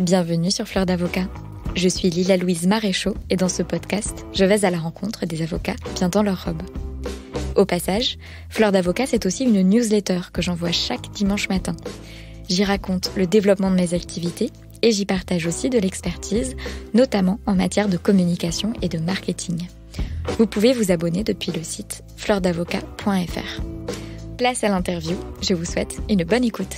Bienvenue sur Fleur d'Avocat. Je suis Lila-Louise Maréchaux et dans ce podcast, je vais à la rencontre des avocats bien dans leur robe. Au passage, Fleur d'Avocat, c'est aussi une newsletter que j'envoie chaque dimanche matin. J'y raconte le développement de mes activités et j'y partage aussi de l'expertise, notamment en matière de communication et de marketing. Vous pouvez vous abonner depuis le site fleurdavocat.fr. Place à l'interview, je vous souhaite une bonne écoute.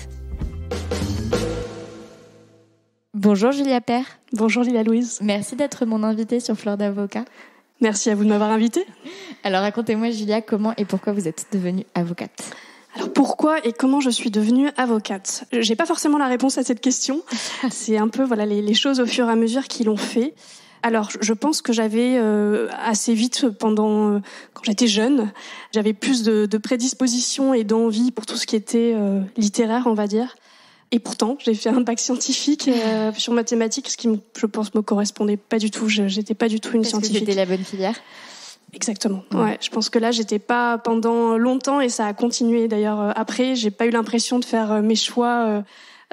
Bonjour Julia Père. Bonjour Lila-Louise. Merci d'être mon invitée sur Fleur d'Avocat. Merci à vous de m'avoir invitée. Alors racontez-moi Julia, comment et pourquoi vous êtes devenue avocate ? Alors pourquoi et comment je suis devenue avocate ? J'ai pas forcément la réponse à cette question. C'est un peu les choses au fur et à mesure qui l'ont fait. Alors je pense que j'avais assez vite quand j'étais jeune, j'avais plus de prédisposition et d'envie pour tout ce qui était littéraire, on va dire. Et pourtant, j'ai fait un bac scientifique sur mathématiques, ce qui, je pense, me correspondait pas du tout. J'étais pas du tout une scientifique. C'était la bonne filière. Exactement. Ouais, je pense que là, j'étais pas pendant longtemps et ça a continué. D'ailleurs, après, j'ai pas eu l'impression de faire mes choix,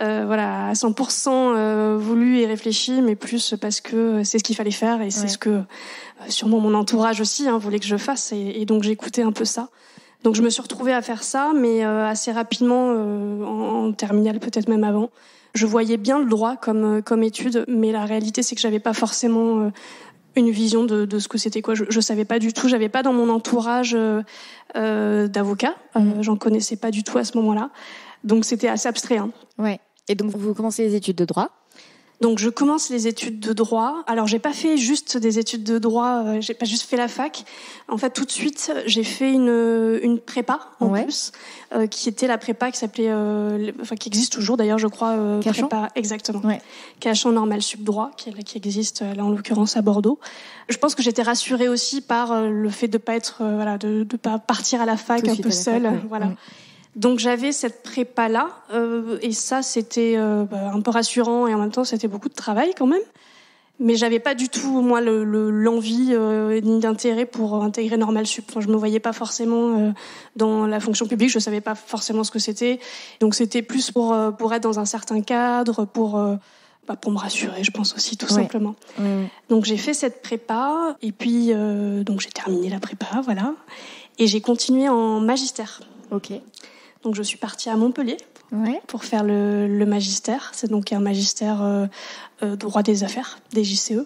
à 100% voulus et réfléchis, mais plus parce que c'est ce qu'il fallait faire et c'est ce que sûrement mon entourage aussi voulait que je fasse. Et donc, j'écoutais un peu ça. Donc je me suis retrouvée à faire ça, mais assez rapidement, en terminale, peut-être même avant. Je voyais bien le droit comme étude, mais la réalité, c'est que j'avais pas forcément une vision de ce que c'était quoi. Je savais pas du tout, j'avais pas dans mon entourage d'avocats, j'en connaissais pas du tout à ce moment-là. Donc c'était assez abstrait. Ouais. Et donc vous commencez les études de droit ? Donc je commence les études de droit. Alors j'ai pas fait juste des études de droit, j'ai pas juste fait la fac. En fait tout de suite j'ai fait une prépa en plus, qui était la prépa qui s'appelait, qui existe toujours d'ailleurs je crois. Cachan. Prépa, exactement. Ouais. Cachan Normal Sup Droit qui existe là en l'occurrence à Bordeaux. Je pense que j'étais rassurée aussi par le fait de pas être de pas partir à la fac un peu seule, voilà. Donc j'avais cette prépa-là, et ça c'était un peu rassurant et en même temps c'était beaucoup de travail quand même. Mais j'avais pas du tout moi l'envie ni d'intérêt pour intégrer Normal Sup. Enfin, je me voyais pas forcément dans la fonction publique, je savais pas forcément ce que c'était. Donc c'était plus pour être dans un certain cadre, pour me rassurer, je pense aussi tout simplement. Donc j'ai fait cette prépa et puis donc j'ai terminé la prépa, voilà, et j'ai continué en magistère. Ok. Donc je suis partie à Montpellier pour faire le magistère. C'est donc un magistère droit des affaires, des JCE.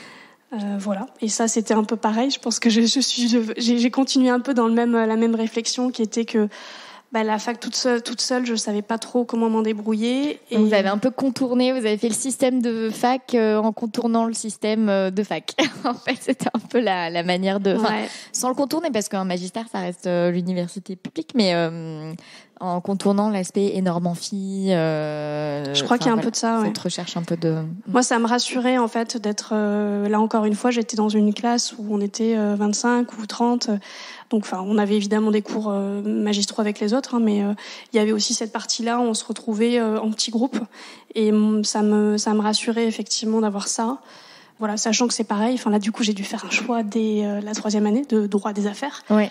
Voilà. Et ça, c'était un peu pareil. Je pense que j'ai continué un peu dans la même réflexion qui était que la fac toute seule, je savais pas trop comment m'en débrouiller. Et donc vous avez un peu contourné, vous avez fait le système de fac en contournant le système de fac. En fait, c'était un peu la manière de... Sans le contourner, parce qu'un magistère, ça reste l'université publique, mais en contournant l'aspect énorme amphi. Je crois qu'il y a un peu de ça, cette recherche un peu de... Moi, ça me rassurait, en fait, d'être... là, encore une fois, j'étais dans une classe où on était 25 ou 30... Donc, on avait évidemment des cours magistraux avec les autres, mais il y avait aussi cette partie-là où on se retrouvait en petits groupes. Et ça me rassurait effectivement d'avoir ça. Voilà, sachant que c'est pareil. Enfin, là, du coup, j'ai dû faire un choix dès la 3e année de droit des affaires. Ouais.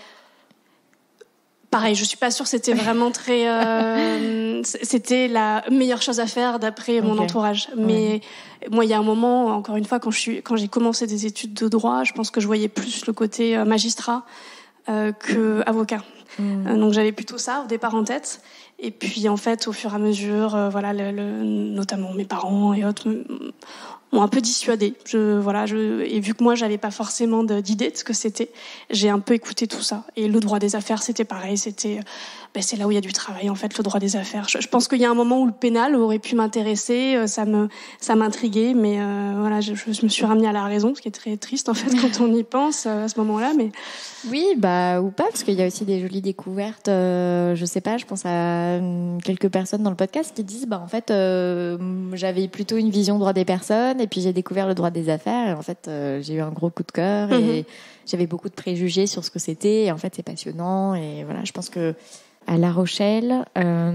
Pareil, je suis pas sûre que c'était vraiment très... c'était la meilleure chose à faire d'après mon entourage. Mais moi, il y a un moment, encore une fois, quand j'ai commencé des études de droit, je pense que je voyais plus le côté magistrat que avocat. Donc j'avais plutôt ça au départ en tête. Et puis en fait, au fur et à mesure, notamment mes parents et autres m'ont un peu dissuadée. Et vu que moi j'avais pas forcément d'idée de ce que c'était, j'ai un peu écouté tout ça. Et le droit des affaires, c'était pareil. C'est là où il y a du travail en fait, le droit des affaires. Je pense qu'il y a un moment où le pénal aurait pu m'intéresser, ça m'intriguait, mais je me suis ramenée à la raison, ce qui est très triste en fait quand on y pense à ce moment-là. Mais oui, ou pas, parce qu'il y a aussi des jolies découvertes. Je sais pas, je pense à quelques personnes dans le podcast qui disent, en fait, j'avais plutôt une vision droit des personnes, et puis j'ai découvert le droit des affaires, et en fait, j'ai eu un gros coup de cœur, et j'avais beaucoup de préjugés sur ce que c'était, et en fait, c'est passionnant, et voilà, je pense que à La Rochelle,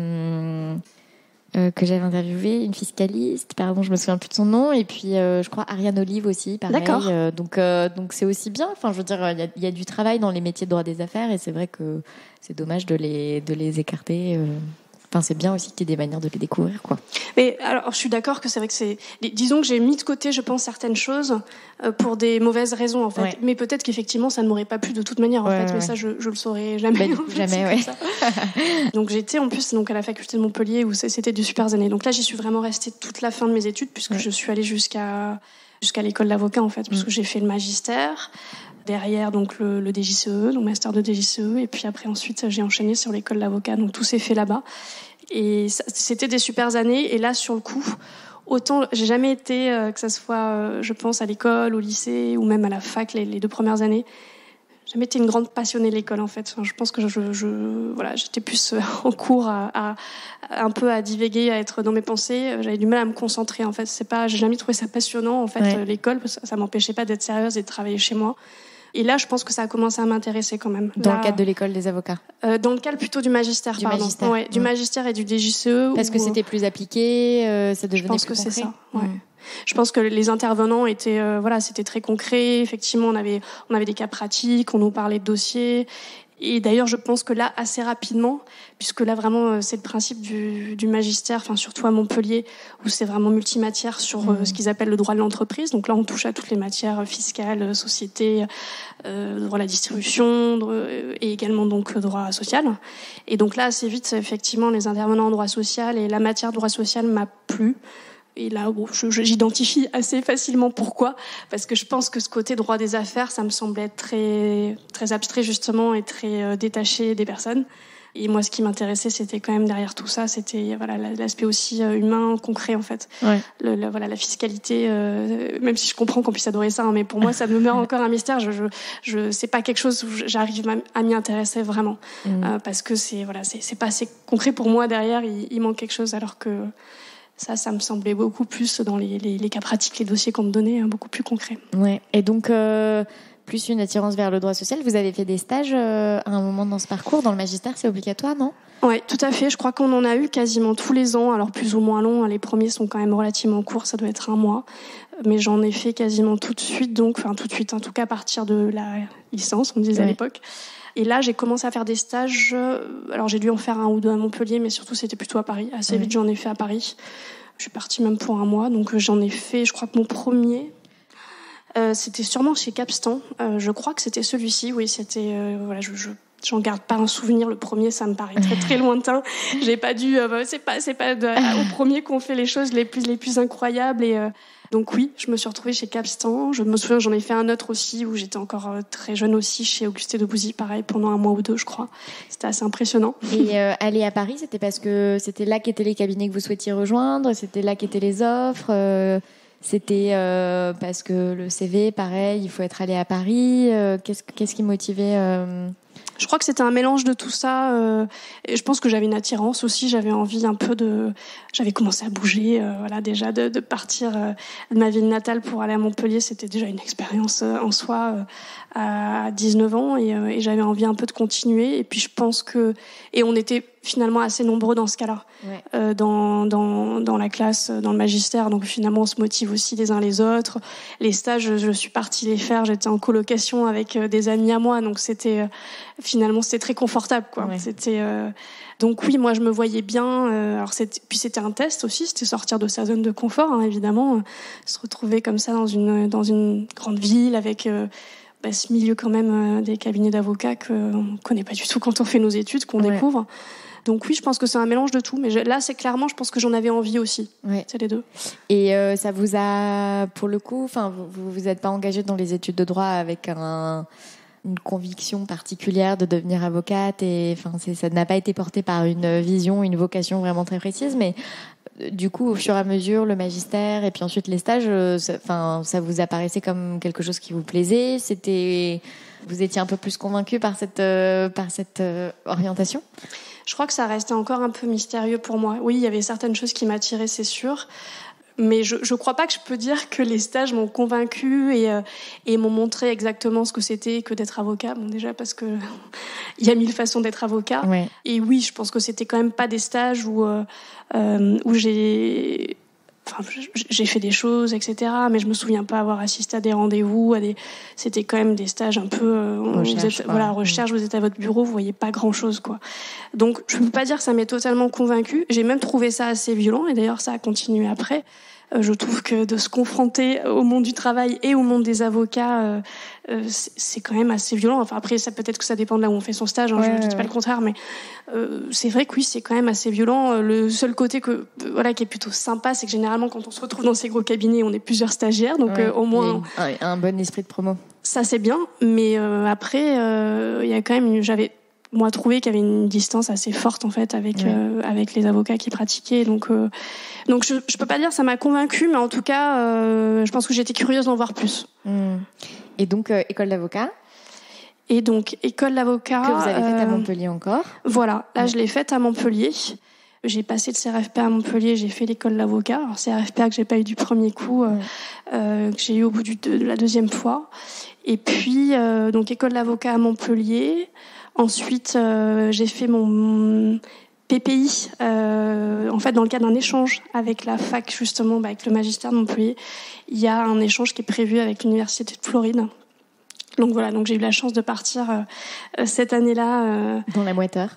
que j'avais interviewé, une fiscaliste, je me souviens plus de son nom, et puis je crois Ariane Olive aussi, pareil. D'accord. Donc c'est aussi bien. Enfin, je veux dire, il y a du travail dans les métiers de droit des affaires, et c'est vrai que c'est dommage de les écarter. Enfin, c'est bien aussi qu'il y ait des manières de les découvrir, quoi. Mais alors, je suis d'accord que c'est vrai que disons que j'ai mis de côté, je pense, certaines choses pour des mauvaises raisons, en fait. Ouais. Mais peut-être qu'effectivement, ça ne m'aurait pas plu de toute manière, en fait. Mais ça, je le saurais jamais. Bah, jamais, ouais. Donc, j'étais en plus à la faculté de Montpellier où c'était du super années. Donc là, j'y suis vraiment restée toute la fin de mes études puisque je suis allée jusqu'à l'école d'avocat, en fait, parce que j'ai fait le magistère. Derrière, donc le DJCE, donc master de DJCE, et puis après ensuite j'ai enchaîné sur l'école d'avocat, donc tout s'est fait là-bas. Et c'était des super années. Et là, sur le coup, autant j'ai jamais été, que ça soit, je pense, à l'école, au lycée ou même à la fac les 2 premières années, j'ai jamais été une grande passionnée de l'école en fait. Enfin, je pense que voilà, j'étais plus en cours à un peu à divaguer, à être dans mes pensées. J'avais du mal à me concentrer en fait. J'ai jamais trouvé ça passionnant en fait l'école, parce que ça m'empêchait pas d'être sérieuse et de travailler chez moi. Et là, je pense que ça a commencé à m'intéresser quand même. Dans le cadre de l'école des avocats Dans le cadre plutôt du magistère, Magistère. Ouais, du magistère et du DJCE. Parce que c'était plus appliqué, ça devenait plus concret. Je pense que c'est ça, ouais. Je pense que les intervenants étaient, c'était très concret. Effectivement, on avait des cas pratiques, on nous parlait de dossiers. Et d'ailleurs, je pense que là, assez rapidement, puisque là, vraiment, c'est le principe du magistère, enfin, surtout à Montpellier, où c'est vraiment multimatière sur ce qu'ils appellent le droit de l'entreprise. Donc là, on touche à toutes les matières fiscales, société, droit à la distribution, et également donc le droit social. Et donc là, assez vite, effectivement, les intervenants en droit social et la matière droit social m'a plu. Et là, j'identifie assez facilement pourquoi. Parce que je pense que ce côté droit des affaires, ça me semblait être très, très abstrait, justement, et très détaché des personnes. Et moi, ce qui m'intéressait, c'était quand même derrière tout ça, c'était l'aspect aussi humain, concret, en fait. Ouais. La fiscalité, même si je comprends qu'on puisse adorer ça, hein, mais pour moi, ça demeure encore un mystère. C'est pas quelque chose où j'arrive à m'y intéresser vraiment. Parce que c'est pas assez concret pour moi derrière, il manque quelque chose, alors que ça me semblait beaucoup plus dans les cas pratiques, les dossiers qu'on me donnait, beaucoup plus concrets. Ouais. Et donc, plus une attirance vers le droit social. Vous avez fait des stages à un moment dans ce parcours. Dans le magistère, c'est obligatoire, non ? Oui, tout à fait. Je crois qu'on en a eu quasiment tous les ans, alors plus ou moins long. Les premiers sont quand même relativement courts, ça doit être 1 mois. Mais j'en ai fait quasiment tout de suite, en tout cas à partir de la licence, on disait à l'époque. Et là, j'ai commencé à faire des stages. Alors, j'ai dû en faire 1 ou 2 à Montpellier, mais surtout, c'était plutôt à Paris. Assez vite, j'en ai fait à Paris. Je suis partie même pour 1 mois. Donc, j'en ai fait, je crois que mon premier, c'était sûrement chez Capstan. Je crois que c'était celui-ci. Oui, c'était... j'en garde pas un souvenir. Le premier, ça me paraît très, très lointain. J'ai pas dû... c'est pas au premier qu'on fait les choses les plus incroyables. Et... Donc oui, je me suis retrouvée chez Capstan. Je me souviens, j'en ai fait un autre aussi où j'étais encore très jeune aussi, chez Augustin de Bouzy, pareil, pendant 1 mois ou 2, je crois. C'était assez impressionnant. Et aller à Paris, c'était parce que c'était là qu'étaient les cabinets que vous souhaitiez rejoindre, c'était là qu'étaient les offres, c'était parce que le CV, pareil, il faut être allé à Paris. Qu'est-ce qui motivait Je crois que c'était un mélange de tout ça. Et je pense que j'avais une attirance aussi. J'avais envie un peu j'avais commencé à bouger, déjà de partir de ma ville natale pour aller à Montpellier. C'était déjà une expérience en soi à 19 ans. Et j'avais envie un peu de continuer. Et puis je pense et on était finalement assez nombreux dans ce cas-là, dans la classe, dans le magistère. Donc finalement, on se motive aussi les uns les autres. Les stages, je suis partie les faire. J'étais en colocation avec des amis à moi. Donc finalement, c'était très confortable, quoi. Ouais. Donc oui, moi, je me voyais bien. Puis c'était un test aussi. C'était sortir de sa zone de confort, hein, évidemment. Se retrouver comme ça dans une grande ville avec... ce milieu quand même des cabinets d'avocats qu'on connaît pas du tout quand on fait nos études, qu'on découvre. Donc oui, je pense que c'est un mélange de tout. Mais là, c'est clairement, je pense que j'en avais envie aussi. Ouais. C'est les deux. Et ça vous a, pour le coup, vous êtes pas engagé dans les études de droit avec une conviction particulière de devenir avocate, et ça n'a pas été porté par une vision, une vocation vraiment très précise, mais du coup, au fur et à mesure, le magistère et puis ensuite les stages, ça vous apparaissait comme quelque chose qui vous plaisait. Vous étiez un peu plus convaincu par cette orientation. Je crois que ça restait encore un peu mystérieux pour moi. Oui, il y avait certaines choses qui m'attiraient, c'est sûr. Mais je crois pas que je peux dire que les stages m'ont convaincue et m'ont montré exactement ce que c'était que d'être avocat. Bon, déjà parce que il y a 1000 façons d'être avocat. Ouais. Et oui, je pense que c'était quand même pas des stages où j'ai... j'ai fait des choses, etc. Mais je me souviens pas avoir assisté à des rendez-vous, c'était quand même des stages un peu recherche. Vous êtes à votre bureau, vous voyez pas grand-chose, quoi. Donc je peux pas dire que ça m'ait totalement convaincue. J'ai même trouvé ça assez violent, et d'ailleurs ça a continué après. Je trouve que de se confronter au monde du travail et au monde des avocats, c'est quand même assez violent. Enfin, après, ça peut-être que ça dépend de là où on fait son stage, hein, je dis pas le contraire, mais c'est vrai que oui, c'est quand même assez violent. Le seul côté qui est plutôt sympa, c'est que généralement, quand on se retrouve dans ces gros cabinets, on est plusieurs stagiaires, donc au moins... Il y a un bon esprit de promo. Ça, c'est bien, mais après, il y a quand même... J'avais trouvé qu'il y avait une distance assez forte en fait avec les avocats qui pratiquaient, donc je peux pas dire que ça m'a convaincue, mais en tout cas je pense que j'étais curieuse d'en voir plus. Et donc école d'avocat que vous avez faite à Montpellier encore. Voilà, là je l'ai faite à Montpellier. J'ai passé le CRFPA à Montpellier, j'ai fait l'école d'avocat. Alors CRFPA que j'ai pas eu du premier coup, que j'ai eu au bout de la deuxième fois. Et puis donc école d'avocat à Montpellier. Ensuite, j'ai fait mon PPI, en fait, dans le cadre d'un échange avec la fac, justement, avec le magistère de Montpellier. Il y a un échange qui est prévu avec l'Université de Floride. Donc voilà, donc j'ai eu la chance de partir cette année-là. Dans la moiteur.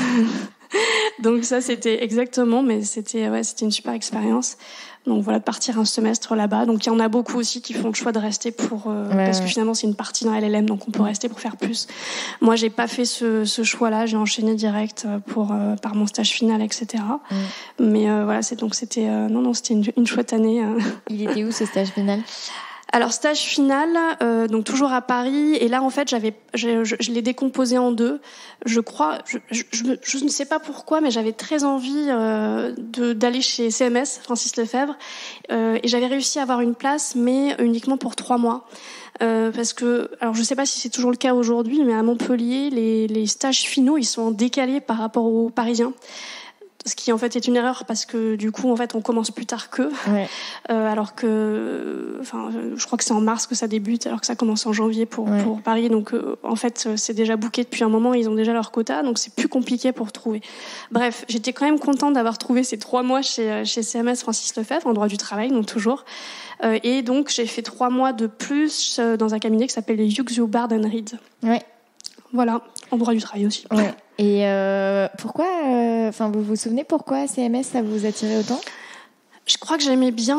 Donc ça, c'était exactement, mais c'était une super expérience. Donc voilà, de partir un semestre là-bas. Donc il y en a beaucoup aussi qui font le choix de rester parce que finalement c'est une partie dans LLM, donc on peut rester pour faire plus. Moi, j'ai pas fait ce choix-là, j'ai enchaîné direct par mon stage final, etc. Mais c'était une chouette année. Il était où ce stage final ? Alors stage final, donc toujours à Paris, et là en fait je l'ai décomposé en deux. Je crois, je ne sais pas pourquoi, mais j'avais très envie d'aller chez CMS, Francis Lefebvre, et j'avais réussi à avoir une place, mais uniquement pour 3 mois. Parce que, alors je sais pas si c'est toujours le cas aujourd'hui, mais à Montpellier, les stages finaux ils sont en décalé par rapport aux Parisiens. Ce qui en fait est une erreur parce que du coup en fait on commence plus tard qu'eux, alors que, je crois que c'est en mars que ça débute, alors que ça commence en janvier pour Paris. Donc en fait c'est déjà booké depuis un moment, ils ont déjà leur quota, donc c'est plus compliqué pour trouver. Bref, j'étais quand même contente d'avoir trouvé ces 3 mois chez CMS Francis Lefebvre en droit du travail, donc toujours. Et donc j'ai fait 3 mois de plus dans un cabinet qui s'appelle les Hughes Hubbard & Reed. Ouais. Voilà, en droit du travail aussi. Ouais. Et pourquoi, vous vous souvenez pourquoi CMS ça vous attirait autant ? Je crois que j'aimais bien.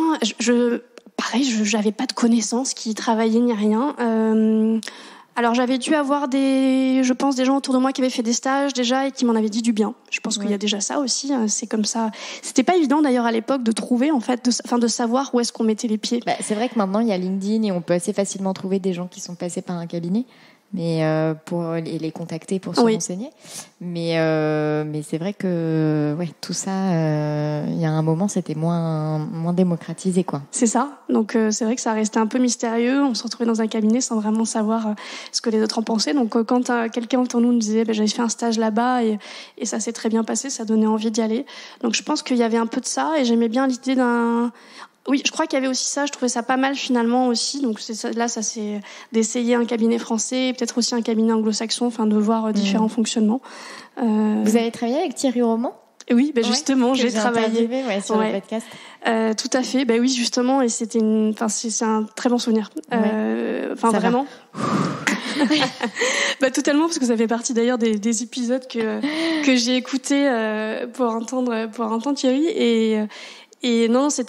J'avais pas de connaissances qui y travaillaient ni rien. Alors j'avais dû avoir des gens autour de moi qui avaient fait des stages déjà et qui m'en avaient dit du bien. Je pense qu'il y a déjà ça aussi. C'est comme ça. C'était pas évident d'ailleurs à l'époque de trouver de savoir où est-ce qu'on mettait les pieds. C'est vrai que maintenant il y a LinkedIn et on peut assez facilement trouver des gens qui sont passés par un cabinet. Mais pour les contacter pour se renseigner. Mais c'est vrai que tout ça, il y a un moment, c'était moins démocratisé, quoi. C'est ça. Donc c'est vrai que ça restait un peu mystérieux. On se retrouvait dans un cabinet sans vraiment savoir ce que les autres en pensaient. Donc quand quelqu'un autour de nous disait j'avais fait un stage là-bas et ça s'est très bien passé, ça donnait envie d'y aller. Donc je pense qu'il y avait un peu de ça et j'aimais bien l'idée d'un... Oui, je crois qu'il y avait aussi ça. Je trouvais ça pas mal finalement aussi. Donc ça c'est d'essayer un cabinet français, peut-être aussi un cabinet anglo-saxon, de voir différents fonctionnements. Vous avez travaillé avec Thierry Roman ? Oui, justement, j'ai travaillé sur le podcast. Tout à fait. Oui, justement, et c'est un très bon souvenir. Vraiment. Totalement, parce que ça fait partie d'ailleurs des épisodes que j'ai écoutés pour entendre Thierry et non, c'est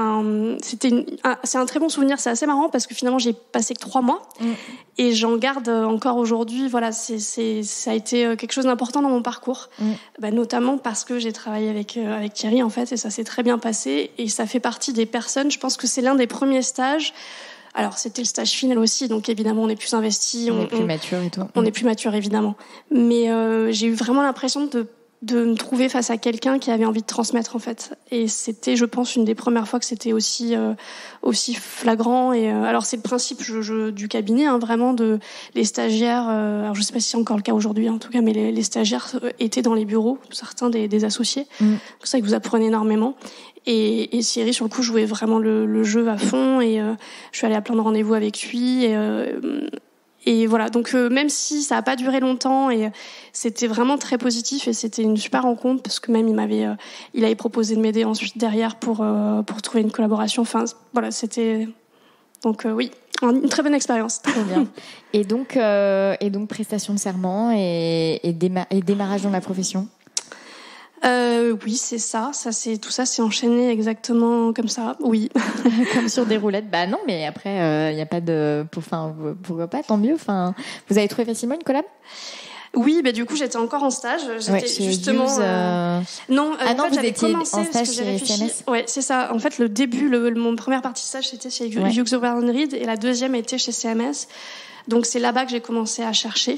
un très bon souvenir. C'est assez marrant parce que finalement j'ai passé que 3 mois et j'en garde encore aujourd'hui. Voilà, ça a été quelque chose d'important dans mon parcours, notamment parce que j'ai travaillé avec Thierry en fait et ça s'est très bien passé et ça fait partie des personnes. Je pense que c'est l'un des premiers stages. Alors c'était le stage final aussi, donc évidemment on est plus investi, on est plus mature et tout. On est plus mature évidemment, mais j'ai eu vraiment l'impression de me trouver face à quelqu'un qui avait envie de transmettre en fait, et c'était, je pense, une des premières fois que c'était aussi flagrant. Et alors c'est le principe du cabinet, vraiment les stagiaires. Alors je sais pas si c'est encore le cas aujourd'hui, en tout cas, mais les stagiaires étaient dans les bureaux, certains des associés. C'est ça que vous apprenez énormément. Et Thierry, sur le coup, jouait vraiment le jeu à fond, et je suis allée à plein de rendez-vous avec lui. Et voilà, donc même si ça a pas duré longtemps et c'était vraiment très positif et c'était une super rencontre parce que même il avait proposé de m'aider ensuite derrière pour trouver une collaboration. Enfin voilà, c'était donc oui, une très bonne expérience. Très bien. Et donc prestation de serment et démarrage dans la profession. Oui, c'est ça. Tout ça s'est enchaîné exactement comme ça. Oui. Comme sur des roulettes. Bah non, mais après, il y a pas de, pourquoi pas, tant mieux. Enfin, vous avez trouvé facilement une collab? Oui, du coup, j'étais encore en stage. J'étais justement. Non, vous j'avais étiez commencé en stage parce que chez CMS. Ouais, c'est ça. En fait, le début, mon première partie de stage, c'était chez Hughes Reed et la deuxième était chez CMS. Donc c'est là-bas que j'ai commencé à chercher.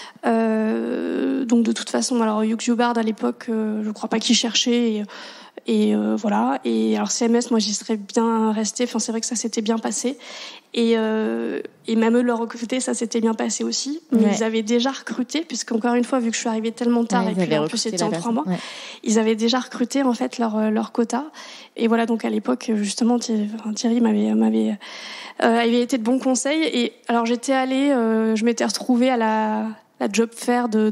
Donc de toute façon, alors Hughes Hubbard à l'époque, je crois pas qu'il cherchait. Et voilà. Et alors CMS, moi j'y serais bien restée. Enfin c'est vrai que ça s'était bien passé. Et même eux de leur côté, ça s'était bien passé aussi. Mais ils avaient déjà recruté, puisqu'encore une fois, vu que je suis arrivée tellement tard et puis en plus c'était en 3 mois, ils avaient déjà recruté en fait leur quota. Et voilà, donc à l'époque justement Thierry avait été de bons conseils. Et alors j'étais allée, je m'étais retrouvée à la job fair de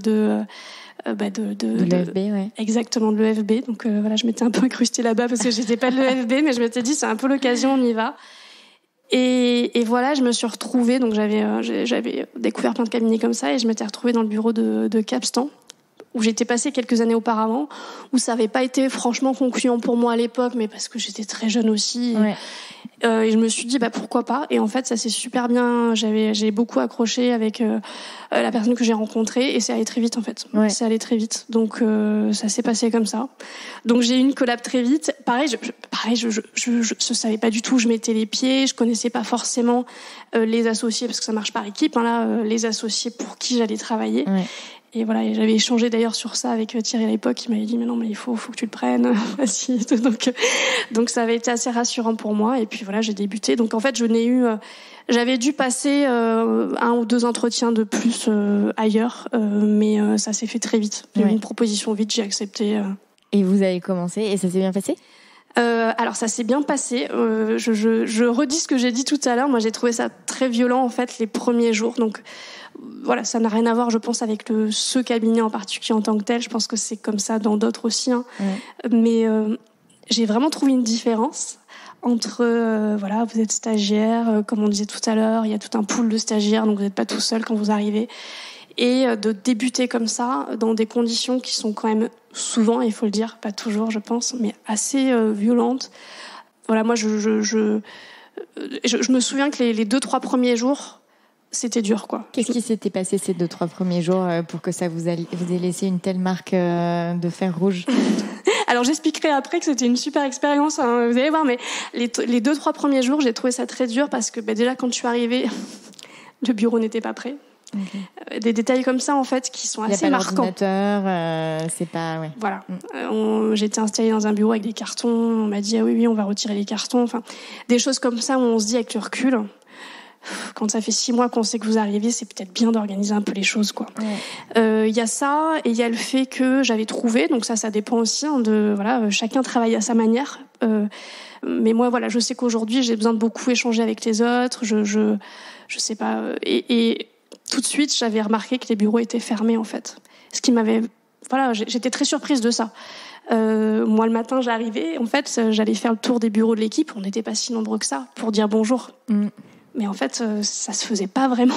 l'EFB, ouais. Exactement, de l'EFB. Donc voilà, je m'étais un peu incrustée là-bas parce que j'étais pas de l'EFB, mais je m'étais dit c'est un peu l'occasion, on y va. Et voilà, je me suis retrouvée, donc j'avais découvert plein de cabinets comme ça, et je m'étais retrouvée dans le bureau de Capstan, où j'étais passée quelques années auparavant, où ça avait pas été franchement concluant pour moi à l'époque, mais parce que j'étais très jeune aussi. Et je me suis dit pourquoi pas, et en fait ça s'est super bien, j'ai beaucoup accroché avec la personne que j'ai rencontrée, et c'est allé très vite en fait. C'est allé très vite, donc ça s'est passé comme ça. Donc j'ai eu une collab très vite. Pareil, je savais pas du tout où je mettais les pieds, je connaissais pas forcément les associés, parce que ça marche par équipe, les associés pour qui j'allais travailler. Et voilà, j'avais échangé d'ailleurs sur ça avec Thierry à l'époque, qui m'avait dit mais non, mais il faut que tu le prennes. Donc ça avait été assez rassurant pour moi, et puis voilà, j'ai débuté. Donc en fait, j'avais dû passer 1 ou 2 entretiens de plus ailleurs, mais ça s'est fait très vite. J'ai eu une proposition vite, j'ai accepté. Et vous avez commencé, et ça s'est bien passé? Alors ça s'est bien passé. Je redis ce que j'ai dit tout à l'heure. Moi, j'ai trouvé ça très violent en fait les premiers jours. Donc voilà, ça n'a rien à voir, je pense, avec ce cabinet en particulier en tant que tel. Je pense que c'est comme ça dans d'autres aussi. Mais j'ai vraiment trouvé une différence entre voilà, vous êtes stagiaire, comme on disait tout à l'heure, il y a tout un pool de stagiaires, donc vous n'êtes pas tout seul quand vous arrivez. Et de débuter comme ça, dans des conditions qui sont quand même souvent, il faut le dire, pas toujours je pense, mais assez violentes. Voilà, moi je me souviens que les 2-3 premiers jours, c'était dur, quoi. Qu'est-ce qui s'était passé ces 2-3 premiers jours pour que ça vous ait laissé une telle marque de fer rouge? Alors j'expliquerai après que c'était une super expérience, hein, vous allez voir, mais les 2-3 premiers jours, j'ai trouvé ça très dur parce que déjà quand je suis arrivée, le bureau n'était pas prêt. Des détails comme ça en fait qui sont assez marquants. Il n'y a pas l'ordinateur, c'est pas... Ouais. Voilà. J'étais installée dans un bureau avec des cartons, on m'a dit oui, on va retirer les cartons. Enfin, des choses comme ça où on se dit avec le recul, quand ça fait 6 mois qu'on sait que vous arrivez, c'est peut-être bien d'organiser un peu les choses, quoi. Y a ça, et il y a le fait que j'avais trouvé, donc ça dépend aussi chacun travaille à sa manière. Mais moi, voilà, je sais qu'aujourd'hui, j'ai besoin de beaucoup échanger avec les autres. Je sais pas. Et tout de suite, j'avais remarqué que les bureaux étaient fermés, en fait. Ce qui m'avait... Voilà, j'étais très surprise de ça. Moi, le matin, j'arrivais. En fait, j'allais faire le tour des bureaux de l'équipe. On n'était pas si nombreux que ça pour dire bonjour. Mais en fait, ça se faisait pas vraiment.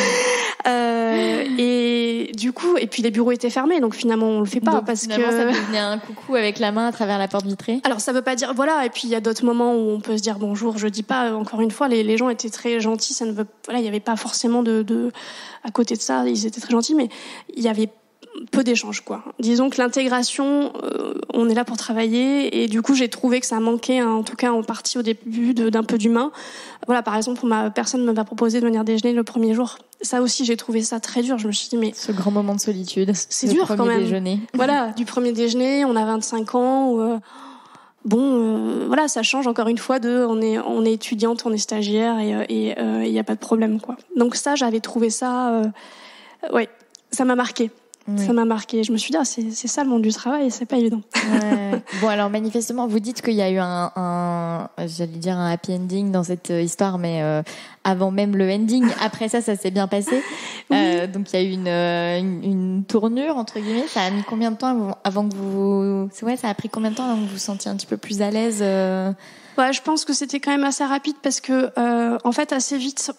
Et du coup, et puis les bureaux étaient fermés, donc finalement on le fait pas. Donc, parce que ça devenait un coucou avec la main à travers la porte vitrée. Alors ça veut pas dire voilà. Et puis il y a d'autres moments où on peut se dire bonjour. Je dis pas encore une fois, les gens étaient très gentils. Ça ne veut voilà, il y avait pas forcément de à côté de ça, ils étaient très gentils, mais il y avait peu d'échanges, quoi. Disons que l'intégration, on est là pour travailler, et du coup j'ai trouvé que ça manquait, en tout cas en partie au début, d'un peu d'humain. Voilà, par exemple, personne ne m'a proposé de venir déjeuner le premier jour. Ça aussi, j'ai trouvé ça très dur. Je me suis dit, mais ce grand moment de solitude, c'est dur quand même. Déjeuner. Voilà, du premier déjeuner, on a 25 ans. Voilà, ça change encore une fois on est étudiante, on est stagiaire, et il y a pas de problème, quoi. Donc ça, j'avais trouvé ça, ça m'a marqué. Oui. Ça m'a marqué. Je me suis dit, c'est ça le monde du travail, c'est pas évident. Ouais. Bon, alors manifestement, vous dites qu'il y a eu j'allais dire un happy ending dans cette histoire, mais avant même le ending, après ça s'est bien passé. Oui. Donc il y a eu une tournure entre guillemets. Ça a mis combien de temps avant que ça a pris combien de temps avant que vous vous sentiez un petit peu plus à l'aise Ouais, je pense que c'était quand même assez rapide parce que en fait assez vite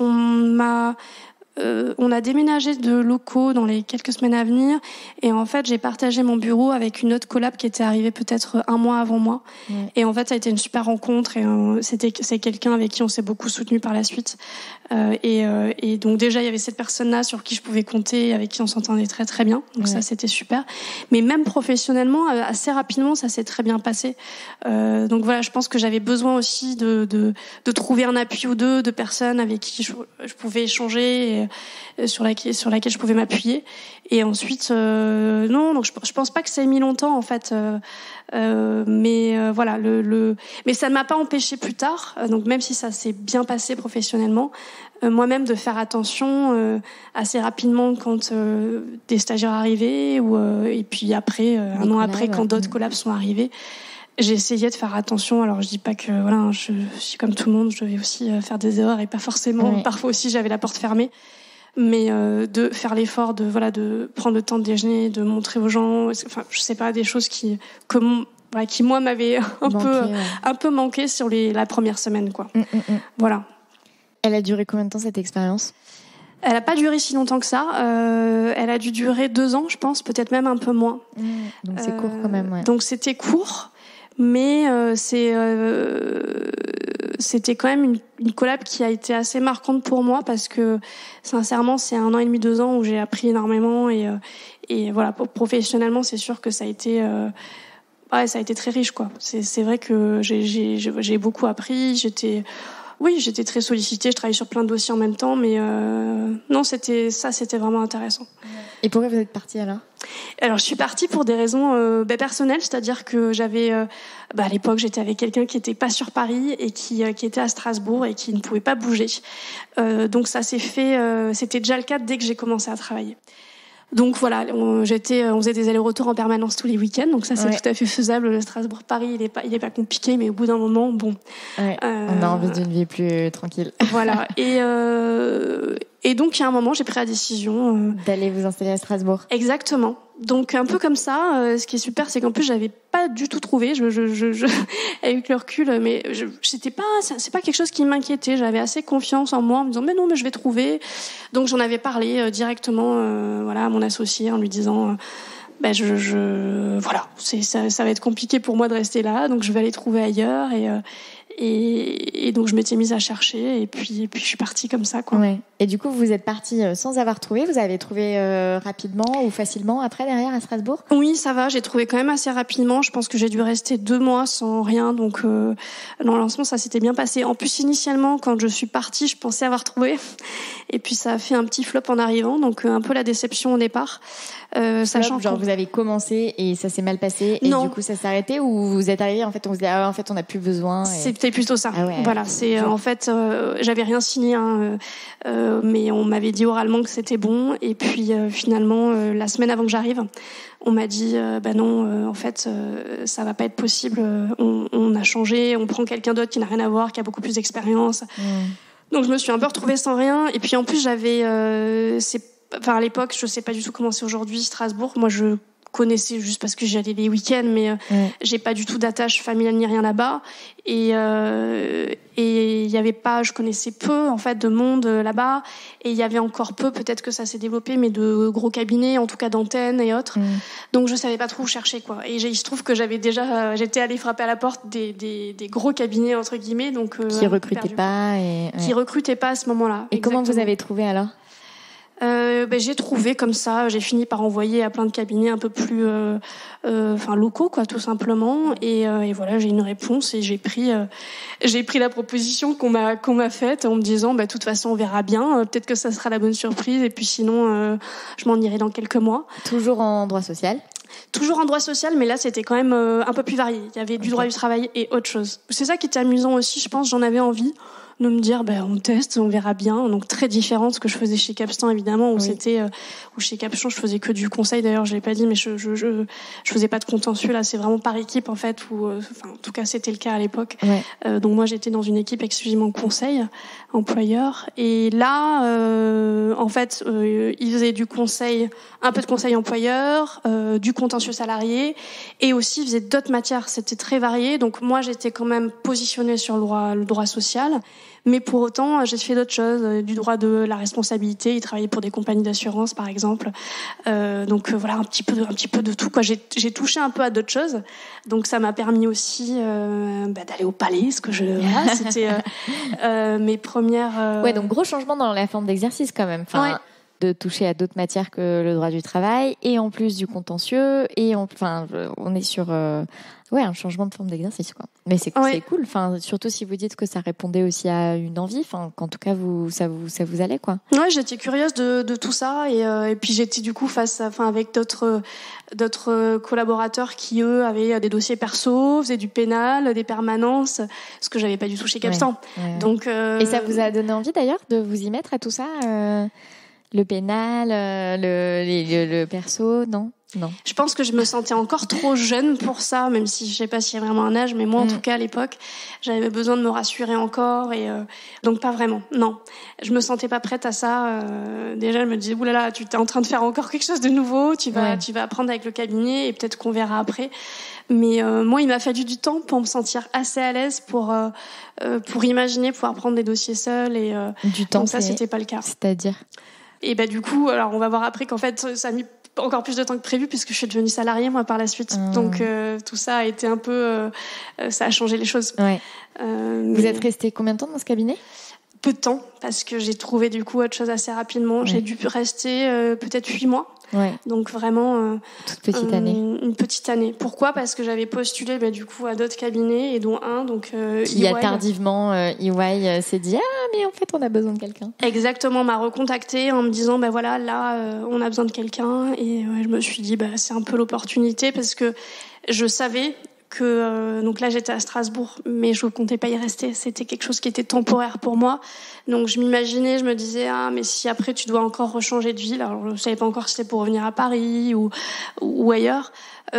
on a déménagé de locaux dans les quelques semaines à venir et en fait j'ai partagé mon bureau avec une autre collab qui était arrivée peut-être un mois avant moi. Et en fait ça a été une super rencontre et c'est quelqu'un avec qui on s'est beaucoup soutenu par la suite et donc déjà il y avait cette personne-là sur qui je pouvais compter, avec qui on s'entendait très très bien, donc ça c'était super. Mais même professionnellement assez rapidement ça s'est très bien passé. Donc voilà, je pense que j'avais besoin aussi de trouver un appui ou deux de personnes avec qui je pouvais échanger et sur laquelle je pouvais m'appuyer. Et ensuite non, donc je pense pas que ça ait mis longtemps en fait, mais voilà mais ça ne m'a pas empêché plus tard, donc même si ça s'est bien passé professionnellement, moi-même de faire attention assez rapidement quand des stagiaires arrivaient et puis après un an après quand d'autres collabs sont arrivés. J'ai essayé de faire attention. Alors je dis pas que voilà, je suis comme tout le monde, je devais aussi faire des erreurs et pas forcément. Oui. Parfois aussi j'avais la porte fermée, mais de faire l'effort de prendre le temps de déjeuner, de montrer aux gens. Enfin, je sais pas, des choses qui moi m'avaient un peu manqué sur la première semaine quoi. Voilà. Elle a duré combien de temps cette expérience ? Elle a pas duré si longtemps que ça. Elle a dû durer 2 ans, je pense, peut-être même un peu moins. Donc c'est court quand même. Ouais. Donc c'était court. Mais c'était quand même une collab qui a été assez marquante pour moi parce que sincèrement c'est 1 an et demi, 2 ans où j'ai appris énormément et voilà, professionnellement c'est sûr que ça a été très riche quoi. C'est vrai que j'ai beaucoup appris, j'étais très sollicitée, je travaillais sur plein de dossiers en même temps, mais non, c'était vraiment intéressant. Et pourquoi vous êtes partie alors ? Alors, je suis partie pour des raisons personnelles, c'est-à-dire que j'avais, à l'époque, j'étais avec quelqu'un qui était pas sur Paris et qui était à Strasbourg et qui ne pouvait pas bouger. Donc ça s'est fait, c'était déjà le cas dès que j'ai commencé à travailler. Donc voilà, on faisait des allers-retours en permanence tous les week-ends, donc ça c'est tout à fait faisable. Le Strasbourg-Paris, il est pas compliqué, mais au bout d'un moment, bon. Ouais, on a envie d'une vie plus tranquille. Voilà. Et donc il y a un moment, j'ai pris la décision d'aller vous installer à Strasbourg. Exactement. Donc un peu comme ça, ce qui est super, c'est qu'en plus j'avais pas du tout trouvé. Avec le recul, mais c'est pas quelque chose qui m'inquiétait. J'avais assez confiance en moi, en me disant mais non, mais je vais trouver. Donc j'en avais parlé directement, à mon associé en lui disant. Voilà, ça va être compliqué pour moi de rester là, donc je vais aller trouver ailleurs et donc je m'étais mise à chercher et puis je suis partie comme ça quoi. Ouais. Et du coup vous êtes partie sans avoir trouvé, vous avez trouvé rapidement ou facilement après derrière à Strasbourg ? Oui, ça va, j'ai trouvé quand même assez rapidement, je pense que j'ai dû rester 2 mois sans rien, donc dans le lancement ça s'était bien passé. En plus initialement quand je suis partie, je pensais avoir trouvé et puis ça a fait un petit flop en arrivant, donc un peu la déception au départ. Sachant genre vous avez commencé et ça s'est mal passé et du coup ça s'est arrêté ou vous êtes arrivé en fait on se dit en fait on n'a plus besoin C'était plutôt ça. Voilà, c'est en fait j'avais rien signé mais on m'avait dit oralement que c'était bon et puis finalement la semaine avant que j'arrive on m'a dit non en fait ça va pas être possible, on a changé, on prend quelqu'un d'autre qui n'a rien à voir, qui a beaucoup plus d'expérience. Donc je me suis un peu retrouvée sans rien et puis en plus j'avais à l'époque, je sais pas du tout comment c'est aujourd'hui Strasbourg. Moi, je connaissais juste parce que j'y allais les week-ends, mais j'ai pas du tout d'attache familiale ni rien là-bas. Et il y avait pas, je connaissais peu en fait de monde là-bas. Et il y avait encore peu, peut-être que ça s'est développé, mais de gros cabinets, en tout cas d'antennes et autres. Donc je savais pas trop où chercher quoi. Et il se trouve que j'étais allée frapper à la porte des gros cabinets entre guillemets, donc qui recrutaient pas qui recrutaient pas à ce moment-là. Et exactement. Comment vous avez trouvé alors? J'ai trouvé comme ça, j'ai fini par envoyer à plein de cabinets un peu plus locaux quoi, tout simplement, et voilà, j'ai une réponse et j'ai pris la proposition qu'on m'a faite en me disant de toute façon on verra bien, peut-être que ça sera la bonne surprise et puis sinon je m'en irai dans quelques mois. Toujours en droit social? Toujours en droit social, mais là c'était quand même un peu plus varié. Il y avait du droit du travail et autre chose. C'est ça qui était amusant aussi, je pense, j'en avais envie. de me dire on teste, on verra bien. Donc très différent de ce que je faisais chez Capstan évidemment, où où chez Capstan je faisais que du conseil. D'ailleurs je l'ai pas dit, mais je faisais pas de contentieux. Là c'est vraiment par équipe en fait, en tout cas c'était le cas à l'époque. Donc moi j'étais dans une équipe exclusivement conseil employeur, et là en fait ils faisaient du conseil, un peu de conseil employeur, du contentieux salarié, et aussi ils faisaient d'autres matières. C'était très varié. Donc moi j'étais quand même positionnée sur le droit social, mais pour autant j'ai fait d'autres choses, du droit de la responsabilité. Ils travaillaient pour des compagnies d'assurance par exemple. Donc voilà, un petit peu de tout quoi. J'ai touché un peu à d'autres choses. Donc ça m'a permis aussi d'aller au palais, c'était mes premières. Ouais, donc gros changement dans la forme d'exercice quand même. De toucher à d'autres matières que le droit du travail, et en plus du contentieux, et on est sur un changement de forme d'exercice quoi. Mais c'est cool, surtout si vous dites que ça répondait aussi à une envie, qu'en tout cas ça vous allait quoi. Ouais, j'étais curieuse de tout ça, et puis j'étais du coup avec d'autres collaborateurs qui eux avaient des dossiers perso, faisaient du pénal, des permanences, ce que j'avais pas du tout chez Capstan. Donc et ça vous a donné envie d'ailleurs de vous y mettre à tout ça, le pénal, le perso, non? Je pense que je me sentais encore trop jeune pour ça, même si je sais pas s'il y a vraiment un âge, mais moi en tout cas à l'époque, j'avais besoin de me rassurer encore, et donc pas vraiment. Non, je me sentais pas prête à ça. Déjà, je me disais oulala, tu t'es en train de faire encore quelque chose de nouveau, tu vas apprendre avec le cabinet, et peut-être qu'on verra après. Mais moi, il m'a fallu du temps pour me sentir assez à l'aise pour imaginer pouvoir prendre des dossiers seuls, et du temps. Donc ça, c'était pas le cas. C'est-à-dire? Et du coup, alors on va voir après qu'en fait, ça a mis encore plus de temps que prévu, puisque je suis devenue salariée moi par la suite. Donc tout ça a été un peu, ça a changé les choses. Vous êtes restée combien de temps dans ce cabinet? Peu de temps, parce que j'ai trouvé du coup autre chose assez rapidement. J'ai dû rester peut-être 8 mois. Donc vraiment toute petite année. Une petite année. Pourquoi? Parce que j'avais postulé du coup à d'autres cabinets, et dont un qui a tardivement EY s'est dit mais en fait on a besoin de quelqu'un. Exactement, m'a recontacté en me disant voilà, là on a besoin de quelqu'un, et je me suis dit c'est un peu l'opportunité, parce que je savais que donc là j'étais à Strasbourg, mais je comptais pas y rester. C'était quelque chose qui était temporaire pour moi. Donc je me disais mais si après tu dois encore rechanger de ville, alors je savais pas encore si c'était pour revenir à Paris ou ailleurs.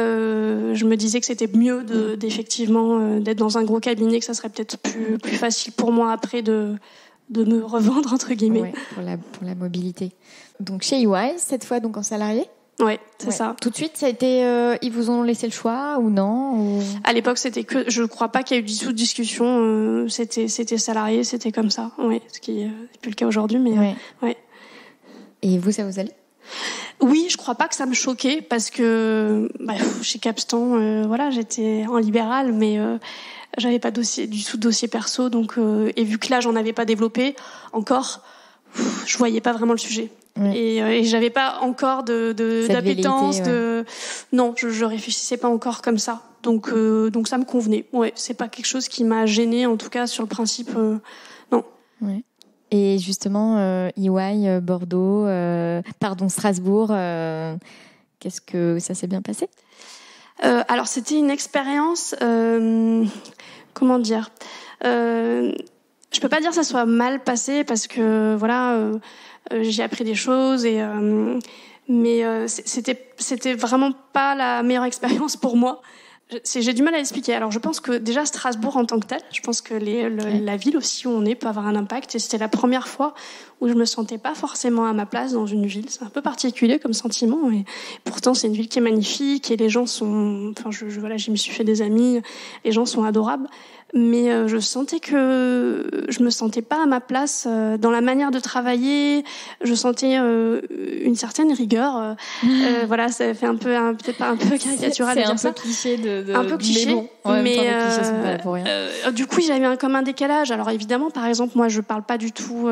Je me disais que c'était mieux d'effectivement d'être dans un gros cabinet, que ça serait peut-être plus facile pour moi après de me revendre entre guillemets. Pour la mobilité. Donc chez EY cette fois, donc en salarié. Ouais, c'est ça. Tout de suite, ça a été, ils vous ont laissé le choix ou non? À l'époque, c'était je crois pas qu'il y a eu du tout de discussion. C'était salarié, c'était comme ça. Ouais, ce qui n'est plus le cas aujourd'hui, mais ouais. Et vous, ça vous allait? Oui, je crois pas que ça me choquait, parce que chez Capstan, j'étais en libéral, mais j'avais pas du tout de dossier perso, donc et vu que là j'en avais pas développé encore, je voyais pas vraiment le sujet. Et j'avais pas encore d'appétence, non, je réfléchissais pas encore comme ça, donc ça me convenait. C'est pas quelque chose qui m'a gênée, en tout cas sur le principe, non. Et justement EY Bordeaux, Strasbourg, qu'est-ce que ça s'est bien passé? Alors c'était une expérience, comment dire, je peux pas dire que ça soit mal passé, parce que j'ai appris des choses, mais c'était vraiment pas la meilleure expérience pour moi. J'ai du mal à l'expliquer. Alors je pense que déjà Strasbourg en tant que tel, je pense que la ville aussi où on est peut avoir un impact, et c'était la première fois où je me sentais pas forcément à ma place dans une ville. C'est un peu particulier comme sentiment, et pourtant c'est une ville qui est magnifique, et les gens sont, je me suis fait des amis, les gens sont adorables. Mais je sentais que je me sentais pas à ma place dans la manière de travailler. Je sentais une certaine rigueur. Ça fait peut-être pas un peu caricatural de dire ça. C'est un peu cliché un peu cliché, mais les clichés sont pas là pour rien. Du coup, j'avais comme un décalage. Alors évidemment, par exemple, moi, je parle pas du tout.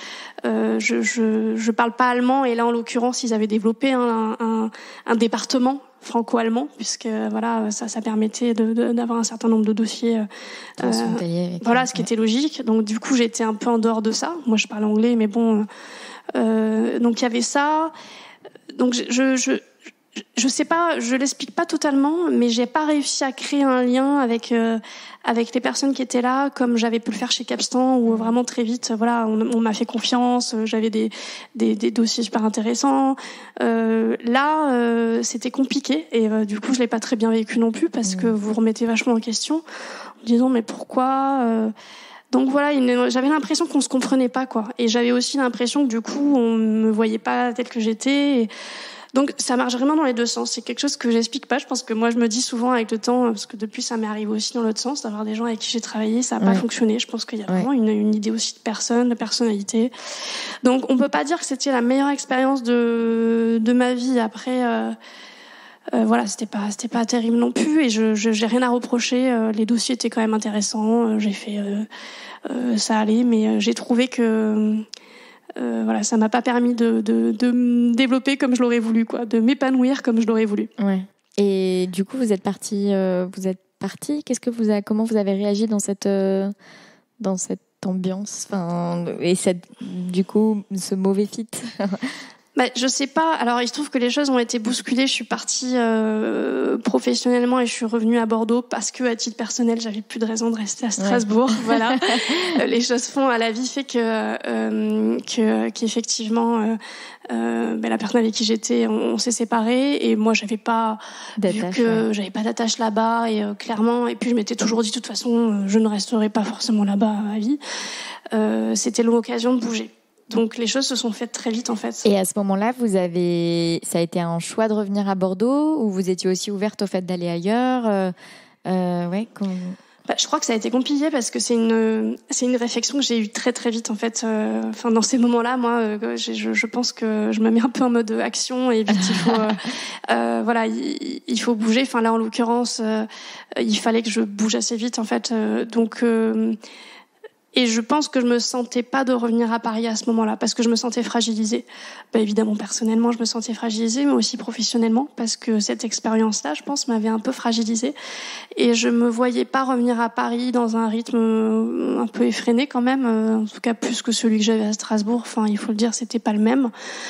Je parle pas allemand, et là, en l'occurrence, ils avaient développé un département franco-allemand, puisque ça permettait d'avoir un certain nombre de dossiers, ce qui était logique. Donc du coup j'étais un peu en dehors de ça. Moi je parle anglais, mais bon, donc il y avait ça. Donc je sais pas, je l'explique pas totalement, mais j'ai pas réussi à créer un lien avec les personnes qui étaient là, comme j'avais pu le faire chez Capstan, où vraiment très vite, voilà, on m'a fait confiance, j'avais des dossiers super intéressants. Là, c'était compliqué, et du coup, je l'ai pas très bien vécu non plus, parce que vous remettez vachement en question, en disant mais pourquoi Donc voilà, j'avais l'impression qu'on se comprenait pas, quoi. Et j'avais aussi l'impression que du coup, on me voyait pas telle que j'étais. Donc ça marche vraiment dans les deux sens. C'est quelque chose que j'explique pas. Je pense que moi je me dis souvent avec le temps, parce que depuis ça m'est arrivé aussi dans l'autre sens, d'avoir des gens avec qui j'ai travaillé, ça n'a pas fonctionné. Je pense qu'il y a vraiment une idée aussi de personne, de personnalité. Donc on peut pas dire que c'était la meilleure expérience de ma vie. Après, voilà, c'était pas terrible non plus. Et j'ai rien à reprocher. Les dossiers étaient quand même intéressants. J'ai fait, ça allait, mais j'ai trouvé que voilà, ça m'a pas permis de me développer comme je l'aurais voulu, quoi, de m'épanouir comme je l'aurais voulu. Ouais. Et du coup, vous êtes parti. Comment vous avez réagi dans cette ambiance, et du coup, ce mauvais fit? Je sais pas. Alors, il se trouve que les choses ont été bousculées. Je suis partie professionnellement et je suis revenue à Bordeaux parce que, à titre personnel, j'avais plus de raison de rester à Strasbourg. Voilà. Les choses font à la vie fait qu'effectivement, la personne avec qui j'étais, on s'est séparés et moi, j'avais pas j'avais pas d'attache là-bas et clairement. Et puis, je m'étais toujours dit, de toute façon, je ne resterai pas forcément là-bas à vie. C'était l'occasion de bouger. Donc les choses se sont faites très vite en fait. Et à ce moment-là, ça a été un choix de revenir à Bordeaux ou vous étiez aussi ouverte au fait d'aller ailleurs Je crois que ça a été compliqué parce que c'est une réflexion que j'ai eue très très vite en fait. Dans ces moments-là, moi, je pense que je me mets un peu en mode action et vite il faut il faut bouger. Enfin là en l'occurrence, il fallait que je bouge assez vite en fait. Et je pense que je me sentais pas de revenir à Paris à ce moment-là, parce que je me sentais fragilisée. Évidemment, personnellement, je me sentais fragilisée, mais aussi professionnellement, parce que cette expérience-là, je pense, m'avait un peu fragilisée. Et je me voyais pas revenir à Paris dans un rythme un peu effréné quand même, en tout cas plus que celui que j'avais à Strasbourg. Enfin, il faut le dire, c'était pas le même.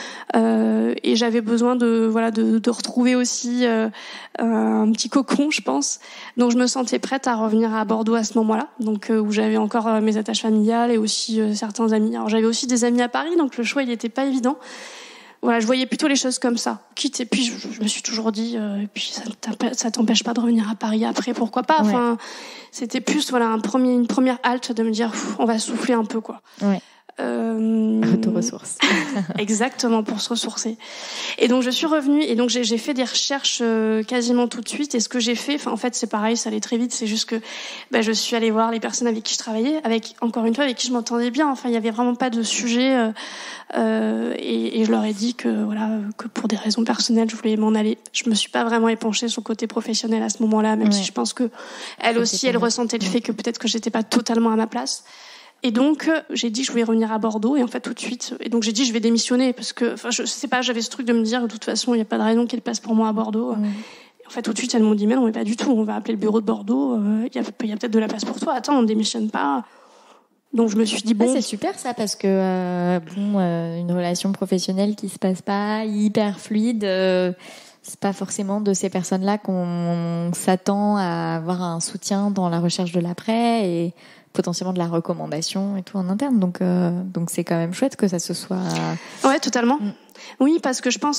Et j'avais besoin de retrouver aussi un petit cocon, je pense. Donc je me sentais prête à revenir à Bordeaux à ce moment-là, donc où j'avais encore mes attaches familiales et aussi certains amis. Alors j'avais aussi des amis à Paris, donc le choix il était pas évident. Voilà, je voyais plutôt les choses comme ça. Quitte, et puis je me suis toujours dit, et puis ça t'empêche pas de revenir à Paris après, pourquoi pas. Enfin, c'était plus une première halte de me dire, on va souffler un peu, quoi. Ouais. Auto-ressources. Exactement, pour se ressourcer. Et donc je suis revenue et donc j'ai fait des recherches quasiment tout de suite. Et ce que j'ai fait, en fait c'est pareil, ça allait très vite. C'est juste que je suis allée voir les personnes avec qui je travaillais, avec qui je m'entendais bien. Enfin, il y avait vraiment pas de sujet. Et je leur ai dit que que pour des raisons personnelles, je voulais m'en aller. Je me suis pas vraiment épanchée sur le côté professionnel à ce moment-là, même si je pense que elle ressentait le fait que peut-être que j'étais pas totalement à ma place. Et donc, j'ai dit que je voulais revenir à Bordeaux, et en fait, tout de suite, et donc j'ai dit je vais démissionner, parce que, je sais pas, j'avais ce truc de me dire, de toute façon, il n'y a pas de raison qu'il y ait de place pour moi à Bordeaux. Et en fait, tout de suite, elles m'ont dit, mais non, mais pas du tout, on va appeler le bureau de Bordeaux, il y a peut-être de la place pour toi, attends, on ne démissionne pas. Donc, je me suis dit, bon. C'est super ça, parce que, une relation professionnelle qui se passe pas hyper fluide, c'est pas forcément de ces personnes-là qu'on s'attend à avoir un soutien dans la recherche de l'après, et potentiellement de la recommandation et tout en interne, donc c'est quand même chouette que ça se soit. Ouais, totalement. Oui, parce que je pense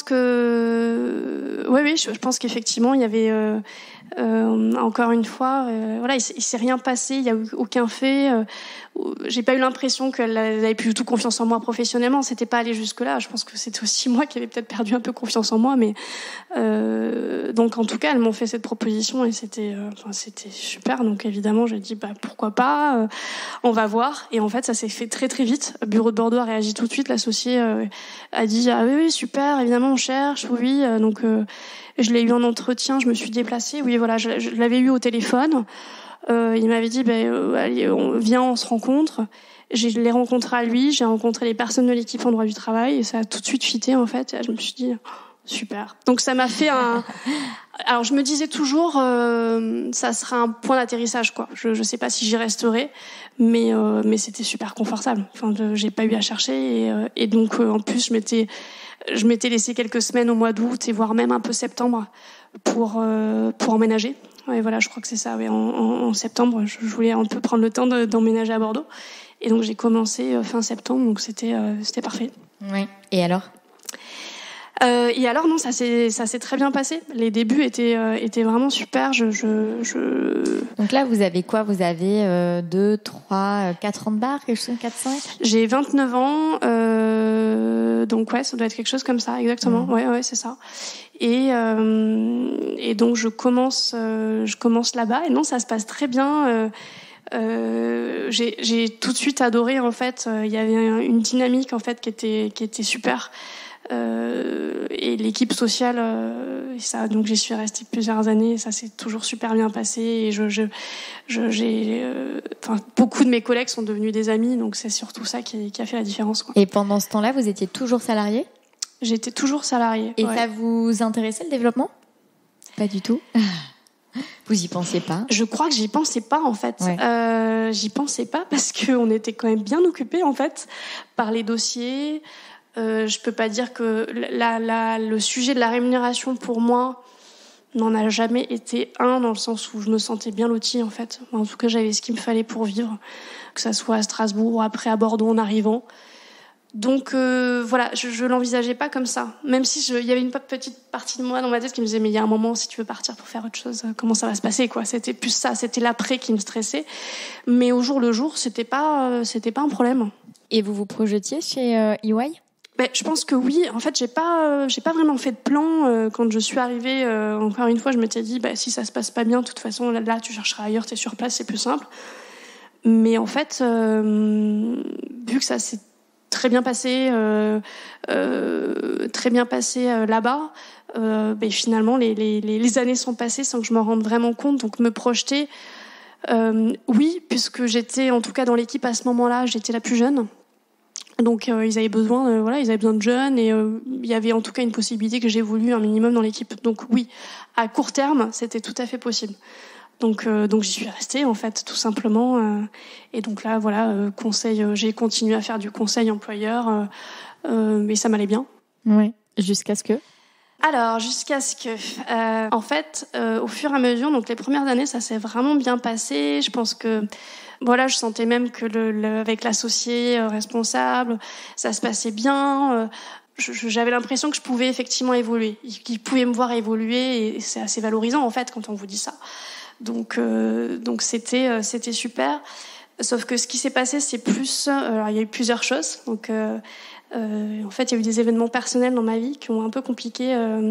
que je pense qu'effectivement il y avait encore une fois il s'est rien passé, il y a eu aucun fait. J'ai pas eu l'impression qu'elle avait plus du tout confiance en moi professionnellement. C'était pas allé jusque là. Je pense que c'était aussi moi qui avais peut-être perdu un peu confiance en moi, mais donc en tout cas elles m'ont fait cette proposition et c'était super. Donc évidemment j'ai dit pourquoi pas, on va voir. Et en fait ça s'est fait très très vite. Le bureau de Bordeaux a réagi tout de suite. L'associé a dit oui super, évidemment on cherche, oui. Donc je l'ai eu en entretien, je me suis déplacée. Oui voilà, je l'avais eu au téléphone. Il m'avait dit allez, viens, on se rencontre. Je l'ai rencontré à lui, j'ai rencontré les personnes de l'équipe en droit du travail et ça a tout de suite fité en fait. Et je me suis dit super. Donc ça m'a fait alors je me disais toujours ça sera un point d'atterrissage quoi. Je sais pas si j'y resterai, mais c'était super confortable. Enfin j'ai pas eu à chercher et donc en plus je m'étais je m'étais laissé quelques semaines au mois d'août et voire même un peu septembre pour emménager. Ouais, voilà, je crois que c'est ça. Ouais. En septembre, je voulais un peu prendre le temps d'emménager à Bordeaux. Et donc, j'ai commencé fin septembre, donc c'était parfait. Oui. Et alors ? Non, ça s'est très bien passé. Les débuts étaient vraiment super. Donc là, vous avez quoi ? Vous avez 2, 3, 4 ans de bar, quelque chose, 4, 5 ? J'ai 29 ans, donc ouais, ça doit être quelque chose comme ça, exactement. Ouais, c'est ça. Et donc je commence là-bas. Et non, ça se passe très bien. J'ai tout de suite adoré en fait. Il y avait une dynamique en fait qui était super. Et l'équipe sociale, ça, donc j'y suis restée plusieurs années. Et ça s'est toujours super bien passé. Et beaucoup de mes collègues sont devenus des amis. Donc c'est surtout ça qui a fait la différence, quoi. Et pendant ce temps-là, vous étiez toujours salarié ? J'étais toujours salariée. Et ouais. Ça vous intéressait le développement ? Pas du tout. Vous y pensiez pas ? Je crois que j'y pensais pas en fait. Ouais. J'y pensais pas parce qu'on était quand même bien occupés en fait par les dossiers. Je peux pas dire que le sujet de la rémunération pour moi n'en a jamais été un, dans le sens où je me sentais bien lotie en fait. En tout cas, j'avais ce qu'il me fallait pour vivre, que ça soit à Strasbourg ou après à Bordeaux en arrivant. Donc voilà, je l'envisageais pas comme ça. Même si il y avait une petite partie de moi dans ma tête qui me disait mais il y a un moment, si tu veux partir pour faire autre chose, comment ça va se passer, quoi. C'était plus ça, c'était l'après qui me stressait. Mais au jour le jour, c'était pas un problème. Et vous vous projetiez chez EY ? Ben, je pense que oui. En fait, j'ai pas vraiment fait de plan quand je suis arrivée. Encore une fois, je m'étais dit, si ça se passe pas bien, de toute façon, là, tu chercheras ailleurs, t'es sur place, c'est plus simple. Mais en fait, vu que ça s'est très bien passé là-bas, finalement, les années sont passées sans que je m'en rende vraiment compte. Donc, me projeter, oui, puisque j'étais, en tout cas, dans l'équipe à ce moment-là, j'étais la plus jeune. Donc ils avaient besoin de jeunes et il y avait en tout cas une possibilité que j'évolue un minimum dans l'équipe. Donc oui, à court terme, c'était tout à fait possible. Donc j'y suis restée en fait tout simplement. Et donc là j'ai continué à faire du conseil employeur, mais ça m'allait bien. Oui. Jusqu'à ce que. Alors, jusqu'à ce que, en fait, au fur et à mesure, donc les premières années, ça s'est vraiment bien passé. Je pense que, voilà, je sentais même que avec l'associé responsable, ça se passait bien. J'avais l'impression que je pouvais effectivement évoluer, qu'il pouvait me voir évoluer, et c'est assez valorisant en fait quand on vous dit ça. Donc c'était super. Sauf que ce qui s'est passé, c'est plus, alors il y a eu plusieurs choses. Donc en fait, il y a eu des événements personnels dans ma vie qui ont un peu compliqué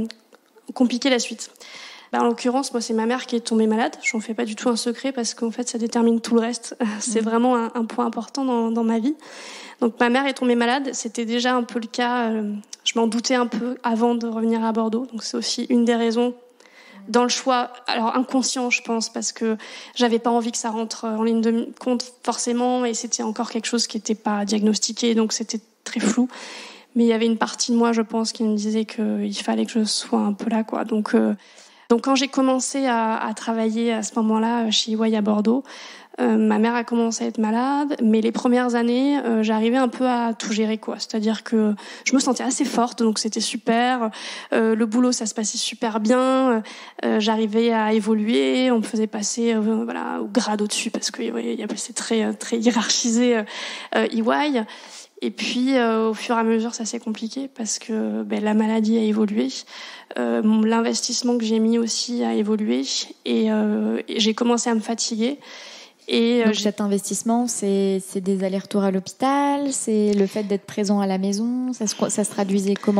la suite. En l'occurrence, moi, c'est ma mère qui est tombée malade. Je n'en fais pas du tout un secret parce qu'en fait, ça détermine tout le reste. C'est vraiment un point important dans ma vie. Donc, ma mère est tombée malade. C'était déjà un peu le cas. Je m'en doutais un peu avant de revenir à Bordeaux. Donc, c'est aussi une des raisons dans le choix, alors inconscient, je pense, parce que j'avais pas envie que ça rentre en ligne de compte forcément, et c'était encore quelque chose qui n'était pas diagnostiqué, donc c'était très flou. Mais il y avait une partie de moi, je pense, qui me disait qu'il fallait que je sois un peu là, quoi. Donc quand j'ai commencé à travailler à ce moment-là chez EY à Bordeaux, ma mère a commencé à être malade, mais les premières années, j'arrivais un peu à tout gérer, quoi. C'est-à-dire que je me sentais assez forte, donc c'était super. Le boulot, ça se passait super bien. J'arrivais à évoluer. On me faisait passer, au grade au-dessus, parce que c'est très très hiérarchisé EY. Et puis, au fur et à mesure, ça s'est compliqué parce que la maladie a évolué. L'investissement que j'ai mis aussi a évolué. Et j'ai commencé à me fatiguer. Donc cet investissement, c'est des allers-retours à l'hôpital, c'est le fait d'être présent à la maison, ça se traduisait comment ?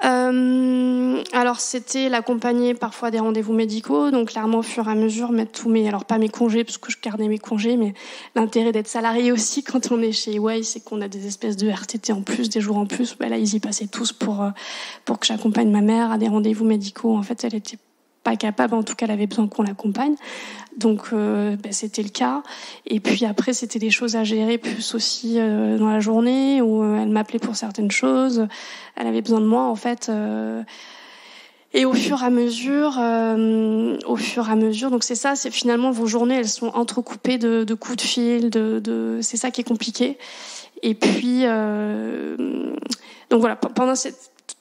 Alors c'était l'accompagner parfois des rendez-vous médicaux, donc clairement au fur et à mesure mettre alors pas mes congés parce que je gardais mes congés, mais l'intérêt d'être salarié aussi quand on est chez EY, c'est qu'on a des espèces de RTT en plus, des jours en plus. Là ils y passaient tous pour que j'accompagne ma mère à des rendez-vous médicaux. En fait elle était pas capable, en tout cas elle avait besoin qu'on l'accompagne, donc c'était le cas. Et puis après c'était des choses à gérer plus aussi dans la journée où elle m'appelait pour certaines choses, elle avait besoin de moi en fait, et au fur et à mesure, donc c'est ça, c'est finalement vos journées elles sont entrecoupées de coups de fil, c'est ça qui est compliqué. Et puis donc voilà, pendant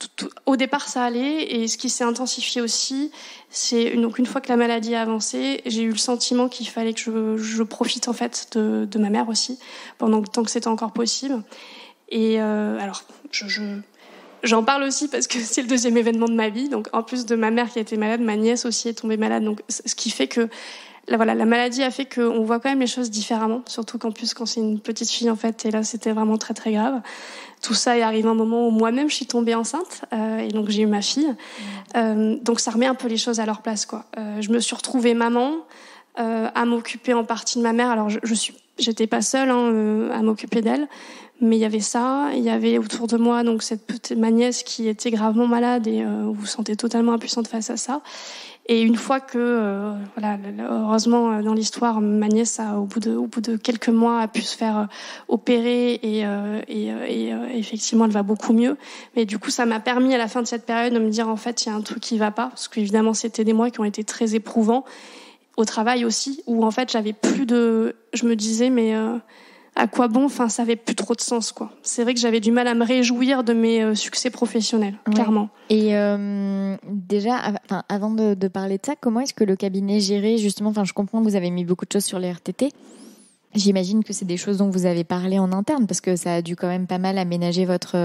au départ, ça allait, et ce qui s'est intensifié aussi, c'est donc une fois que la maladie a avancé, j'ai eu le sentiment qu'il fallait que je profite en fait de ma mère aussi, pendant le temps que c'était encore possible. Et alors, j'en parle aussi parce que c'est le deuxième événement de ma vie. Donc, en plus de ma mère qui a été malade, ma nièce aussi est tombée malade. Donc, ce qui fait que la maladie a fait qu'on voit quand même les choses différemment, surtout qu'en plus quand c'est une petite fille en fait, et là c'était vraiment très très grave. Tout ça est arrivé à un moment où moi-même je suis tombée enceinte et donc j'ai eu ma fille. Donc ça remet un peu les choses à leur place, quoi. Je me suis retrouvée maman à m'occuper en partie de ma mère. Alors j'étais pas seule à m'occuper d'elle, mais il y avait ça, il y avait autour de moi donc ma nièce qui était gravement malade et vous vous sentez totalement impuissante face à ça. Et une fois que, heureusement dans l'histoire, ma nièce au bout de quelques mois a pu se faire opérer et effectivement elle va beaucoup mieux. Mais du coup, ça m'a permis à la fin de cette période de me dire en fait il y a un truc qui va pas, parce qu'évidemment c'était des mois qui ont été très éprouvants au travail aussi, où en fait je me disais mais à quoi bon, enfin ça avait plus trop de sens, quoi. C'est vrai que j'avais du mal à me réjouir de mes succès professionnels, clairement. Et déjà, avant de parler de ça, comment est-ce que le cabinet gérait justement, je comprends que vous avez mis beaucoup de choses sur les RTT. J'imagine que c'est des choses dont vous avez parlé en interne, parce que ça a dû quand même pas mal aménager votre...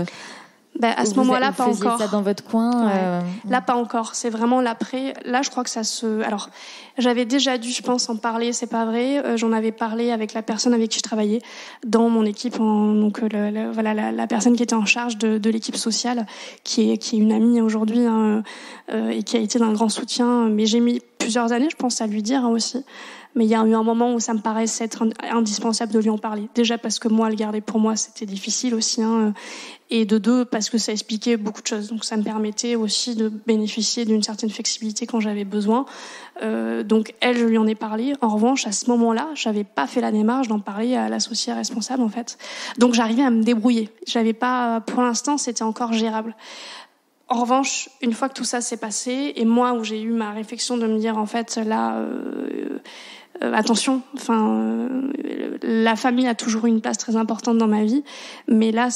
à ce moment-là, pas encore. Vous faisiez ça dans votre coin Là, pas encore. C'est vraiment l'après. Là, je crois que ça se... Alors, j'avais déjà dû, je pense, en parler. C'est pas vrai. J'en avais parlé avec la personne avec qui je travaillais dans mon équipe. Donc, la personne qui était en charge de l'équipe sociale, qui est une amie aujourd'hui et qui a été d'un grand soutien. Mais j'ai mis plusieurs années, je pense, à lui dire aussi. Mais il y a eu un moment où ça me paraissait être indispensable de lui en parler. Déjà parce que moi, le garder pour moi, c'était difficile aussi. Et de deux, parce que ça expliquait beaucoup de choses. Donc ça me permettait aussi de bénéficier d'une certaine flexibilité quand j'avais besoin. Donc elle, je lui en ai parlé. En revanche, à ce moment-là, j'avais pas fait la démarche d'en parler à l'associé responsable, en fait. Donc j'arrivais à me débrouiller. J'avais pas, pour l'instant, c'était encore gérable. En revanche, une fois que tout ça s'est passé, et moi, où j'ai eu ma réflexion de me dire, en fait, là... attention, la famille a toujours eu une place très importante dans ma vie, mais là,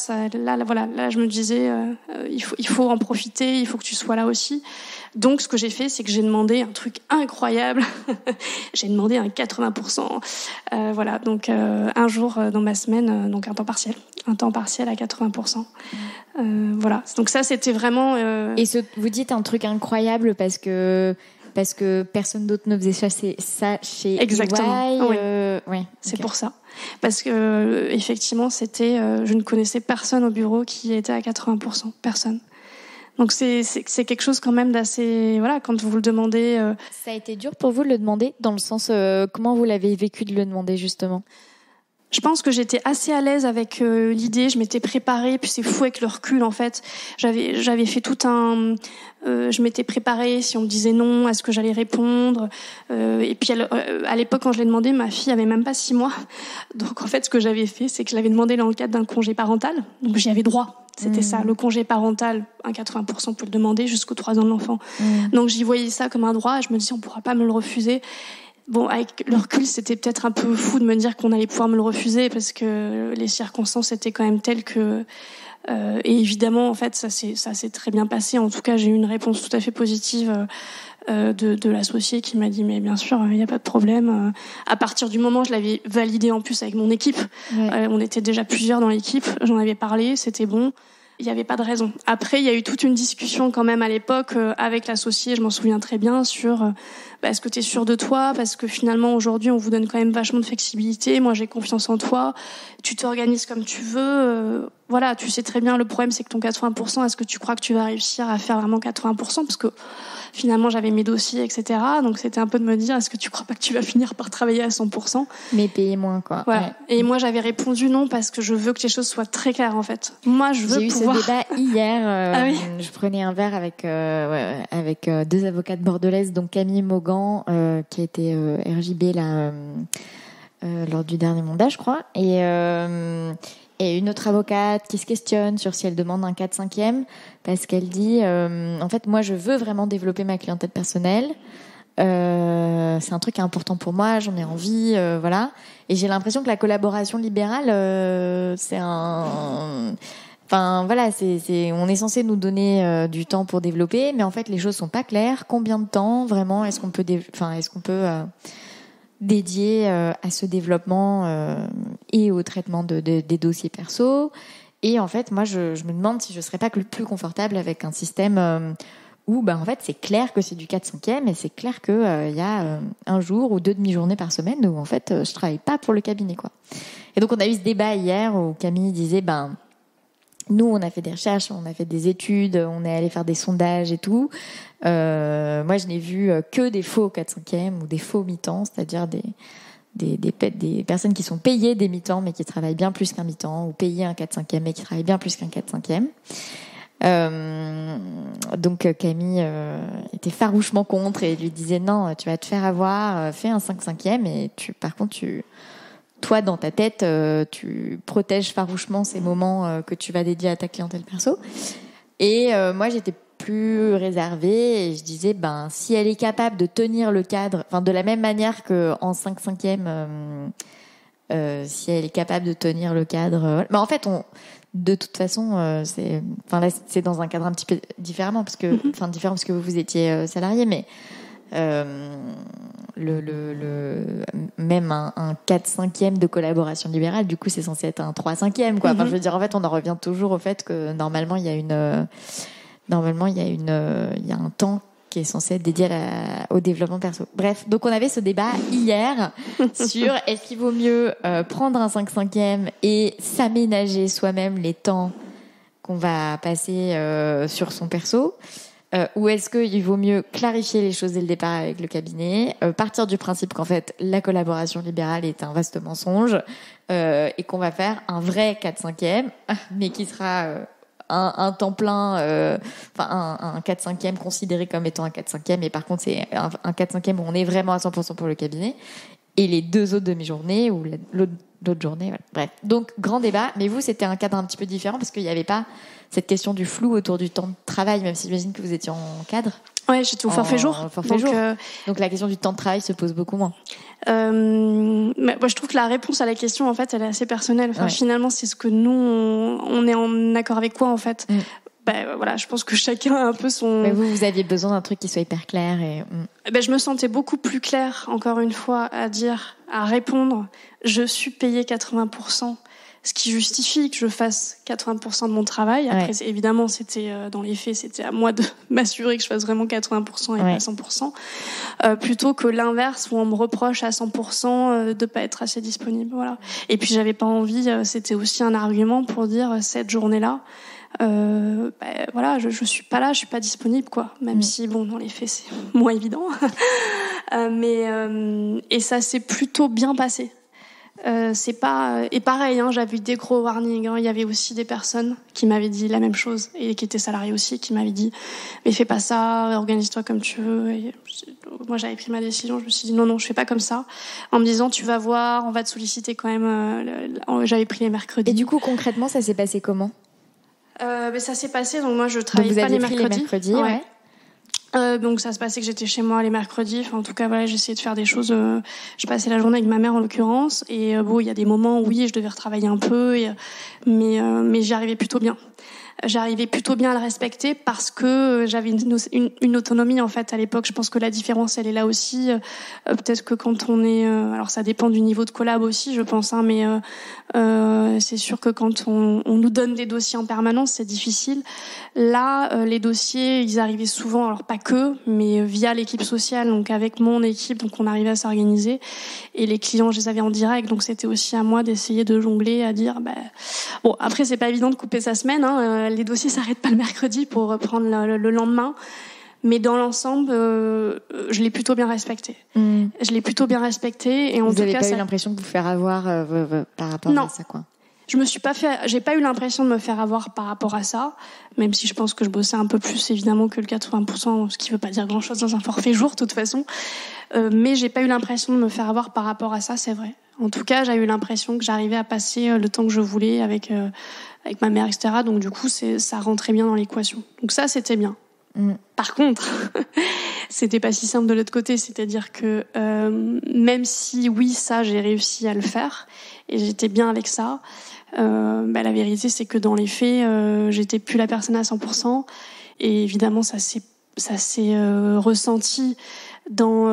je me disais, il faut en profiter, il faut que tu sois là aussi. Donc, ce que j'ai fait, c'est que j'ai demandé un truc incroyable. J'ai demandé un 80%. Donc un jour dans ma semaine, donc un temps partiel à 80%. Donc ça, c'était vraiment. Et vous dites un truc incroyable parce que personne d'autre ne faisait ça chez Exactement. EY. Oui. C'est pour ça. Parce que effectivement, je ne connaissais personne au bureau qui était à 80%. Personne. Donc c'est quelque chose quand même d'assez... Voilà, quand vous le demandez... Ça a été dur pour vous de le demander, dans le sens... comment vous l'avez vécu de le demander, justement ? Je pense que j'étais assez à l'aise avec l'idée, je m'étais préparée, puis c'est fou avec le recul en fait. J'avais fait tout un... je m'étais préparée, si on me disait non, à ce que j'allais répondre. Et puis à l'époque, quand je l'ai demandé, ma fille avait même pas 6 mois. Donc en fait, ce que j'avais fait, c'est que je l'avais demandé dans le cadre d'un congé parental. Donc j'y avais droit. C'était ça, le congé parental, un 80%, on peut le demander jusqu'aux 3 ans de l'enfant. Donc j'y voyais ça comme un droit et je me disais, on pourra pas me le refuser. Bon, avec le recul, c'était peut-être un peu fou de me dire qu'on allait pouvoir me le refuser parce que les circonstances étaient quand même telles que... et évidemment, en fait, ça s'est très bien passé. En tout cas, j'ai eu une réponse tout à fait positive de l'associé qui m'a dit mais bien sûr, il n'y a pas de problème. À partir du moment, je l'avais validé en plus avec mon équipe. Ouais. On était déjà plusieurs dans l'équipe. J'en avais parlé, c'était bon. Il n'y avait pas de raison. Après, il y a eu toute une discussion quand même à l'époque avec l'associé, je m'en souviens très bien, sur est-ce que tu es sûr de toi ? Parce que finalement, aujourd'hui, on vous donne quand même vachement de flexibilité. Moi, j'ai confiance en toi. Tu t'organises comme tu veux. Voilà, tu sais très bien, le problème, c'est que ton 80%, est-ce que tu crois que tu vas réussir à faire vraiment 80% ? Parce que finalement, j'avais mes dossiers, etc. Donc, c'était un peu de me dire, est-ce que tu crois pas que tu vas finir par travailler à 100% ? Mais payer moins, quoi. Voilà. Ouais. Et moi, j'avais répondu non parce que je veux que les choses soient très claires, en fait. Moi, je veux J'ai pouvoir... eu ce débat hier. Ah oui. Je prenais un verre avec 2 avocates bordelaises, donc Camille Maugan, qui a été RJB là, lors du dernier mandat, je crois, et une autre avocate qui se questionne sur si elle demande un 4/5e, parce qu'elle dit en fait, moi, je veux vraiment développer ma clientèle personnelle. C'est un truc qui est important pour moi, j'en ai envie, voilà. Et j'ai l'impression que la collaboration libérale, Enfin voilà, on est censé nous donner du temps pour développer, mais en fait les choses sont pas claires. Combien de temps vraiment est-ce qu'on peut dédier à ce développement et au traitement des dossiers perso? Et en fait, moi, je me demande si je serais pas plus confortable avec un système où, en fait, c'est clair que c'est du 4/5e et c'est clair que y a un jour ou 2 demi-journées par semaine où, en fait, je travaille pas pour le cabinet, quoi. Et donc, on a eu ce débat hier où Camille disait, nous, on a fait des recherches, on a fait des études, on est allé faire des sondages et tout. Moi, je n'ai vu que des faux 4/5e ou des faux mi-temps, c'est-à-dire des personnes qui sont payées des mi-temps mais qui travaillent bien plus qu'un mi-temps, ou payées un 4/5e mais qui travaillent bien plus qu'un 4/5e. Donc Camille était farouchement contre et lui disait non, tu vas te faire avoir, fais un 5/5e et toi dans ta tête tu protèges farouchement ces moments que tu vas dédier à ta clientèle perso. Et moi j'étais plus réservée et je disais si elle est capable de tenir le cadre, de la même manière que en 5/5e si elle est capable de tenir le cadre, en fait de toute façon c'est dans un cadre un petit peu différemment parce que différent parce que vous étiez salarié, mais même un 4/5e de collaboration libérale, du coup c'est censé être un 3/5e, quoi. Je veux dire, en fait on en revient toujours au fait que normalement il y a un temps qui est censé être dédié au développement perso. Bref, donc on avait ce débat hier sur est-ce qu'il vaut mieux prendre un 5/5e et s'aménager soi-même les temps qu'on va passer sur son perso, ou est-ce qu'il vaut mieux clarifier les choses dès le départ avec le cabinet, partir du principe qu'en fait la collaboration libérale est un vaste mensonge et qu'on va faire un vrai 4/5e mais qui sera un temps plein, un 4/5e considéré comme étant un 4/5e, et par contre c'est un 4/5e où on est vraiment à 100% pour le cabinet, et les 2 autres demi-journées ou l'autre journée, voilà. Bref, donc grand débat. Mais vous, c'était un cadre un petit peu différent parce qu'il n'y avait pas cette question du flou autour du temps de travail, même si j'imagine que vous étiez en cadre. Ouais, j'étais au forfait jour. Donc la question du temps de travail se pose beaucoup moins. Mais moi, je trouve que la réponse à la question, en fait, elle est assez personnelle. Finalement, c'est ce que nous, on est en accord avec quoi, en fait. Voilà, je pense que chacun a un peu son... Mais vous aviez besoin d'un truc qui soit hyper clair et... je me sentais beaucoup plus claire, encore une fois, à répondre. Je suis payée 80%. Ce qui justifie que je fasse 80% de mon travail. Après, évidemment, c'était dans les faits, c'était à moi de m'assurer que je fasse vraiment 80% et pas 100%, plutôt que l'inverse où on me reproche à 100% de pas être assez disponible. Voilà. Et puis, j'avais pas envie. C'était aussi un argument pour dire cette journée-là. Voilà, je suis pas là, je suis pas disponible, quoi. Même si, dans les faits, c'est moins évident. Et ça s'est plutôt bien passé. C'est pas, et pareil, j'avais eu des gros warnings. Il y avait aussi des personnes qui m'avaient dit la même chose et qui étaient salariées aussi, qui m'avaient dit mais fais pas ça, organise-toi comme tu veux. Et moi, j'avais pris ma décision. Je me suis dit non, je fais pas comme ça. En me disant tu vas voir, on va te solliciter quand même. J'avais pris les mercredis. Et du coup, concrètement, ça s'est passé comment? Ça s'est passé. Donc moi, je travaillais pas les mercredis. Ouais. Donc ça se passait que j'étais chez moi les mercredis. En tout cas, voilà, j'essayais de faire des choses. Je passais la journée avec ma mère en l'occurrence. Et il y a des moments où oui, je devais retravailler un peu, mais j'y arrivais plutôt bien. J'arrivais plutôt bien à le respecter parce que j'avais une autonomie en fait à l'époque. Je pense que la différence elle est là aussi. Peut-être que quand on est, alors ça dépend du niveau de collab aussi, je pense, mais c'est sûr que quand on nous donne des dossiers en permanence, c'est difficile. Là, les dossiers, ils arrivaient souvent, alors pas que, mais via l'équipe sociale, donc avec mon équipe, donc on arrivait à s'organiser. Et les clients, je les avais en direct, donc c'était aussi à moi d'essayer de jongler, à dire, bon, après c'est pas évident de couper sa semaine, les dossiers s'arrêtent pas le mercredi pour reprendre le lendemain. Mais dans l'ensemble, je l'ai plutôt bien respecté. Je l'ai plutôt bien respecté. Et en vous tout n'avez cas, pas eu l'impression de vous faire avoir par rapport à ça, quoi? J'ai pas eu l'impression de me faire avoir par rapport à ça, même si je pense que je bossais un peu plus évidemment que le 80%, ce qui veut pas dire grand chose dans un forfait jour de toute façon. Mais j'ai pas eu l'impression de me faire avoir par rapport à ça, c'est vrai. En tout cas, j'ai eu l'impression que j'arrivais à passer le temps que je voulais avec ma mère, etc. Donc du coup, ça rentrait bien dans l'équation. Donc ça, c'était bien. Par contre, c'était pas si simple de l'autre côté, c'est-à-dire que même si oui, ça, j'ai réussi à le faire et j'étais bien avec ça, La vérité, c'est que dans les faits, j'étais plus la personne à 100%. Et évidemment, ça s'est ressenti dans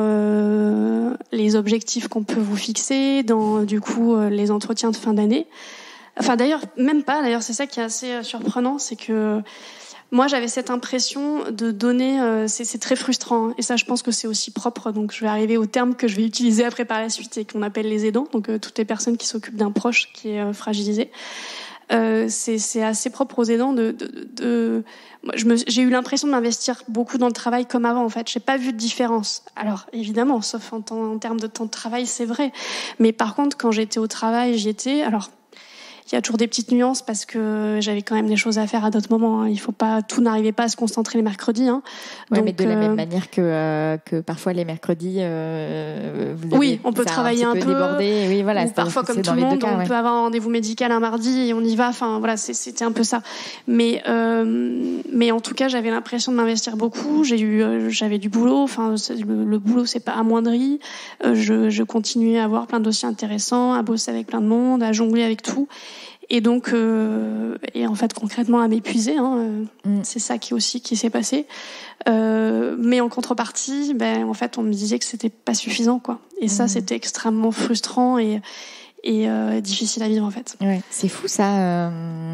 les objectifs qu'on peut vous fixer, dans du coup les entretiens de fin d'année. Enfin d'ailleurs, même pas. D'ailleurs, c'est ça qui est assez surprenant, c'est que moi j'avais cette impression de donner. C'est très frustrant, hein, et ça, je pense que c'est aussi propre. Donc, je vais arriver au terme que je vais utiliser après par la suite et qu'on appelle les aidants. Donc, toutes les personnes qui s'occupent d'un proche qui est fragilisé. C'est assez propre aux aidants j'ai eu l'impression de m'investir beaucoup dans le travail comme avant, en fait. J'ai pas vu de différence. Alors, évidemment, sauf en termes de temps de travail, c'est vrai. Mais par contre, quand j'étais au travail, alors, il y a toujours des petites nuances parce que j'avais quand même des choses à faire à d'autres moments. Hein. Tout n'arrivait pas à se concentrer les mercredis. Hein. Ouais, mais de la même manière que parfois les mercredis, oui, on peut travailler un peu. Débordé. Oui, voilà. Ou parfois, comme tout le monde, on peut avoir un rendez-vous médical un mardi et on y va. Enfin, voilà, c'était un peu ça. Mais en tout cas, j'avais l'impression de m'investir beaucoup. J'avais du boulot. Enfin, le boulot, c'est pas amoindri. Je continuais à avoir plein de dossiers intéressants, à bosser avec plein de monde, à jongler avec tout. Et donc, et en fait, concrètement, à m'épuiser. C'est ça qui s'est passé. Mais en contrepartie, en fait, on me disait que c'était pas suffisant, quoi. Et ça, c'était extrêmement frustrant et difficile à vivre, en fait. Ouais, c'est fou, ça.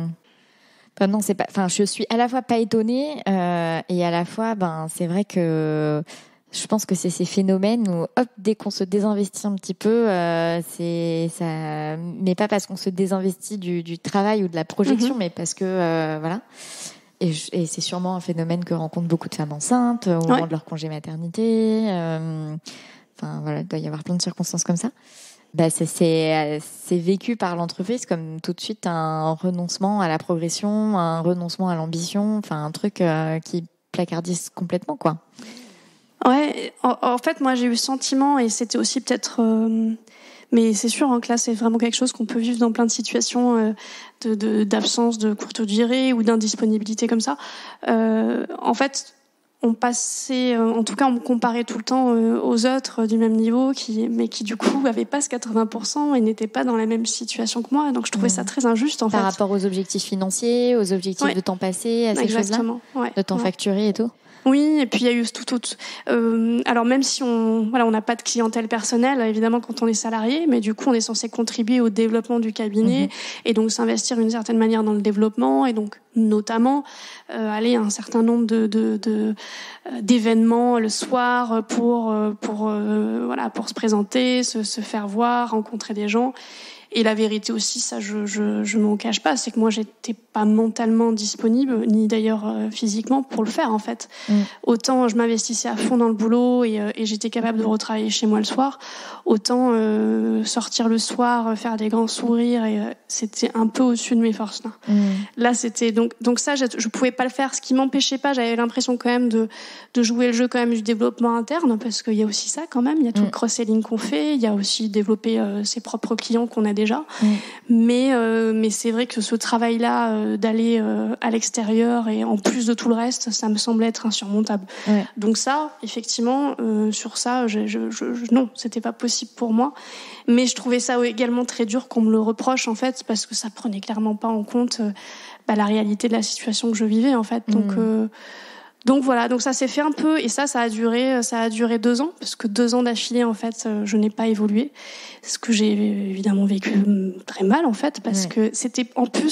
Enfin, non, c'est pas. Enfin, je suis à la fois pas étonnée et à la fois, c'est vrai que. Je pense que c'est ces phénomènes où, hop, dès qu'on se désinvestit un petit peu, c'est ça, mais pas parce qu'on se désinvestit du travail ou de la projection, mais parce que voilà. Et c'est sûrement un phénomène que rencontrent beaucoup de femmes enceintes au moment de leur congé maternité. Enfin voilà, il doit y avoir plein de circonstances comme ça. C'est vécu par l'entreprise comme tout de suite un renoncement à la progression, un renoncement à l'ambition, enfin un truc qui placardise complètement, quoi. Ouais, en fait, moi, j'ai eu le sentiment, et c'était aussi peut-être... mais c'est sûr que là, c'est vraiment quelque chose qu'on peut vivre dans plein de situations d'absence de courte durée ou d'indisponibilité comme ça. En fait, on passait... en tout cas, on me comparait tout le temps aux autres du même niveau, mais qui du coup, n'avaient pas ce 80% et n'étaient pas dans la même situation que moi. Donc, je trouvais ça très injuste, en fait. Par rapport aux objectifs financiers, aux objectifs de temps passé, à ces choses-là, de temps facturé et tout. Oui, et puis il y a eu tout. Alors même si on n'a pas de clientèle personnelle, évidemment quand on est salarié, mais du coup on est censé contribuer au développement du cabinet et donc s'investir d'une certaine manière dans le développement et donc notamment aller à un certain nombre d'événements le soir pour se présenter, se faire voir, rencontrer des gens. Et la vérité aussi, ça, je m'en cache pas, c'est que moi, j'étais pas mentalement disponible, ni d'ailleurs physiquement, pour le faire, en fait. Autant je m'investissais à fond dans le boulot et j'étais capable de retravailler chez moi le soir, autant sortir le soir, faire des grands sourires, et c'était un peu au-dessus de mes forces, là. Là, c'était donc ça, je pouvais pas le faire. Ce qui m'empêchait pas, j'avais l'impression quand même de jouer le jeu quand même du développement interne, parce qu'il y a aussi ça quand même. Il y a tout le cross-selling qu'on fait, il y a aussi développer ses propres clients qu'on a déjà. Mais c'est vrai que ce travail-là d'aller à l'extérieur et en plus de tout le reste, ça me semblait être insurmontable. Donc ça, effectivement, sur ça, non, c'était pas possible pour moi. Mais je trouvais ça également très dur qu'on me le reproche, en fait, parce que ça prenait clairement pas en compte la réalité de la situation que je vivais, en fait. Donc voilà, donc ça s'est fait un peu, et ça a duré 2 ans, parce que 2 ans d'affilée, en fait, je n'ai pas évolué. Ce que j'ai évidemment vécu très mal, en fait, parce que c'était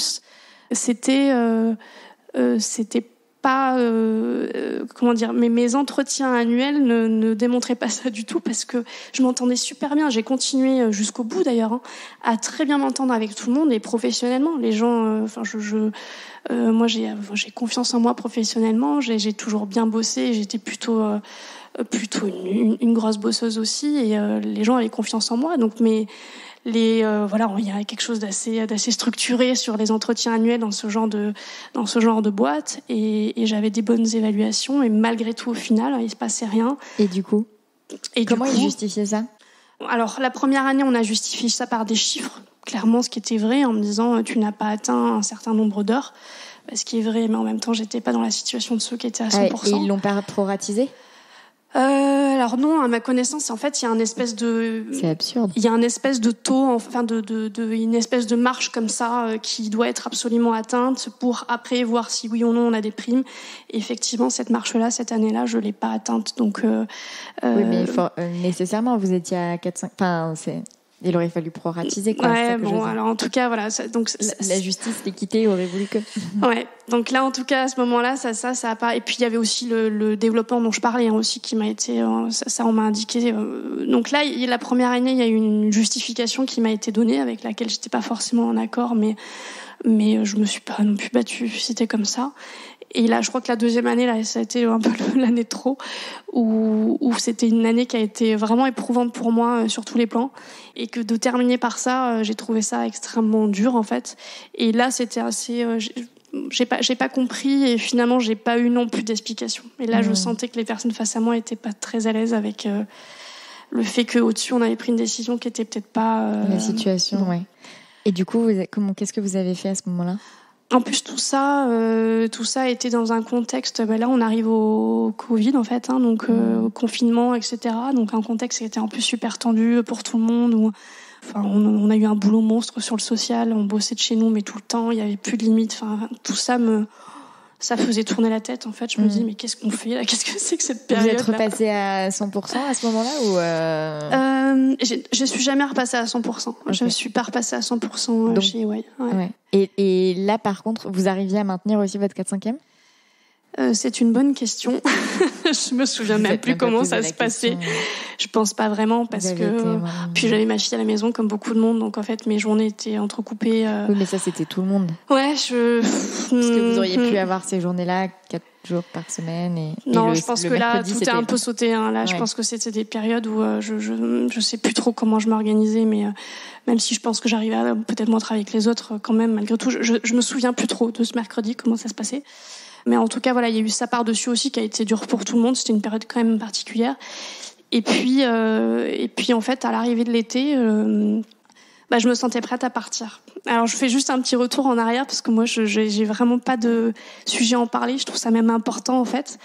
pas, comment dire, mais mes entretiens annuels ne démontraient pas ça du tout, parce que je m'entendais super bien. J'ai continué jusqu'au bout, d'ailleurs, à très bien m'entendre avec tout le monde, et professionnellement. Les gens, moi, j'ai confiance en moi professionnellement. J'ai toujours bien bossé. J'étais plutôt une grosse bosseuse aussi, et les gens avaient confiance en moi. Donc, il y a quelque chose d'assez structuré sur les entretiens annuels dans ce genre de boîte, et j'avais des bonnes évaluations, et malgré tout, au final, il se passait rien. Et du coup, comment ils justifiaient ça? Alors, la première année, on a justifié ça par des chiffres. Clairement, ce qui était vrai, en me disant tu n'as pas atteint un certain nombre d'heures, ce qui est vrai, mais en même temps j'étais pas dans la situation de ceux qui étaient à 100%. Et ils l'ont pas proratisé? Alors non, à ma connaissance, en fait, il y a un espèce de... C'est absurde. Il y a un espèce de taux, enfin une espèce de marge comme ça qui doit être absolument atteinte pour après voir si oui ou non on a des primes. Et effectivement, cette marche-là, cette année-là, je l'ai pas atteinte. Donc, oui, mais nécessairement, vous étiez à 4-5... Enfin, il aurait fallu proratiser, quoi. Ouais, bon, alors en tout cas, voilà. Donc, la justice, l'équité aurait voulu que... Ouais, donc là, en tout cas, à ce moment-là, ça a pas... Et puis, il y avait aussi le développement dont je parlais, aussi, qui m'a été... Ça, on m'a indiqué... Donc là, la première année, il y a eu une justification qui m'a été donnée, avec laquelle j'étais pas forcément en accord, mais je me suis pas non plus battue. C'était comme ça. Et là, je crois que la deuxième année, là, ça a été un peu l'année de trop, où c'était une année qui a été vraiment éprouvante pour moi sur tous les plans, et que de terminer par ça, j'ai trouvé ça extrêmement dur en fait. Et là, c'était assez, j'ai pas compris, et finalement, j'ai pas eu non plus d'explication. Et là, je sentais que les personnes face à moi étaient pas très à l'aise avec le fait qu'au-dessus, on avait pris une décision qui était peut-être pas la situation, ouais. Et du coup, qu'est-ce que vous avez fait à ce moment-là? En plus, tout ça était dans un contexte. Là, on arrive au Covid, en fait, donc au confinement, etc. Donc un contexte qui était en plus super tendu pour tout le monde. Où, enfin, on a eu un boulot monstre sur le social. On bossait de chez nous, mais tout le temps, il y avait plus de limites. Enfin, tout ça ça faisait tourner la tête, en fait. Je me dis, mais qu'est-ce qu'on fait là? Qu'est-ce que c'est que cette période? Vous êtes repassé à 100% à ce moment-là ou je suis jamais repassée à 100%. Okay. Je ne suis pas repassée à 100% chez EY. Ouais. Et là, par contre, vous arriviez à maintenir aussi votre 4/5e? C'est une bonne question. Je me souviens même plus comment ça se passait. Je pense pas vraiment parce que puis j'avais ma fille à la maison comme beaucoup de monde, donc en fait mes journées étaient entrecoupées. Oui, mais ça c'était tout le monde. Ouais, Parce que vous auriez pu avoir ces journées-là 4 jours par semaine non, je pense que là tout est un peu sauté. Là, je pense que c'était des périodes où je sais plus trop comment je m'organisais, mais même si je pense que j'arrivais à peut-être moins travailler que les autres, quand même malgré tout, je me souviens plus trop de ce mercredi comment ça se passait. Mais en tout cas, voilà, il y a eu ça par-dessus aussi qui a été dur pour tout le monde. C'était une période quand même particulière. Et puis en fait, à l'arrivée de l'été, je me sentais prête à partir. Alors, je fais juste un petit retour en arrière parce que moi, j'ai vraiment pas de sujet à en parler. Je trouve ça même important, en fait.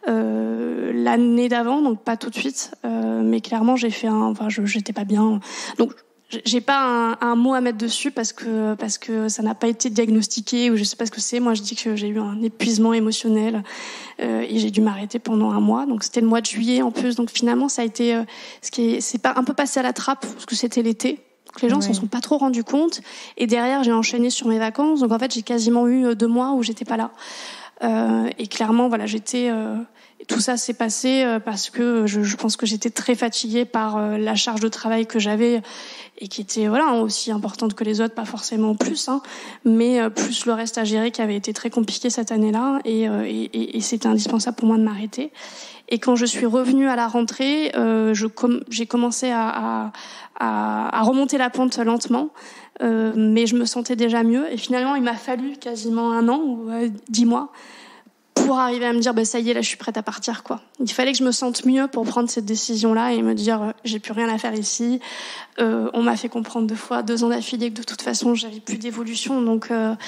L'année d'avant, donc pas tout de suite, mais clairement, j'étais pas bien. Donc, j'ai pas un mot à mettre dessus parce que ça n'a pas été diagnostiqué ou je sais pas ce que c'est. Moi, je dis que j'ai eu un épuisement émotionnel et j'ai dû m'arrêter pendant un mois. Donc c'était le mois de juillet en plus. Donc finalement, ça a été c'est pas un peu passé à la trappe parce que c'était l'été. Donc les gens s'en sont pas trop rendus compte. Et derrière, j'ai enchaîné sur mes vacances. Donc en fait, j'ai quasiment eu 2 mois où j'étais pas là. Et clairement, voilà, tout ça s'est passé parce que je pense que j'étais très fatiguée par la charge de travail que j'avais et qui était aussi importante que les autres, pas forcément plus, mais plus le reste à gérer qui avait été très compliqué cette année-là et c'était indispensable pour moi de m'arrêter. Et quand je suis revenue à la rentrée, j'ai commencé à remonter la pente lentement, mais je me sentais déjà mieux. Et finalement, il m'a fallu quasiment 1 an ou 10 mois pour arriver à me dire ça y est, là je suis prête à partir, quoi. Il fallait que je me sente mieux pour prendre cette décision-là et me dire j'ai plus rien à faire ici. On m'a fait comprendre 2 fois, 2 ans d'affilée, que de toute façon j'avais plus d'évolution. Donc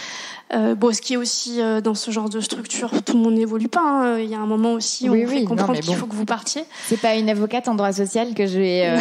ce qui est aussi dans ce genre de structure, tout le monde n'évolue pas. Il y a un moment aussi où on fait comprendre qu'il faut que vous partiez. C'est pas une avocate en droit social que je vais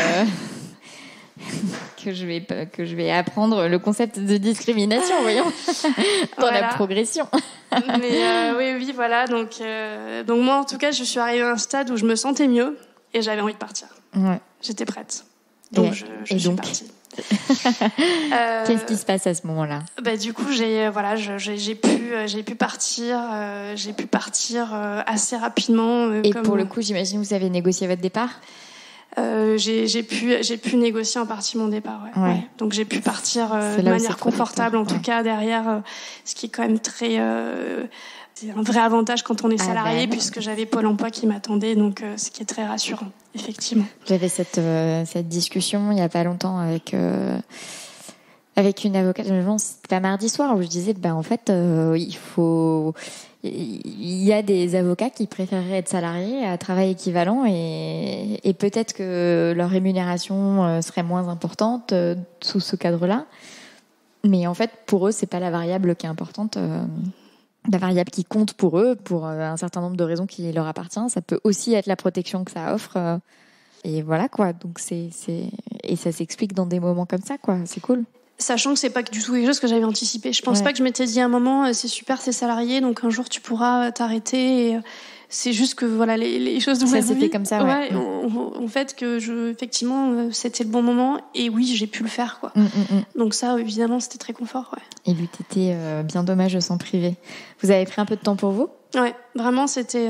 que je vais apprendre le concept de discrimination, voyons, dans la progression. Mais oui, voilà. Donc moi, en tout cas, je suis arrivée à un stade où je me sentais mieux et j'avais envie de partir. Ouais. J'étais prête. Donc je suis partie. Qu'est-ce qui se passe à ce moment-là? Du coup, j'ai pu partir. J'ai pu partir assez rapidement. Et pour le coup, j'imagine que vous avez négocié votre départ? J'ai pu négocier en partie mon départ. Ouais. Donc j'ai pu partir de manière confortable, en tout cas derrière, ce qui est quand même c'est un vrai avantage quand on est salarié, puisque j'avais Pôle Emploi qui m'attendait, donc ce qui est très rassurant, effectivement. J'avais cette discussion il y a pas longtemps avec une avocate. C'était pas mardi soir où je disais en fait il y a des avocats qui préféreraient être salariés à travail équivalent et peut-être que leur rémunération serait moins importante sous ce cadre-là. Mais en fait, pour eux, c'est pas la variable qui est importante. la variable qui compte pour eux, pour un certain nombre de raisons qui leur appartient. Ça peut aussi être la protection que ça offre. Et voilà, quoi. Donc, et ça s'explique dans des moments comme ça, quoi. C'est cool. Sachant que c'est pas du tout quelque chose que j'avais anticipé. Je pense pas que je m'étais dit à un moment, c'est super, c'est salarié, donc un jour tu pourras t'arrêter. C'est juste que voilà, les choses de ma vie. Ça s'est fait comme ça, ouais. En fait, effectivement, c'était le bon moment. Et oui, j'ai pu le faire, quoi. Donc ça, évidemment, c'était très confort, ouais. Il eût été bien dommage de s'en priver. Vous avez pris un peu de temps pour vous ? Ouais, vraiment, c'était.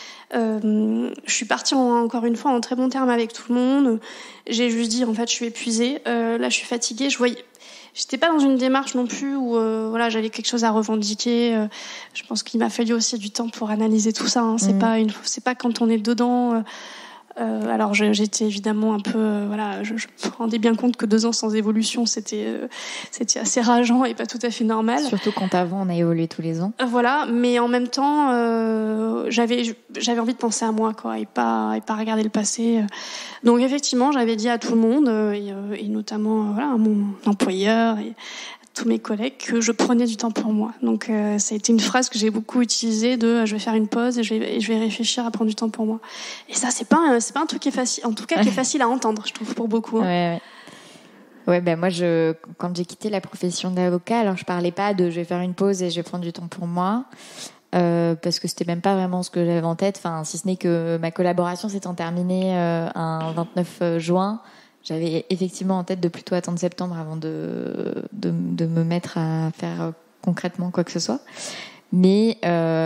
Je suis partie encore une fois en très bon terme avec tout le monde. J'ai juste dit, en fait, je suis épuisée. Là, je suis fatiguée. J'étais pas dans une démarche non plus où voilà, j'avais quelque chose à revendiquer. Je pense qu'il m'a fallu aussi du temps pour analyser tout ça. Hein. C'est pas quand on est dedans. Alors j'étais évidemment un peu voilà, je me rendais bien compte que 2 ans sans évolution c'était assez rageant et pas tout à fait normal. Surtout quand avant on a évolué tous les ans. Voilà, mais en même temps j'avais envie de penser à moi, quoi, et pas regarder le passé. Donc effectivement j'avais dit à tout le monde et notamment voilà, à mon employeur et tous mes collègues que je prenais du temps pour moi. Donc ça a été une phrase que j'ai beaucoup utilisée de je vais faire une pause et je vais réfléchir à prendre du temps pour moi. Et ça c'est pas un truc qui est facile, en tout cas qui est facile à entendre, je trouve, pour beaucoup. Hein. Ouais, ben moi quand j'ai quitté la profession d'avocat, alors je parlais pas de je vais faire une pause et je vais prendre du temps pour moi. Parce que c'était même pas vraiment ce que j'avais en tête, enfin si ce n'est que ma collaboration s'étant terminée un 29 juin. J'avais effectivement en tête de plutôt attendre septembre avant de me mettre à faire concrètement quoi que ce soit. Mais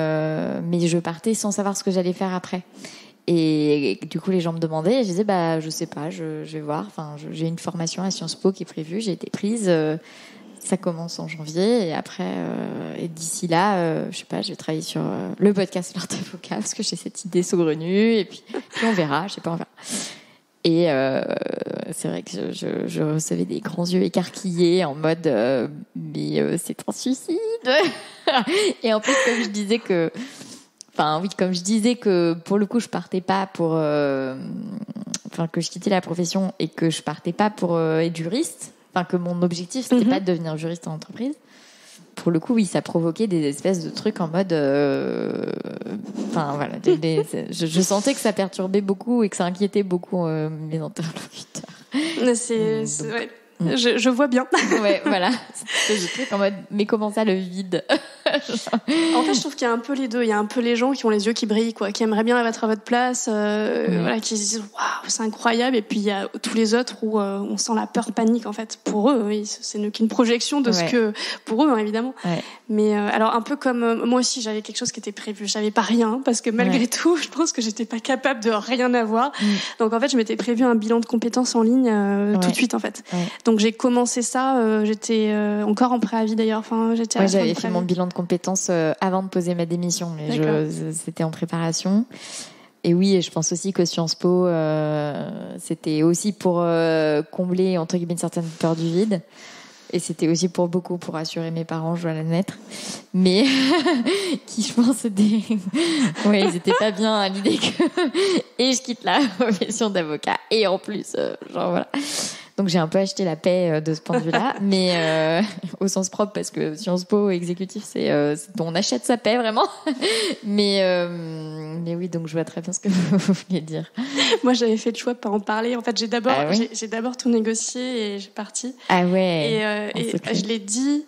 je partais sans savoir ce que j'allais faire après. Et du coup, les gens me demandaient, et je disais, je sais pas, je vais voir. Enfin, j'ai une formation à Sciences Po qui est prévue, j'ai été prise. Ça commence en janvier et après, et d'ici là, je sais pas, je vais travailler sur le podcast Fleur d'avocat parce que j'ai cette idée saugrenue et puis on verra, je sais pas, on verra. Et c'est vrai que je recevais des grands yeux écarquillés en mode mais c'est un suicide. Et en plus comme je disais que pour le coup je partais pas pour que je quittais la profession et que je partais pas pour être juriste, que mon objectif c'était pas de devenir juriste en entreprise. Pour le coup, oui, ça provoquait des espèces de trucs en mode... voilà. Je sentais que ça perturbait beaucoup et que ça inquiétait beaucoup mes interlocuteurs. Ouais. Je vois bien. Ouais, voilà. C'est ce truc en mode, mais comment ça, le vide? En fait, je trouve qu'il y a un peu les deux. Il y a un peu les gens qui ont les yeux qui brillent, quoi, qui aimeraient bien être à votre place, voilà, qui se disent waouh, c'est incroyable. Et puis il y a tous les autres où on sent la peur, panique, en fait. Pour eux, oui, c'est qu'une projection de ce que pour eux, hein, évidemment. Ouais. Mais alors un peu comme moi aussi, j'avais quelque chose qui était prévu. J'avais pas rien parce que malgré tout, je pense que j'étais pas capable de rien avoir. Donc en fait, je m'étais prévu un bilan de compétences en ligne tout de suite, en fait. Ouais. Donc j'ai commencé ça. J'étais encore en préavis d'ailleurs. Enfin, j'avais fait mon bilan de compétences avant de poser ma démission, mais c'était en préparation. Et oui, je pense aussi que Sciences Po, c'était aussi pour combler entre guillemets une certaine peur du vide. Et c'était aussi pour assurer mes parents, je dois l'admettre. Mais qui, je pense, ils étaient pas bien à l'idée que et je quitte la profession d'avocat. Et en plus, voilà. Donc j'ai un peu acheté la paix de ce point de vue-là, mais au sens propre, parce que Sciences Po exécutif, c'est on achète sa paix vraiment. mais oui, donc je vois très bien ce que vous vouliez dire. Moi, j'avais fait le choix de pas en parler. En fait, j'ai d'abord tout négocié et j'ai parti. Ah ouais. Et je l'ai dit.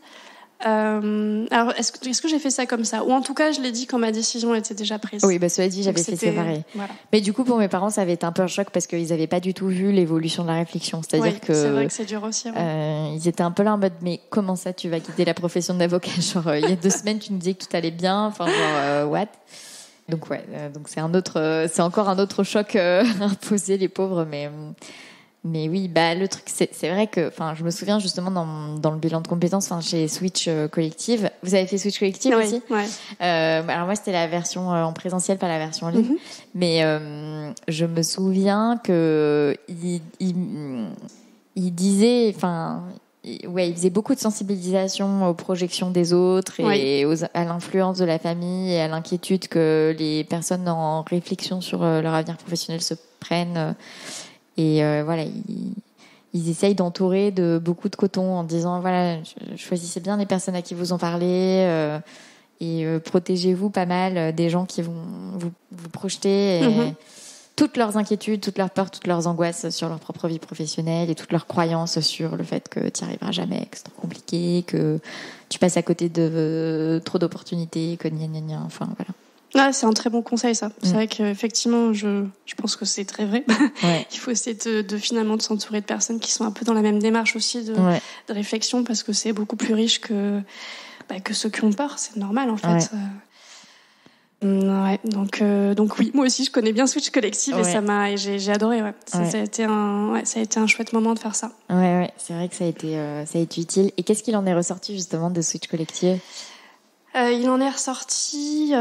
Alors, est-ce que j'ai fait ça comme ça? Ou en tout cas, je l'ai dit quand ma décision était déjà prise. Oui, cela dit, j'avais fait séparer. Voilà. Mais du coup, pour mes parents, ça avait été un peu un choc parce qu'ils n'avaient pas du tout vu l'évolution de la réflexion. C'est-à-dire que... c'est vrai que c'est dur aussi. Ouais. Ils étaient un peu là en mode, mais comment ça, tu vas quitter la profession d'avocat? Genre, il y a 2 semaines, tu nous disais que tout allait bien. Enfin, genre, what? Donc, donc c'est encore un autre choc imposé, les pauvres, mais oui, le truc, c'est vrai que, je me souviens justement dans le bilan de compétences, chez Switch Collective. Vous avez fait Switch Collective aussi? Ouais. Alors moi, c'était la version en présentiel, pas la version en ligne. Mais je me souviens que il disait, il faisait beaucoup de sensibilisation aux projections des autres et à l'influence de la famille et à l'inquiétude que les personnes en réflexion sur leur avenir professionnel se prennent. Et voilà, ils essayent d'entourer de beaucoup de coton en disant voilà, choisissez bien les personnes à qui vous en parlez et protégez-vous pas mal des gens qui vont vous projeter et toutes leurs inquiétudes, toutes leurs peurs, toutes leurs angoisses sur leur propre vie professionnelle et toutes leurs croyances sur le fait que tu n'y arriveras jamais, que c'est trop compliqué, que tu passes à côté de trop d'opportunités, que gna gna gna, enfin voilà. Ouais, c'est un très bon conseil, ça. C'est vrai qu'effectivement, je pense que c'est très vrai. Ouais. Il faut essayer de finalement de s'entourer de personnes qui sont un peu dans la même démarche aussi de réflexion, parce que c'est beaucoup plus riche que ceux qui ont peur. C'est normal, en fait. Ouais. Donc oui, moi aussi, je connais bien Switch Collective et j'ai adoré. Ouais. Ça a été un chouette moment de faire ça. Ouais. C'est vrai que ça a été utile. Et qu'est-ce qu'il en est ressorti justement de Switch Collective? Il en est ressorti.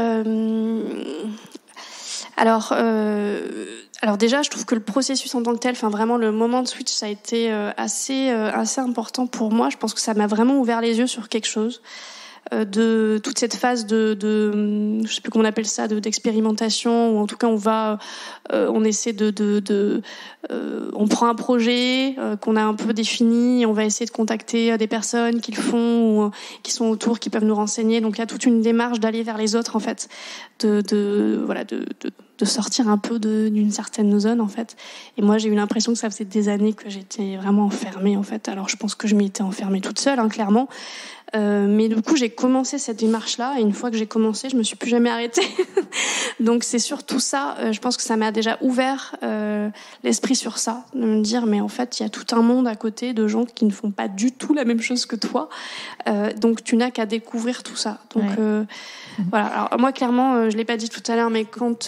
Alors déjà, je trouve que le processus en tant que tel, enfin vraiment le moment de Switch, ça a été assez important pour moi. Je pense que ça m'a vraiment ouvert les yeux sur quelque chose. De toute cette phase de je sais plus comment on appelle ça, d'expérimentation, ou en tout cas on essaie on prend un projet qu'on a un peu défini, on va essayer de contacter des personnes qui le font ou qui sont autour, qui peuvent nous renseigner. Donc il y a toute une démarche d'aller vers les autres, en fait, de sortir un peu d'une certaine zone, en fait. Et moi, j'ai eu l'impression que ça faisait des années que j'étais vraiment enfermée, en fait. Alors je pense que je m'y étais enfermée toute seule, clairement. Mais du coup, j'ai commencé cette démarche-là, et une fois que j'ai commencé, je me suis plus jamais arrêtée. Donc c'est surtout ça. Je pense que ça m'a déjà ouvert l'esprit sur ça, de me dire mais en fait, il y a tout un monde à côté de gens qui ne font pas du tout la même chose que toi. Donc tu n'as qu'à découvrir tout ça. Donc voilà. Alors moi, clairement, je l'ai pas dit tout à l'heure, mais quand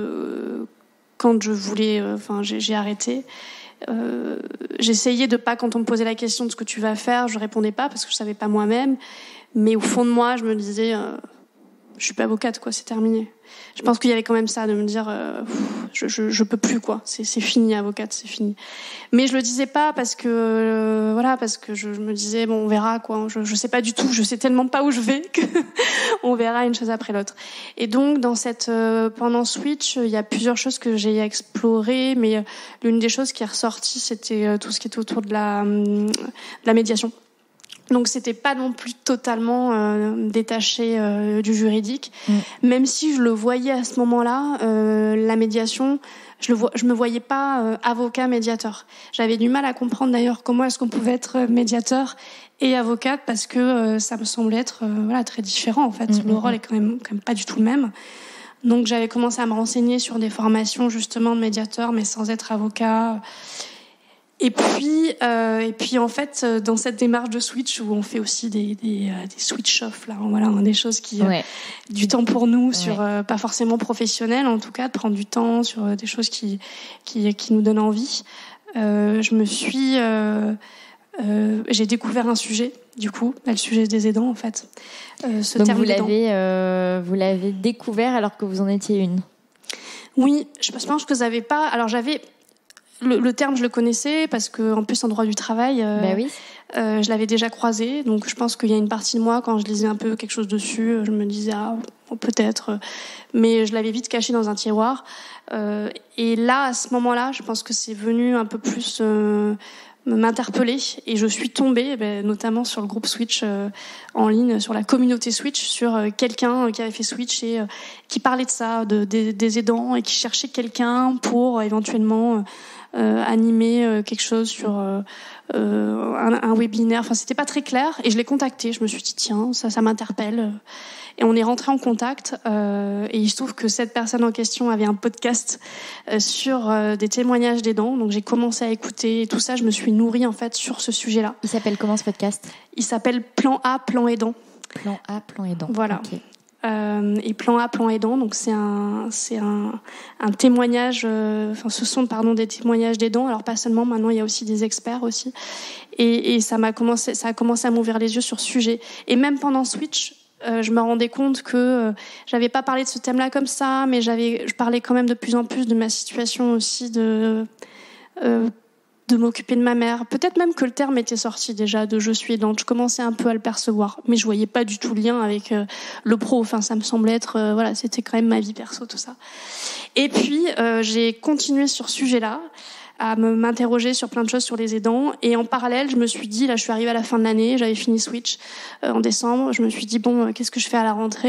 je voulais, j'ai arrêté. J'essayais de pas, quand on me posait la question de ce que tu vas faire, je répondais pas parce que je savais pas moi-même, mais au fond de moi je me disais je suis pas avocate, quoi, c'est terminé. Je pense qu'il y avait quand même ça, de me dire je peux plus, quoi, c'est fini, avocate, c'est fini. Mais je le disais pas parce que parce que je me disais bon, on verra, quoi, je sais pas du tout, je sais tellement pas où je vais que on verra une chose après l'autre. Et donc dans pendant Switch, il y a plusieurs choses que j'ai explorées, mais l'une des choses qui est ressortie, c'était tout ce qui était autour de la médiation. Donc c'était pas non plus totalement détaché du juridique, même si je le voyais à ce moment-là, la médiation, je me voyais pas avocat médiateur. J'avais du mal à comprendre d'ailleurs comment est-ce qu'on pouvait être médiateur et avocate, parce que ça me semblait être très différent, en fait. Le rôle est quand même pas du tout le même. Donc j'avais commencé à me renseigner sur des formations justement de médiateur, mais sans être avocat. Et puis en fait, dans cette démarche de Switch, où on fait aussi des switch-off, là, des choses qui du temps pour nous, sur pas forcément professionnel, en tout cas, de prendre du temps sur des choses qui nous donnent envie. J'ai découvert un sujet, du coup, le sujet des aidants, en fait. Donc vous l'avez découvert alors que vous en étiez une. Oui, je pense que vous n'avez pas. Alors j'avais. Le terme, je le connaissais parce que, en plus, en droit du travail, je l'avais déjà croisé. Donc, je pense qu'il y a une partie de moi, quand je lisais un peu quelque chose dessus, je me disais peut-être, mais je l'avais vite caché dans un tiroir. Et là, à ce moment-là, je pense que c'est venu un peu plus m'interpeller, et je suis tombée, notamment sur le groupe Switch en ligne, sur la communauté Switch, sur quelqu'un qui avait fait Switch et qui parlait de ça, des aidants, et qui cherchait quelqu'un pour éventuellement animer quelque chose sur un webinaire. Enfin, c'était pas très clair, et je l'ai contacté. Je me suis dit tiens, ça m'interpelle, et on est rentré en contact, et il se trouve que cette personne en question avait un podcast sur des témoignages d'aidants. Donc j'ai commencé à écouter, et tout ça, je me suis nourrie, en fait, sur ce sujet-là. Il s'appelle comment, ce podcast? Il s'appelle Plan A, Plan Aidant. Plan A, Plan Aidant. Voilà. Okay. Et Plan A, Plan Aidant, donc c'est un témoignage, ce sont des témoignages d'aidants. Alors pas seulement, maintenant il y a aussi des experts aussi, et ça a commencé à m'ouvrir les yeux sur ce sujet. Et même pendant Switch, je me rendais compte que j'avais pas parlé de ce thème-là comme ça, mais je parlais quand même de plus en plus de ma situation aussi, de m'occuper de ma mère. Peut-être même que le terme était sorti déjà, de je suis aidante. Je commençais un peu à le percevoir, mais je voyais pas du tout le lien avec le pro. Enfin, ça me semblait être, c'était quand même ma vie perso, tout ça. Et puis, j'ai continué sur ce sujet-là. m'interroger sur plein de choses sur les aidants. Et en parallèle, je me suis dit, là, je suis arrivée à la fin de l'année, j'avais fini Switch en décembre. Je me suis dit, bon, qu'est-ce que je fais à la rentrée ?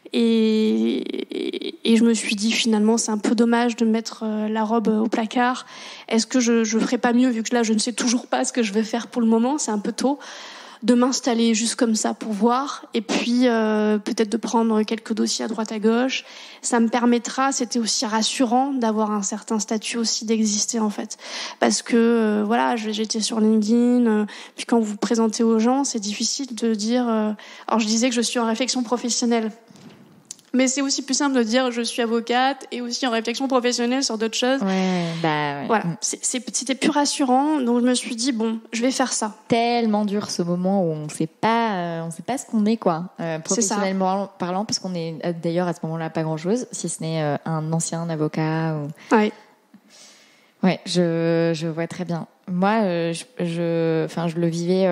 Et je me suis dit, finalement, c'est un peu dommage de mettre la robe au placard. Est-ce que je ferais pas mieux, vu que là, je ne sais toujours pas ce que je vais faire pour le moment, c'est un peu tôt, de m'installer juste comme ça pour voir, et puis peut-être de prendre quelques dossiers à droite à gauche. Ça me permettra, c'était aussi rassurant d'avoir un certain statut aussi, d'exister en fait, parce que voilà, j'étais sur LinkedIn, puis quand vous vous présentez aux gens, c'est difficile de dire alors je disais que je suis en réflexion professionnelle, mais c'est aussi plus simple de dire je suis avocate et aussi en réflexion professionnelle sur d'autres choses. Ouais. Voilà, c'était plus rassurant, donc je me suis dit bon, je vais faire ça. Tellement dur ce moment où on sait pas ce qu'on est quoi, professionnellement parlant, parce qu'on est d'ailleurs à ce moment-là pas grand-chose, si ce n'est un ancien avocat. Ouais, je vois très bien. Moi, je le vivais.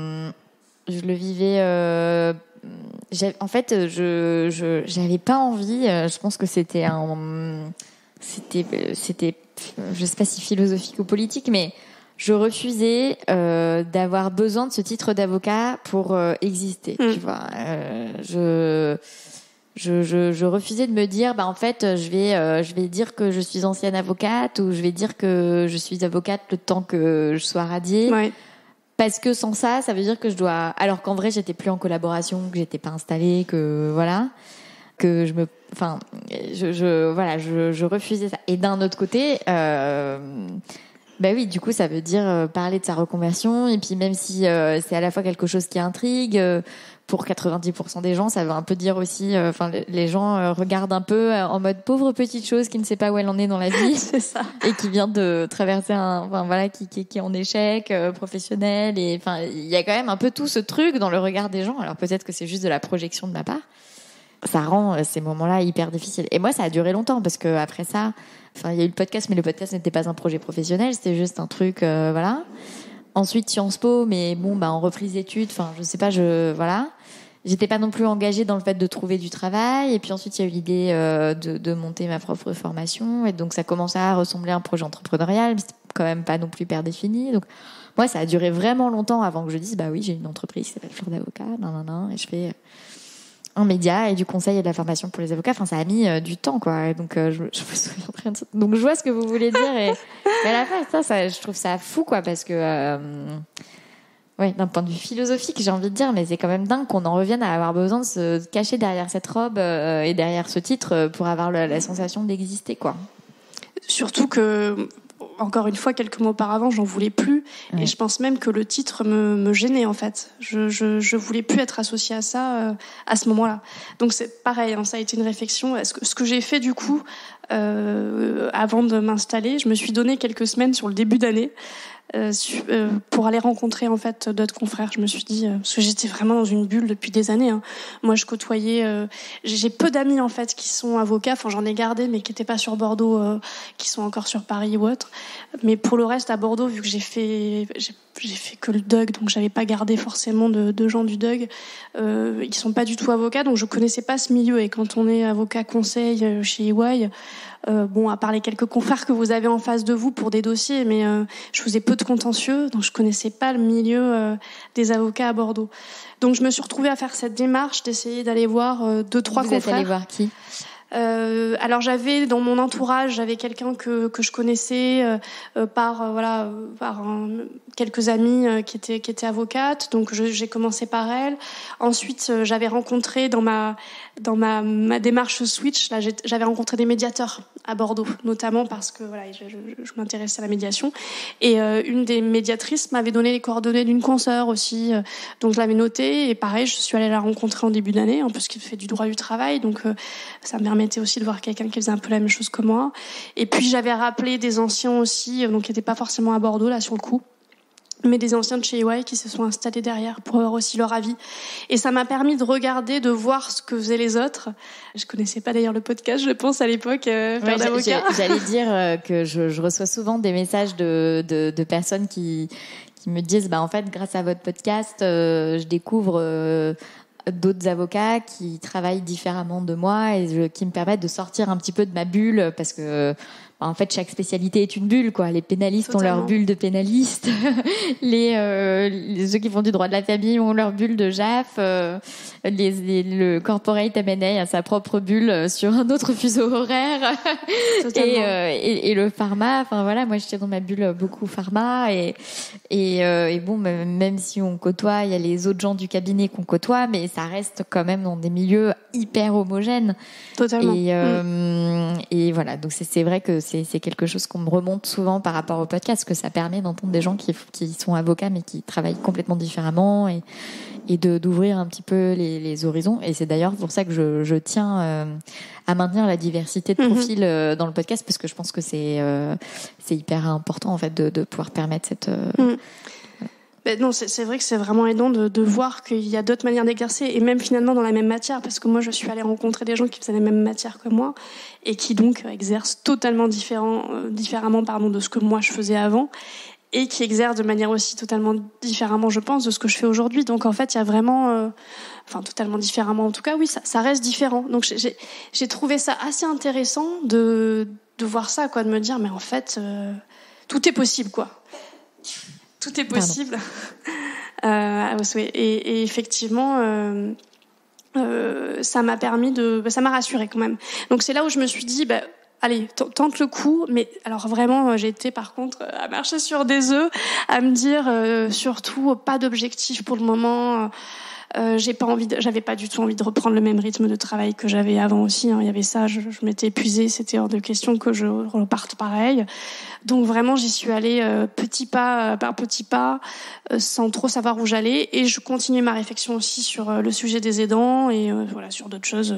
En fait, j'avais pas envie. Je pense que c'était je sais pas si philosophique ou politique, mais je refusais d'avoir besoin de ce titre d'avocat pour exister. Tu vois, je refusais de me dire, en fait, je vais dire que je suis ancienne avocate, ou je vais dire que je suis avocate le temps que je sois radiée. Ouais. Parce que sans ça veut dire que je dois, alors qu'en vrai j'étais plus en collaboration, que j'étais pas installée, que voilà, que je refusais ça. Et d'un autre côté, oui, du coup ça veut dire parler de sa reconversion, et puis même si c'est à la fois quelque chose qui intrigue, pour 90% des gens, ça veut un peu dire aussi, les gens regardent un peu en mode pauvre petite chose qui ne sait pas où elle en est dans la vie. C'est ça. Et qui vient de traverser qui est en échec professionnel, et il y a quand même un peu tout ce truc dans le regard des gens. Alors peut-être que c'est juste de la projection de ma part. Ça rend ces moments-là hyper difficiles. Et moi, ça a duré longtemps, parce que après ça, il y a eu le podcast, mais le podcast n'était pas un projet professionnel, c'était juste un truc, voilà. Ensuite, Sciences Po, mais en reprise d'études, je sais pas, voilà. J'étais pas non plus engagée dans le fait de trouver du travail. Et puis ensuite, il y a eu l'idée de monter ma propre formation. Et donc, ça commençait à ressembler à un projet entrepreneurial, mais c'était quand même pas non plus hyper défini. Donc, moi, ça a duré vraiment longtemps avant que je dise, oui, j'ai une entreprise qui s'appelle Fleur d'Avocat, et je fais un média et du conseil et de la formation pour les avocats. Ça a mis du temps, quoi. Et donc, je me souviens très bien de ça. Donc, je vois ce que vous voulez dire. Et à la fin, ça, je trouve ça fou, quoi, parce que, d'un point de vue philosophique, j'ai envie de dire, mais c'est quand même dingue qu'on en revienne à avoir besoin de se cacher derrière cette robe et derrière ce titre pour avoir la sensation d'exister, quoi. Surtout que, encore une fois, quelques mois auparavant, j'en voulais plus. Ouais. Et je pense même que le titre me gênait, en fait. Je voulais plus être associée à ça à ce moment-là. Donc c'est pareil, ça a été une réflexion. Ce que j'ai fait, du coup, avant de m'installer, je me suis donné quelques semaines sur le début d'année pour aller rencontrer en fait d'autres confrères. Je me suis dit parce que j'étais vraiment dans une bulle depuis des années. Moi, je côtoyais. J'ai peu d'amis en fait qui sont avocats. J'en ai gardé, mais qui n'étaient pas sur Bordeaux, qui sont encore sur Paris ou autre. Mais pour le reste, à Bordeaux, vu que j'ai fait que le DUG, donc j'avais pas gardé forcément de gens du DUG. Ils sont pas du tout avocats, donc je connaissais pas ce milieu. Et quand on est avocat conseil chez EY. À part les quelques confrères que vous avez en face de vous pour des dossiers, mais je faisais peu de contentieux, donc je connaissais pas le milieu des avocats à Bordeaux. Donc je me suis retrouvée à faire cette démarche d'essayer d'aller voir 2-3 confrères. Vous êtes allée voir qui ? Alors j'avais dans mon entourage, j'avais quelqu'un que je connaissais par quelques amis qui étaient avocates, donc j'ai commencé par elle. Ensuite j'avais rencontré dans ma démarche Switch, là j'avais rencontré des médiateurs à Bordeaux, notamment parce que je m'intéressais à la médiation, et une des médiatrices m'avait donné les coordonnées d'une consoeur aussi, donc je l'avais notée, et pareil je suis allée la rencontrer en début d'année, en plus qui fait du droit du travail, donc ça me permettait aussi de voir quelqu'un qui faisait un peu la même chose que moi. Et puis j'avais rappelé des anciens aussi, donc qui n'étaient pas forcément à Bordeaux là sur le coup, mais des anciens de chez EY qui se sont installés derrière pour avoir aussi leur avis. Et ça m'a permis de regarder, de voir ce que faisaient les autres. Je connaissais pas d'ailleurs le podcast, je pense, à l'époque, Fleur d'Avocat. J'allais dire que je reçois souvent des messages de personnes qui me disent, en fait, grâce à votre podcast, je découvre d'autres avocats qui travaillent différemment de moi et qui me permettent de sortir un petit peu de ma bulle, parce que en fait, chaque spécialité est une bulle, quoi. Les pénalistes Totalement. ont leur bulle de pénalistes. Ceux qui font du droit de la famille ont leur bulle de JAF. Le corporate M&A a sa propre bulle sur un autre fuseau horaire. Et le pharma, enfin voilà, moi j'étais dans ma bulle beaucoup pharma et bon, même si on côtoie, il y a les autres gens du cabinet qu'on côtoie, mais ça reste quand même dans des milieux hyper homogènes. Totalement. Et voilà, donc c'est vrai que c'est quelque chose qu'on me remonte souvent par rapport au podcast, que ça permet d'entendre des gens qui sont avocats mais qui travaillent complètement différemment et d'ouvrir un petit peu les horizons. Et c'est d'ailleurs pour ça que je tiens à maintenir la diversité de profils dans le podcast, parce que je pense que c'est hyper important en fait de pouvoir permettre cette Ben non, c'est vrai que c'est vraiment aidant de voir qu'il y a d'autres manières d'exercer, et même finalement dans la même matière, parce que moi je suis allée rencontrer des gens qui faisaient les mêmes matières que moi et qui donc exercent totalement différemment de ce que moi je faisais avant, et qui exercent de manière aussi totalement différemment, je pense, de ce que je fais aujourd'hui. Donc en fait il y a vraiment totalement différemment, en tout cas oui, ça reste différent. Donc j'ai trouvé ça assez intéressant de voir ça, quoi, de me dire mais en fait tout est possible, quoi. Tout est possible. Et effectivement, ça m'a permis ça m'a rassurée quand même. Donc c'est là où je me suis dit, allez, tente le coup. Mais alors vraiment, j'ai été par contre à marcher sur des œufs, à me dire surtout pas d'objectif pour le moment. J'avais pas du tout envie de reprendre le même rythme de travail que j'avais avant aussi. Il y avait ça, je m'étais épuisée, c'était hors de question que je reparte pareil. Donc vraiment, j'y suis allée petit pas par petit pas, sans trop savoir où j'allais, et je continuais ma réflexion aussi sur le sujet des aidants et sur d'autres choses.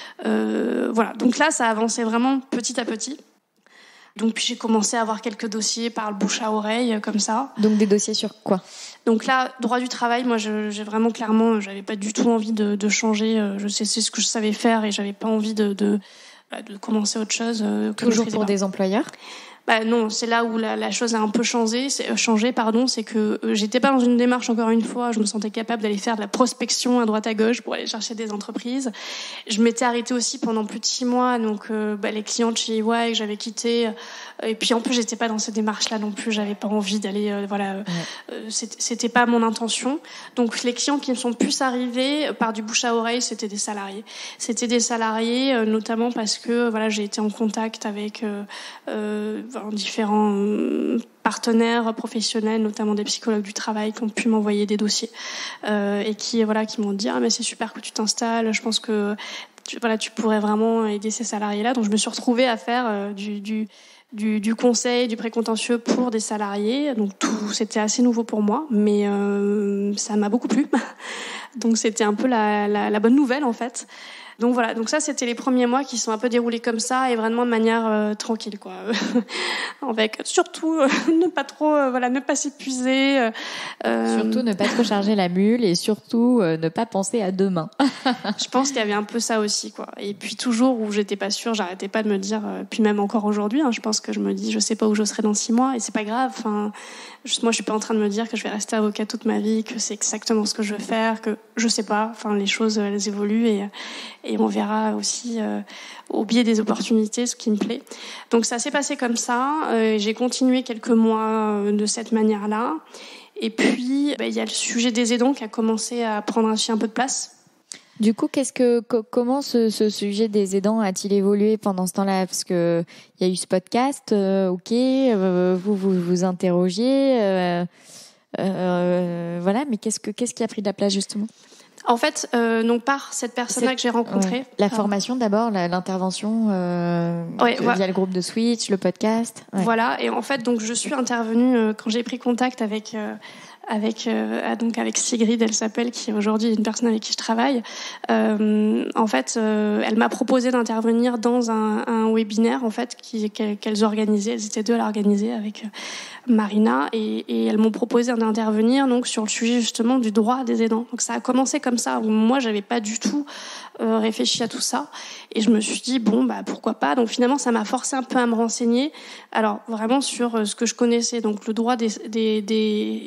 Donc là, ça avançait vraiment petit à petit. Donc puis j'ai commencé à avoir quelques dossiers par le bouche à oreille comme ça. Donc des dossiers sur quoi ? Donc là, droit du travail, moi j'ai vraiment clairement, j'avais pas du tout envie de changer. C'est ce que je savais faire et j'avais pas envie de commencer autre chose. Toujours pour des employeurs ? Non, c'est là où la chose a un peu changé. C'est que j'étais pas dans une démarche, encore une fois, je me sentais capable d'aller faire de la prospection à droite à gauche pour aller chercher des entreprises. Je m'étais arrêtée aussi pendant plus de 6 mois, donc les clients de chez EY que j'avais quittés. Et puis en plus, j'étais pas dans ces démarches-là non plus. J'avais pas envie d'aller, c'était pas mon intention. Donc les clients qui me sont plus arrivés par du bouche à oreille, c'était des salariés. C'était des salariés, notamment parce que j'ai été en contact avec différents partenaires professionnels, notamment des psychologues du travail, qui ont pu m'envoyer des dossiers et qui m'ont dit mais c'est super que tu t'installes. Je pense que tu pourrais vraiment aider ces salariés-là. Donc je me suis retrouvée à faire du conseil, du précontentieux pour des salariés. Donc tout, c'était assez nouveau pour moi, mais ça m'a beaucoup plu. Donc c'était un peu la bonne nouvelle en fait. Donc voilà, donc ça c'était les premiers mois qui sont un peu déroulés comme ça et vraiment de manière tranquille, quoi. Avec surtout ne pas s'épuiser. Surtout ne pas trop charger la mule et surtout ne pas penser à demain. Je pense qu'il y avait un peu ça aussi, quoi. Et puis toujours où j'étais pas sûre, j'arrêtais pas de me dire, puis même encore aujourd'hui, je pense que je me dis, je sais pas où je serai dans 6 mois et c'est pas grave. Moi, je suis pas en train de me dire que je vais rester avocat toute ma vie, que c'est exactement ce que je veux faire, que je sais pas. Les choses elles évoluent et on verra aussi au biais des opportunités ce qui me plaît. Donc ça s'est passé comme ça. J'ai continué quelques mois de cette manière-là. Et puis il y a le sujet des aidants qui a commencé à prendre un peu de place. Du coup, comment ce sujet des aidants a-t-il évolué pendant ce temps-là ? Parce que il y a eu ce podcast, vous interrogiez, mais qu'est-ce qui a pris de la place justement ? En fait, donc par cette personne-là que j'ai rencontrée. La formation d'abord, l'intervention via le groupe de Switch, le podcast. Ouais. Voilà, et en fait, donc je suis intervenue quand j'ai pris contact avec Sigrid, elle s'appelle, qui est aujourd'hui une personne avec qui je travaille. En fait, elle m'a proposé d'intervenir dans un webinaire en fait qu'elles organisaient. Elles étaient 2 à l'organiser avec Marina et elles m'ont proposé d'intervenir donc sur le sujet justement du droit des aidants. Donc ça a commencé comme ça où moi j'avais pas du tout réfléchi à tout ça et je me suis dit pourquoi pas. Donc finalement ça m'a forcé un peu à me renseigner. Alors vraiment sur ce que je connaissais, donc le droit des aidants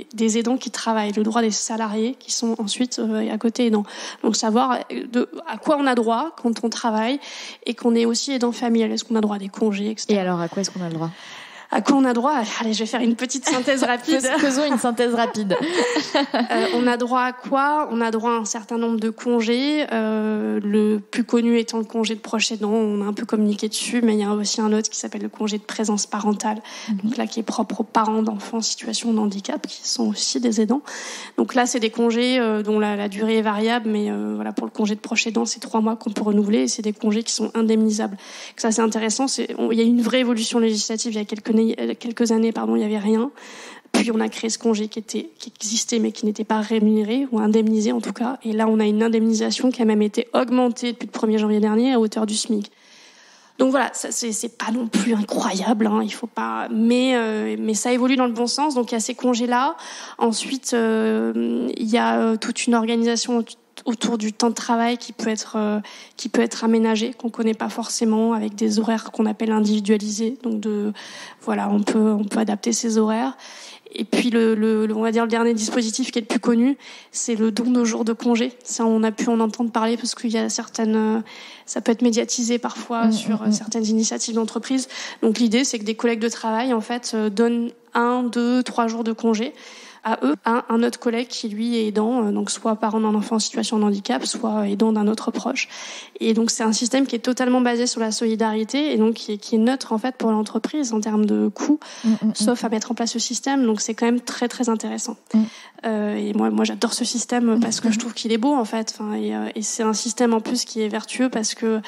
aidants qui travaillent, le droit des salariés qui sont ensuite à côté aidants. Donc savoir à quoi on a droit quand on travaille et qu'on est aussi aidant familial. Est-ce qu'on a droit à des congés, etc. Et alors, à quoi est-ce qu'on a le droit ? À quoi on a droit ? Allez, je vais faire une petite synthèse rapide. Faisons une synthèse rapide. On a droit à quoi ? On a droit à un certain nombre de congés. Le plus connu étant le congé de proche aidant. On a un peu communiqué dessus, mais il y a aussi un autre qui s'appelle le congé de présence parentale. Donc là, qui est propre aux parents d'enfants en situation de handicap, qui sont aussi des aidants. Donc là, c'est des congés dont la durée est variable, mais voilà, pour le congé de proche aidant, c'est 3 mois qu'on peut renouveler, et c'est des congés qui sont indemnisables. Donc ça, c'est intéressant. Il y a eu une vraie évolution législative il y a quelques années, il n'y avait rien. Puis on a créé ce congé qui existait mais qui n'était pas rémunéré ou indemnisé en tout cas. Et là, on a une indemnisation qui a même été augmentée depuis le 1er janvier dernier à hauteur du SMIC. Donc voilà, ça, c'est pas non plus incroyable, hein, il faut pas, mais ça évolue dans le bon sens. Donc il y a ces congés-là. Ensuite, il y a toute une organisation autour du temps de travail qui peut être aménagé, qu'on connaît pas forcément, avec des horaires qu'on appelle individualisés. Donc on peut adapter ses horaires. Et puis on va dire le dernier dispositif qui est le plus connu, c'est le don de jours de congé. Ça, on a pu en entendre parler parce qu'il y a ça peut être médiatisé parfois sur certaines initiatives d'entreprise. Donc l'idée, c'est que des collègues de travail, en fait, donnent 1, 2, 3 jours de congé à eux, à un autre collègue qui lui est aidant, donc soit parent d'un enfant en situation de handicap, soit aidant d'un autre proche. Et donc c'est un système qui est totalement basé sur la solidarité et donc qui est neutre en fait pour l'entreprise en termes de coûts, sauf à mettre en place ce système. Donc c'est quand même très très intéressant. Et moi j'adore ce système parce que je trouve qu'il est beau en fait. Et c'est un système en plus qui est vertueux parce que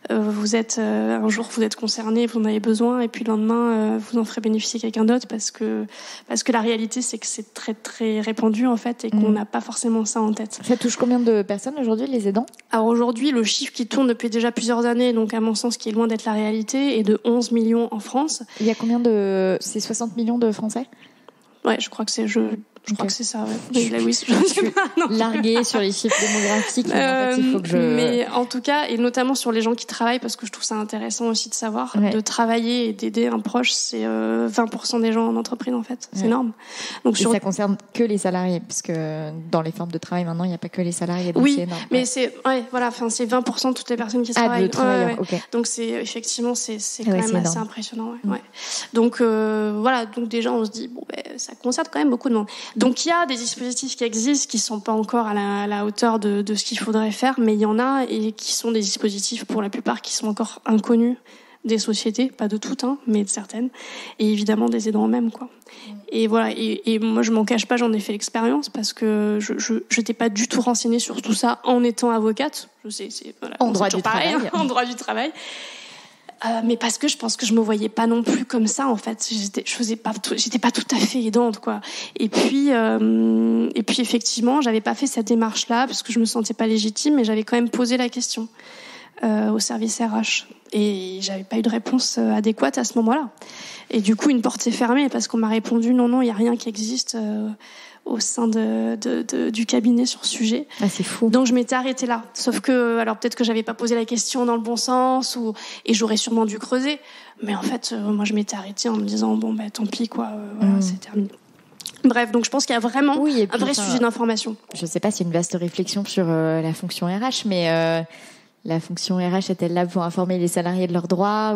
un jour vous êtes concerné, vous en avez besoin, et puis le lendemain vous en ferez bénéficier quelqu'un d'autre parce que la réalité c'est que c'est très très répandu en fait et qu'on n'a pas forcément ça en tête. Ça touche combien de personnes aujourd'hui, les aidants ? Alors aujourd'hui, le chiffre qui tourne depuis déjà plusieurs années, donc à mon sens qui est loin d'être la réalité, est de 11 millions en France. Il y a c'est 60 millions de Français ? Ouais, je crois que c'est crois que c'est ça. Ouais. Je suis larguée sur les chiffres démographiques. Mais en fait, il faut que mais en tout cas, et notamment sur les gens qui travaillent, parce que je trouve ça intéressant aussi de savoir, de travailler et d'aider un proche, c'est 20% des gens en entreprise en fait. C'est énorme. Donc ça concerne que les salariés, parce que dans les formes de travail maintenant, il n'y a pas que les salariés. Donc oui, c'est énorme. Mais c'est c'est 20% de toutes les personnes qui travaillent. De travailleurs, okay. Donc c'est effectivement c'est quand même assez impressionnant. Ouais. Donc voilà, donc déjà on se dit ça concerne quand même beaucoup de monde. Donc il y a des dispositifs qui existent qui sont pas encore à la hauteur de ce qu'il faudrait faire, mais il y en a et qui sont des dispositifs pour la plupart qui sont encore inconnus des sociétés, pas de toutes, mais de certaines, et évidemment des aidants eux-mêmes, quoi. Et voilà, et moi je m'en cache pas, j'en ai fait l'expérience parce que je n'étais pas du tout renseignée sur tout ça en étant avocate. Je sais, en droit du travail. En droit du travail. Mais parce que je pense que je me voyais pas non plus comme ça en fait. J'étais pas tout à fait aidante quoi. Et puis effectivement, j'avais pas fait cette démarche là parce que je me sentais pas légitime, mais j'avais quand même posé la question au service RH et j'avais pas eu de réponse adéquate à ce moment-là. Et du coup, une porte s'est fermée parce qu'on m'a répondu non, il y a rien qui existe au sein du cabinet sur ce sujet. Ah, c'est fou. Donc je m'étais arrêtée là. Sauf que, alors peut-être que j'avais pas posé la question dans le bon sens et j'aurais sûrement dû creuser. Mais en fait, moi je m'étais arrêtée en me disant tant pis quoi, voilà, c'est terminé. Bref, donc je pense qu'il y a vraiment un vrai sujet d'information. Je sais pas si c'est une vaste réflexion sur la fonction RH, mais la fonction RH est-elle là pour informer les salariés de leurs droits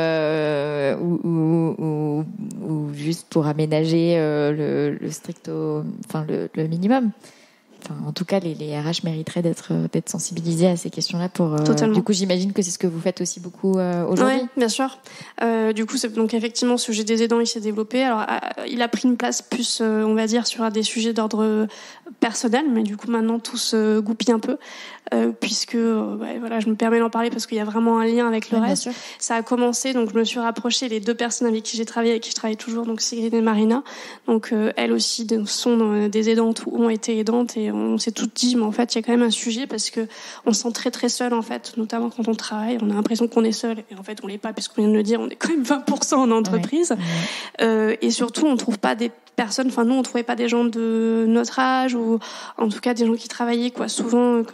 ou juste pour aménager le minimum? Enfin, en tout cas, les RH mériteraient d'être sensibilisés à ces questions-là Totalement. Du coup, j'imagine que c'est ce que vous faites aussi beaucoup aujourd'hui. Oui, bien sûr. Du coup, donc effectivement, ce sujet des aidants, il s'est développé. Alors, il a pris une place plus, on va dire, sur des sujets d'ordre personnel, mais du coup, maintenant, tout se goupille un peu, puisque, je me permets d'en parler parce qu'il y a vraiment un lien avec le reste. Ça a commencé, donc je me suis rapprochée, les 2 personnes avec qui j'ai travaillé, avec qui je travaille toujours, donc Sigrid et Marina. Donc, elles aussi sont des aidantes ou ont été aidantes et on s'est toutes dit, mais en fait, il y a quand même un sujet parce que on se sent très très seul en fait, notamment quand on travaille. On a l'impression qu'on est seul et en fait, on l'est pas puisqu'on vient de le dire. On est quand même 20% en entreprise et surtout, on trouve pas des personnes. Enfin, nous, on trouvait pas des gens de notre âge ou en tout cas des gens qui travaillaient quoi. Souvent, quand vous avez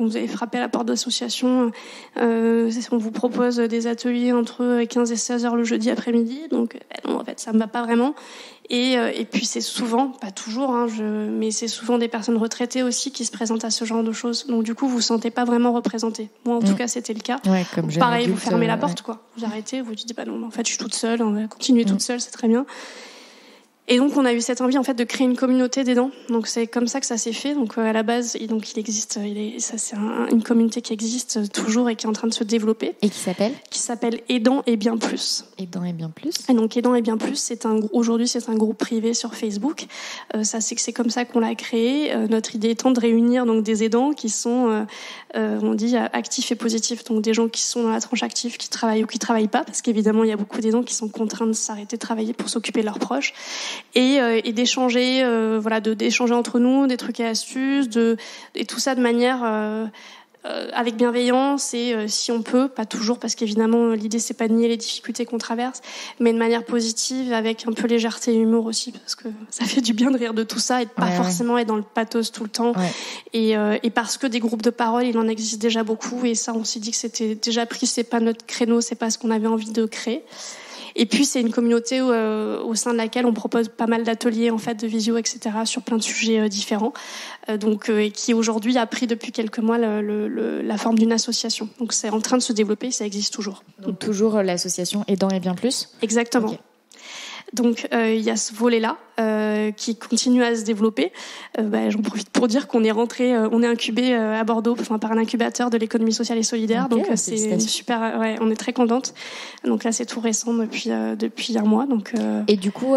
frapper à la porte d'associations. On vous propose des ateliers entre 15 et 16 heures le jeudi après-midi. Donc, non, en fait, ça me va pas vraiment. Et puis c'est souvent, pas toujours, mais c'est souvent des personnes retraitées aussi qui se présentent à ce genre de choses. Donc du coup, vous vous sentez pas vraiment représenté. Moi, en tout cas, c'était le cas. Ouais, comme pareil, adulte, vous fermez la porte, quoi. Vous arrêtez, vous dites, bah non, en fait, je suis toute seule, on va continuer toute seule, c'est très bien. Et donc, on a eu cette envie, en fait, de créer une communauté d'aidants. Donc, c'est comme ça que ça s'est fait. Donc, à la base, il existe, c'est une communauté qui existe toujours et qui est en train de se développer. Et qui s'appelle Aidants et bien plus. Aidants et bien plus. Et donc, Aidants et bien plus, aujourd'hui, c'est un groupe privé sur Facebook. C'est comme ça qu'on l'a créé. Notre idée étant de réunir donc des aidants qui sont, on dit, actifs et positifs. Donc, des gens qui sont dans la tranche active, qui travaillent ou qui travaillent pas. Parce qu'évidemment, il y a beaucoup d'aidants qui sont contraints de s'arrêter de travailler pour s'occuper de leurs proches. Et d'échanger, d'échanger entre nous des trucs et astuces, et tout ça de manière avec bienveillance et si on peut, pas toujours, parce qu'évidemment l'idée c'est pas de nier les difficultés qu'on traverse, mais de manière positive, avec un peu légèreté et humour aussi, parce que ça fait du bien de rire de tout ça et de pas forcément être dans le pathos tout le temps. Et parce que des groupes de parole, il en existe déjà beaucoup, et ça on s'est dit que c'était déjà pris, c'est pas notre créneau, c'est pas ce qu'on avait envie de créer. Et puis c'est une communauté au sein de laquelle on propose pas mal d'ateliers en fait de visio, etc. sur plein de sujets différents. Et qui aujourd'hui a pris depuis quelques mois la forme d'une association. Donc c'est en train de se développer, ça existe toujours. Donc toujours l'association Aidants et bien plus. Exactement. Okay. Donc il y a ce volet-là qui continue à se développer. J'en profite pour dire qu'on est rentré, on est incubé à Bordeaux, par un incubateur de l'économie sociale et solidaire. Okay, donc c'est super, on est très contente. Donc là c'est tout récent depuis un mois. Donc et du coup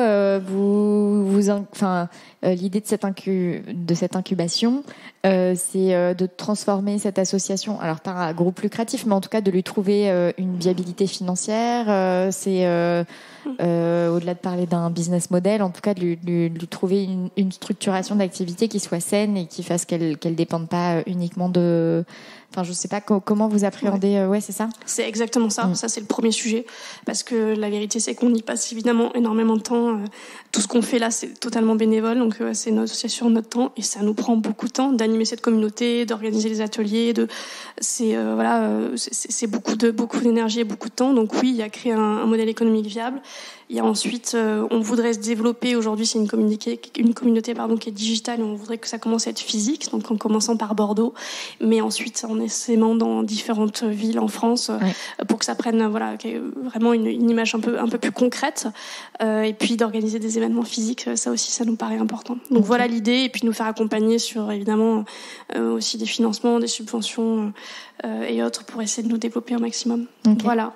l'idée de cette incubation, c'est de transformer cette association, alors pas un groupe lucratif, mais en tout cas de lui trouver une viabilité financière. C'est au-delà de parler d'un business model, en tout cas de lui trouver une structuration d'activité qui soit saine et qui fasse qu'elle dépende pas uniquement de... Enfin, je sais pas comment vous appréhendez. Ouais, c'est ça. C'est exactement ça. Ça, c'est le premier sujet, parce que la vérité, c'est qu'on y passe évidemment énormément de temps. Tout ce qu'on fait là, c'est totalement bénévole, donc c'est sur notre temps, et ça nous prend beaucoup de temps d'animer cette communauté, d'organiser les ateliers. C'est beaucoup d'énergie et beaucoup de temps. Donc oui, il y a créé un modèle économique viable. Il y a ensuite, on voudrait se développer. Aujourd'hui, c'est une communauté qui est digitale, et on voudrait que ça commence à être physique, donc en commençant par Bordeaux, mais ensuite en essaimant dans différentes villes en France, pour que ça prenne vraiment une image un peu plus concrète, et puis d'organiser des événements physiques. Ça aussi, ça nous paraît important. Donc voilà l'idée, et puis nous faire accompagner sur évidemment aussi des financements, des subventions et autres pour essayer de nous développer au maximum. Okay. Voilà.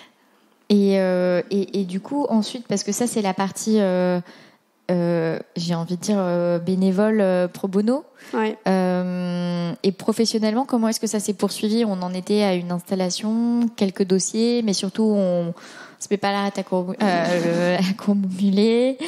Et du coup, ensuite, parce que ça, c'est la partie, j'ai envie de dire, bénévole pro bono. Ouais. Et professionnellement, comment est-ce que ça s'est poursuivi ? On en était à une installation, quelques dossiers, mais surtout, on se met pas la tête à accumuler.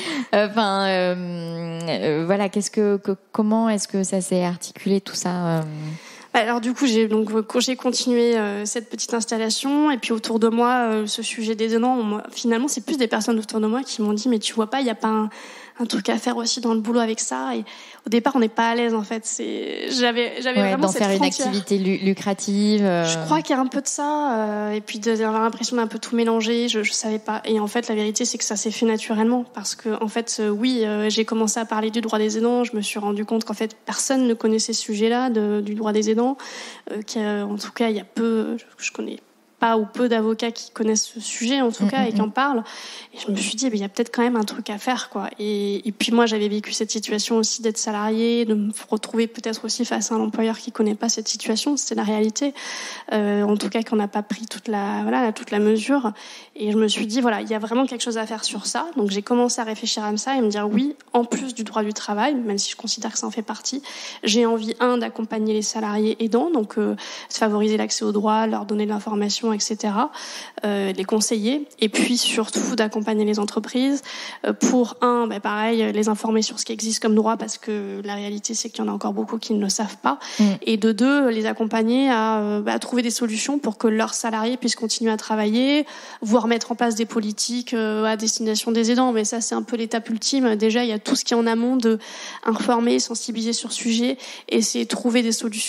Voilà, comment est-ce que ça s'est articulé tout ça Alors du coup, j'ai continué cette petite installation, et puis autour de moi, ce sujet des aidants, finalement, c'est plus des personnes autour de moi qui m'ont dit, mais tu vois pas, il y a pas un truc à faire aussi dans le boulot avec ça. Et au départ, on n'est pas à l'aise, en fait. J'avais vraiment d'en cette faire frontière. Une activité lucrative. Je crois qu'il y a un peu de ça, et puis d'avoir l'impression d'un peu tout mélanger. Je savais pas. Et en fait, la vérité, c'est que ça s'est fait naturellement, parce que en fait, j'ai commencé à parler du droit des aidants. Je me suis rendu compte qu'en fait, personne ne connaissait ce sujet-là du droit des aidants. En tout cas, il y a je connais pas ou peu d'avocats qui connaissent ce sujet, en tout cas, et qui en parlent. Et je me suis dit, il y a peut-être quand même un truc à faire, quoi. Et puis moi, j'avais vécu cette situation aussi d'être salariée, de me retrouver peut-être aussi face à un employeur qui connaît pas cette situation. C'est la réalité. En tout cas, qu'on n'a pas pris toute la mesure. Et je me suis dit, il y a vraiment quelque chose à faire sur ça. Donc j'ai commencé à réfléchir à ça et me dire, oui, en plus du droit du travail, même si je considère que ça en fait partie, j'ai envie, d'accompagner les salariés aidants, donc de favoriser l'accès aux droits, leur donner de l'information, etc., les conseiller, et puis surtout d'accompagner les entreprises pour pareil, les informer sur ce qui existe comme droit, parce que la réalité c'est qu'il y en a encore beaucoup qui ne le savent pas, et de deux, les accompagner à trouver des solutions pour que leurs salariés puissent continuer à travailler, voire mettre en place des politiques à destination des aidants. Mais ça, c'est un peu l'étape ultime. Déjà, il y a tout ce qui est en amont, de informer, sensibiliser sur le sujet, et essayer de trouver des solutions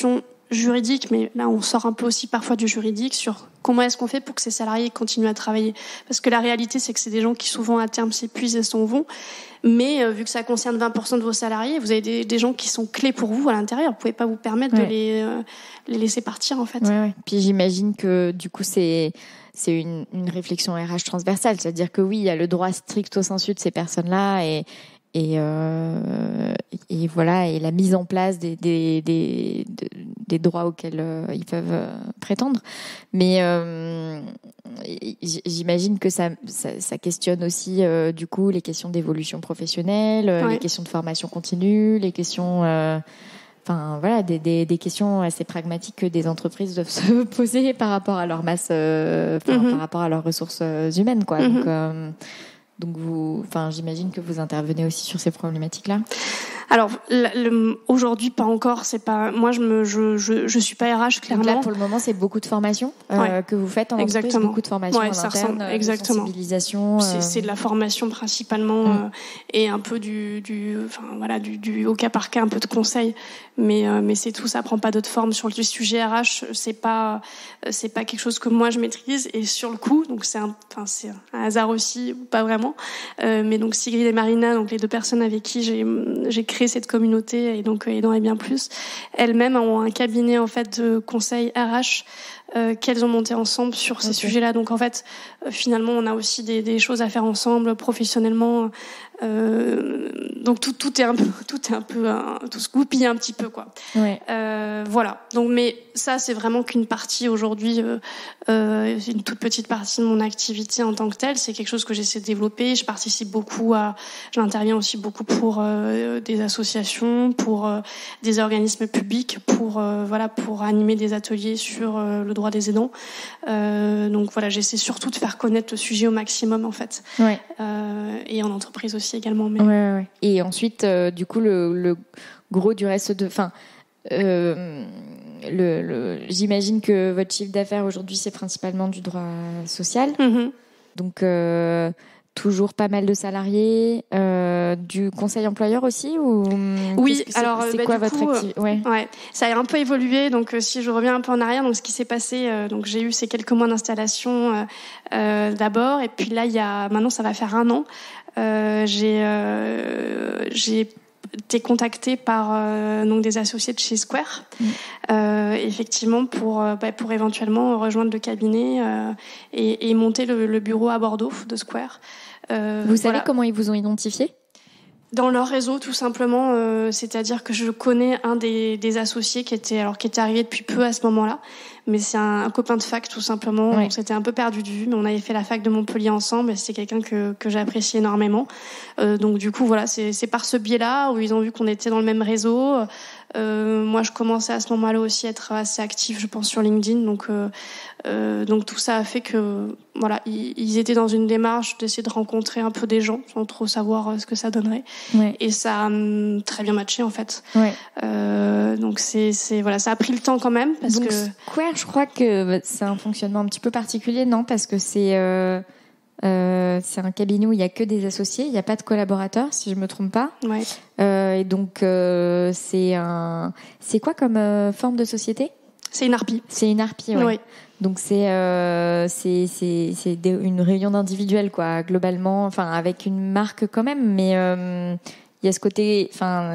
juridique, mais là on sort un peu aussi parfois du juridique sur comment est-ce qu'on fait pour que ces salariés continuent à travailler. Parce que la réalité, c'est que c'est des gens qui souvent à terme s'épuisent et s'en vont. Mais vu que ça concerne 20% de vos salariés, vous avez des gens qui sont clés pour vous à l'intérieur. Vous pouvez pas vous permettre de les laisser partir en fait. Ouais. Puis j'imagine que du coup c'est une réflexion RH transversale, c'est-à-dire que oui, il y a le droit stricto sensu de ces personnes-là et voilà, et la mise en place des droits auxquels ils peuvent prétendre. Mais j'imagine que ça questionne aussi du coup les questions d'évolution professionnelle, les questions de formation continue, les questions enfin voilà, des questions assez pragmatiques que des entreprises doivent se poser par rapport à leur masse, par rapport à leurs ressources humaines, quoi. Donc j'imagine que vous intervenez aussi sur ces problématiques-là. Alors aujourd'hui pas encore, c'est pas moi je suis pas RH clairement. Donc là pour le moment c'est beaucoup de formation que vous faites en entreprise, beaucoup de formation en interne, de sensibilisation. C'est de la formation principalement et un peu du au cas par cas, un peu de conseil, mais c'est tout, ça prend pas d'autres formes. Sur le sujet RH, c'est pas quelque chose que moi je maîtrise, et sur le coup donc c'est un hasard aussi, ou pas vraiment, mais donc Sigrid et Marina, donc les deux personnes avec qui j'ai créé cette communauté, et donc Aidant et bien plus, elles-mêmes ont un cabinet en fait de conseil RH qu'elles ont monté ensemble sur ces sujets-là. Donc en fait, finalement, on a aussi des choses à faire ensemble professionnellement. Donc tout se goupille un petit peu, quoi. Voilà. Donc mais ça c'est vraiment qu'une partie aujourd'hui, une toute petite partie de mon activité en tant que telle. C'est quelque chose que j'essaie de développer. Je participe beaucoup j'interviens aussi beaucoup pour des associations, pour des organismes publics, pour animer des ateliers sur le droit des aidants. Donc voilà, j'essaie surtout de faire connaître le sujet au maximum en fait. Et en entreprise aussi également. Mais... Et ensuite, du coup, le gros du reste de... j'imagine que votre chiffre d'affaires aujourd'hui, c'est principalement du droit social. Donc, toujours pas mal de salariés, du conseil employeur aussi, ou oui, alors c'est quoi votre activité? Ça a un peu évolué. Donc si je reviens un peu en arrière, donc ce qui s'est passé, donc j'ai eu ces quelques mois d'installation d'abord, et puis là maintenant ça va faire 1 an. J'ai été contactée par donc des associés de chez Square, effectivement pour éventuellement rejoindre le cabinet et monter le bureau à Bordeaux de Square. Vous savez comment ils vous ont identifié? Dans leur réseau, tout simplement. C'est-à-dire que je connais un des associés qui était arrivé depuis peu à ce moment-là, mais c'est un copain de fac, tout simplement. On s'était un peu perdu de vue, mais on avait fait la fac de Montpellier ensemble, et c'est quelqu'un que j'apprécie énormément. Donc du coup, voilà, c'est par ce biais-là où ils ont vu qu'on était dans le même réseau. Moi, je commençais à ce moment-là aussi à être assez active, je pense, sur LinkedIn. Donc tout ça a fait que voilà, ils étaient dans une démarche d'essayer de rencontrer un peu des gens sans trop savoir ce que ça donnerait. Et ça a très bien matché en fait. Donc voilà, ça a pris le temps quand même parce donc, que Square, je crois que c'est un fonctionnement un petit peu particulier, non? Parce que c'est un cabinet où il y a que des associés, il n'y a pas de collaborateurs, si je me trompe pas. Et donc c'est quoi comme forme de société? C'est une harpie. C'est une harpie, ouais. Donc c'est une réunion d'individuels, quoi, globalement, enfin avec une marque quand même, mais il y a ce côté,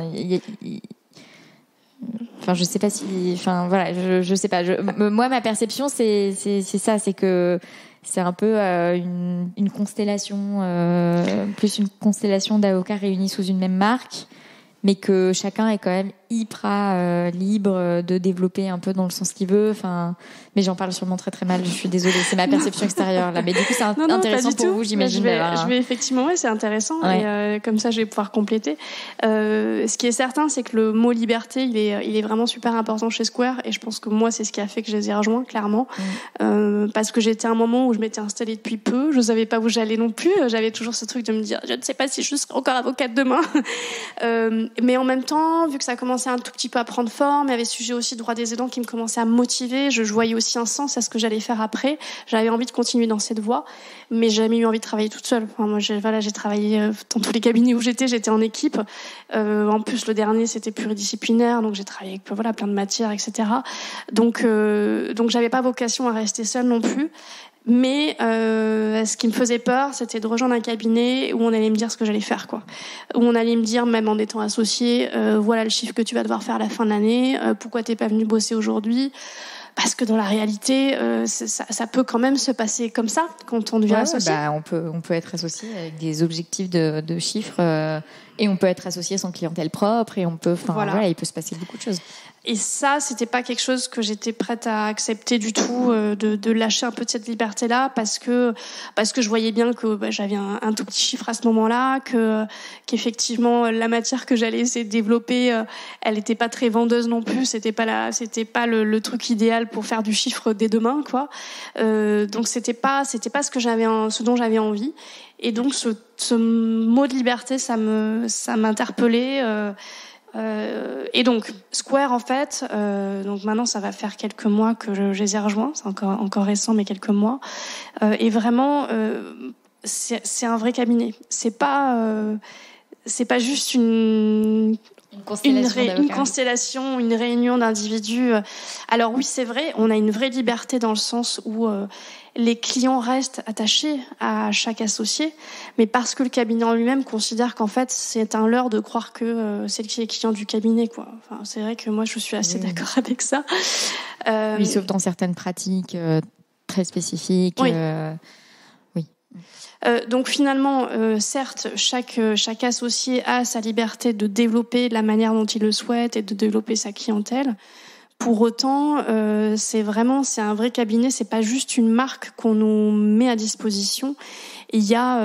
je sais pas si, je sais pas. Moi, ma perception, c'est ça, c'est que c'est un peu une constellation, plus une constellation d'avocats réunis sous une même marque, mais que chacun est quand même hyper libre de développer un peu dans le sens qu'il veut. Mais j'en parle sûrement très très mal. Je suis désolée, c'est ma perception extérieure là. Mais du coup, c'est intéressant pour vous, j'imagine. Je vais effectivement, c'est intéressant. Et comme ça, je vais pouvoir compléter. Ce qui est certain, c'est que le mot liberté, il est vraiment super important chez Square. Et je pense que moi, c'est ce qui a fait que je les ai rejoints, clairement. Parce que j'étais à un moment où je m'étais installée depuis peu. Je savais pas où j'allais non plus. J'avais toujours ce truc de me dire, je ne sais pas si je serai encore avocate demain. Mais en même temps, vu que ça commence commençait un tout petit peu à prendre forme. Il y avait ce sujet aussi droit des aidants qui me commençait à me motiver. Je voyais aussi un sens à ce que j'allais faire après. J'avais envie de continuer dans cette voie, mais j'ai jamais eu envie de travailler toute seule. Enfin, moi, j'ai travaillé dans tous les cabinets où j'étais en équipe. En plus, le dernier, c'était pluridisciplinaire, donc j'ai travaillé avec plein de matières, etc. Donc j'avais pas vocation à rester seule non plus. Mais ce qui me faisait peur, c'était de rejoindre un cabinet où on allait me dire ce que j'allais faire, quoi. Où on allait me dire, même en étant associé, voilà le chiffre que tu vas devoir faire à la fin de l'année. Pourquoi t'es pas venu bosser aujourd'hui ? Parce que dans la réalité, ça peut quand même se passer comme ça quand on devient associé. On peut être associé avec des objectifs de chiffres et on peut être associé sans clientèle propre et on peut, il peut se passer beaucoup de choses. Et ça, c'était pas quelque chose que j'étais prête à accepter du tout, de lâcher un peu de cette liberté-là, parce que je voyais bien que j'avais un tout petit chiffre à ce moment-là, qu'effectivement la matière que j'allais essayer de développer, elle était pas très vendeuse non plus, c'était pas le truc idéal pour faire du chiffre dès demain, quoi. Donc c'était pas ce dont j'avais envie. Et donc ce mot de liberté, ça m'interpellait. Et donc Square, en fait, donc maintenant ça va faire quelques mois que je les ai rejoints, c'est encore récent, mais quelques mois. Et vraiment, c'est un vrai cabinet. C'est pas juste une constellation, une réunion d'individus. Alors oui, c'est vrai, on a une vraie liberté dans le sens où les clients restent attachés à chaque associé, mais parce que le cabinet en lui-même considère qu'en fait c'est un leurre de croire que c'est le client du cabinet, quoi. Enfin, c'est vrai que moi je suis assez d'accord avec ça. Oui, sauf dans certaines pratiques très spécifiques. Oui. Oui. Donc finalement, certes, chaque associé a sa liberté de développer de la manière dont il le souhaite et de développer sa clientèle. Pour autant, c'est un vrai cabinet, c'est pas juste une marque qu'on nous met à disposition. Il y a,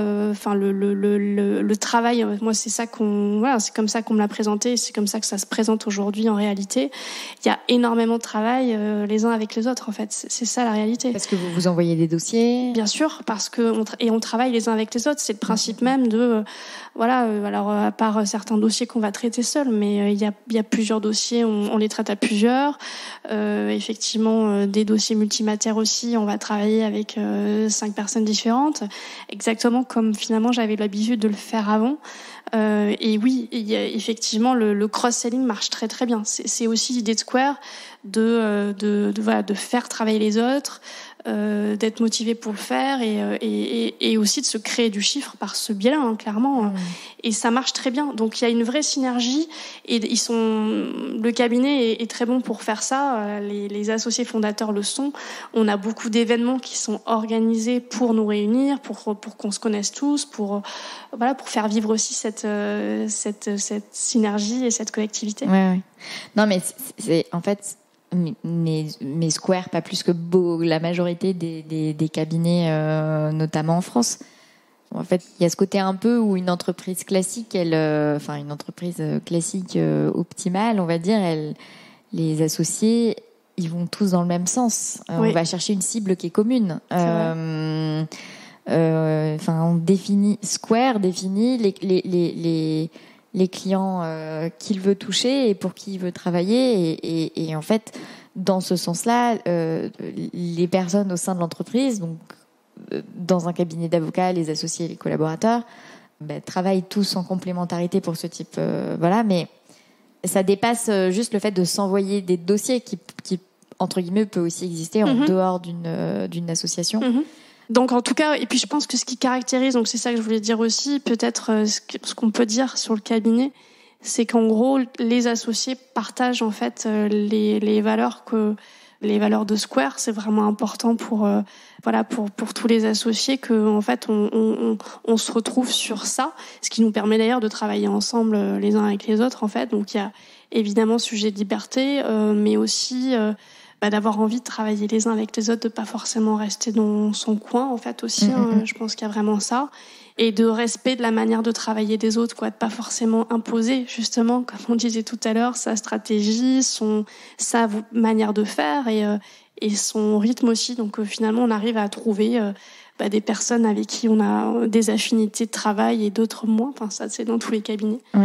le travail. Moi, c'est comme ça qu'on me l'a présenté, et c'est comme ça que ça se présente aujourd'hui en réalité. Il y a énormément de travail les uns avec les autres, en fait. C'est ça la réalité. Parce que vous vous envoyez des dossiers. Bien sûr, parce que on travaille les uns avec les autres. C'est le principe même de, alors à part certains dossiers qu'on va traiter seuls, mais il y a plusieurs dossiers, on les traite à plusieurs. Effectivement, des dossiers multimatières aussi. On va travailler avec 5 personnes différentes. Exactement comme finalement j'avais l'habitude de le faire avant. Et oui, effectivement, le cross-selling marche très très bien. C'est aussi l'idée de Square de faire travailler les autres, d'être motivé pour le faire et aussi de se créer du chiffre par ce biais-là, hein, clairement. Et ça marche très bien. Donc il y a une vraie synergie et le cabinet est très bon pour faire ça. Les associés fondateurs le sont. On a beaucoup d'événements qui sont organisés pour nous réunir, pour qu'on se connaisse tous, pour faire vivre aussi cette synergie et cette collectivité. Ouais. Non, mais c'est en fait. Mais Square, pas plus que la majorité des cabinets, notamment en France. En fait, il y a ce côté un peu où une entreprise classique, une entreprise classique optimale, on va dire, les associés, ils vont tous dans le même sens. Oui. On va chercher une cible qui est commune. Square définit les clients qu'il veut toucher et pour qui il veut travailler et en fait dans ce sens-là les personnes au sein de l'entreprise, donc dans un cabinet d'avocats, les associés et les collaborateurs travaillent tous en complémentarité pour ce type mais ça dépasse juste le fait de s'envoyer des dossiers qui entre guillemets peut aussi exister en dehors d'une association. Donc en tout cas, et puis je pense que ce qui caractérise, donc c'est ça que je voulais dire aussi, peut-être ce qu'on peut dire sur le cabinet, c'est qu'en gros les associés partagent en fait les valeurs de Square. C'est vraiment important pour tous les associés que en fait on se retrouve sur ça, ce qui nous permet d'ailleurs de travailler ensemble les uns avec les autres en fait. Donc il y a évidemment sujet de liberté, mais aussi d'avoir envie de travailler les uns avec les autres, de pas forcément rester dans son coin en fait aussi. Je pense qu'il y a vraiment ça, et de respect de la manière de travailler des autres, quoi, de pas forcément imposer justement, comme on disait tout à l'heure, sa stratégie, sa manière de faire et son rythme aussi. Donc finalement, on arrive à trouver des personnes avec qui on a des affinités de travail et d'autres moins. Enfin ça, c'est dans tous les cabinets. Ouais.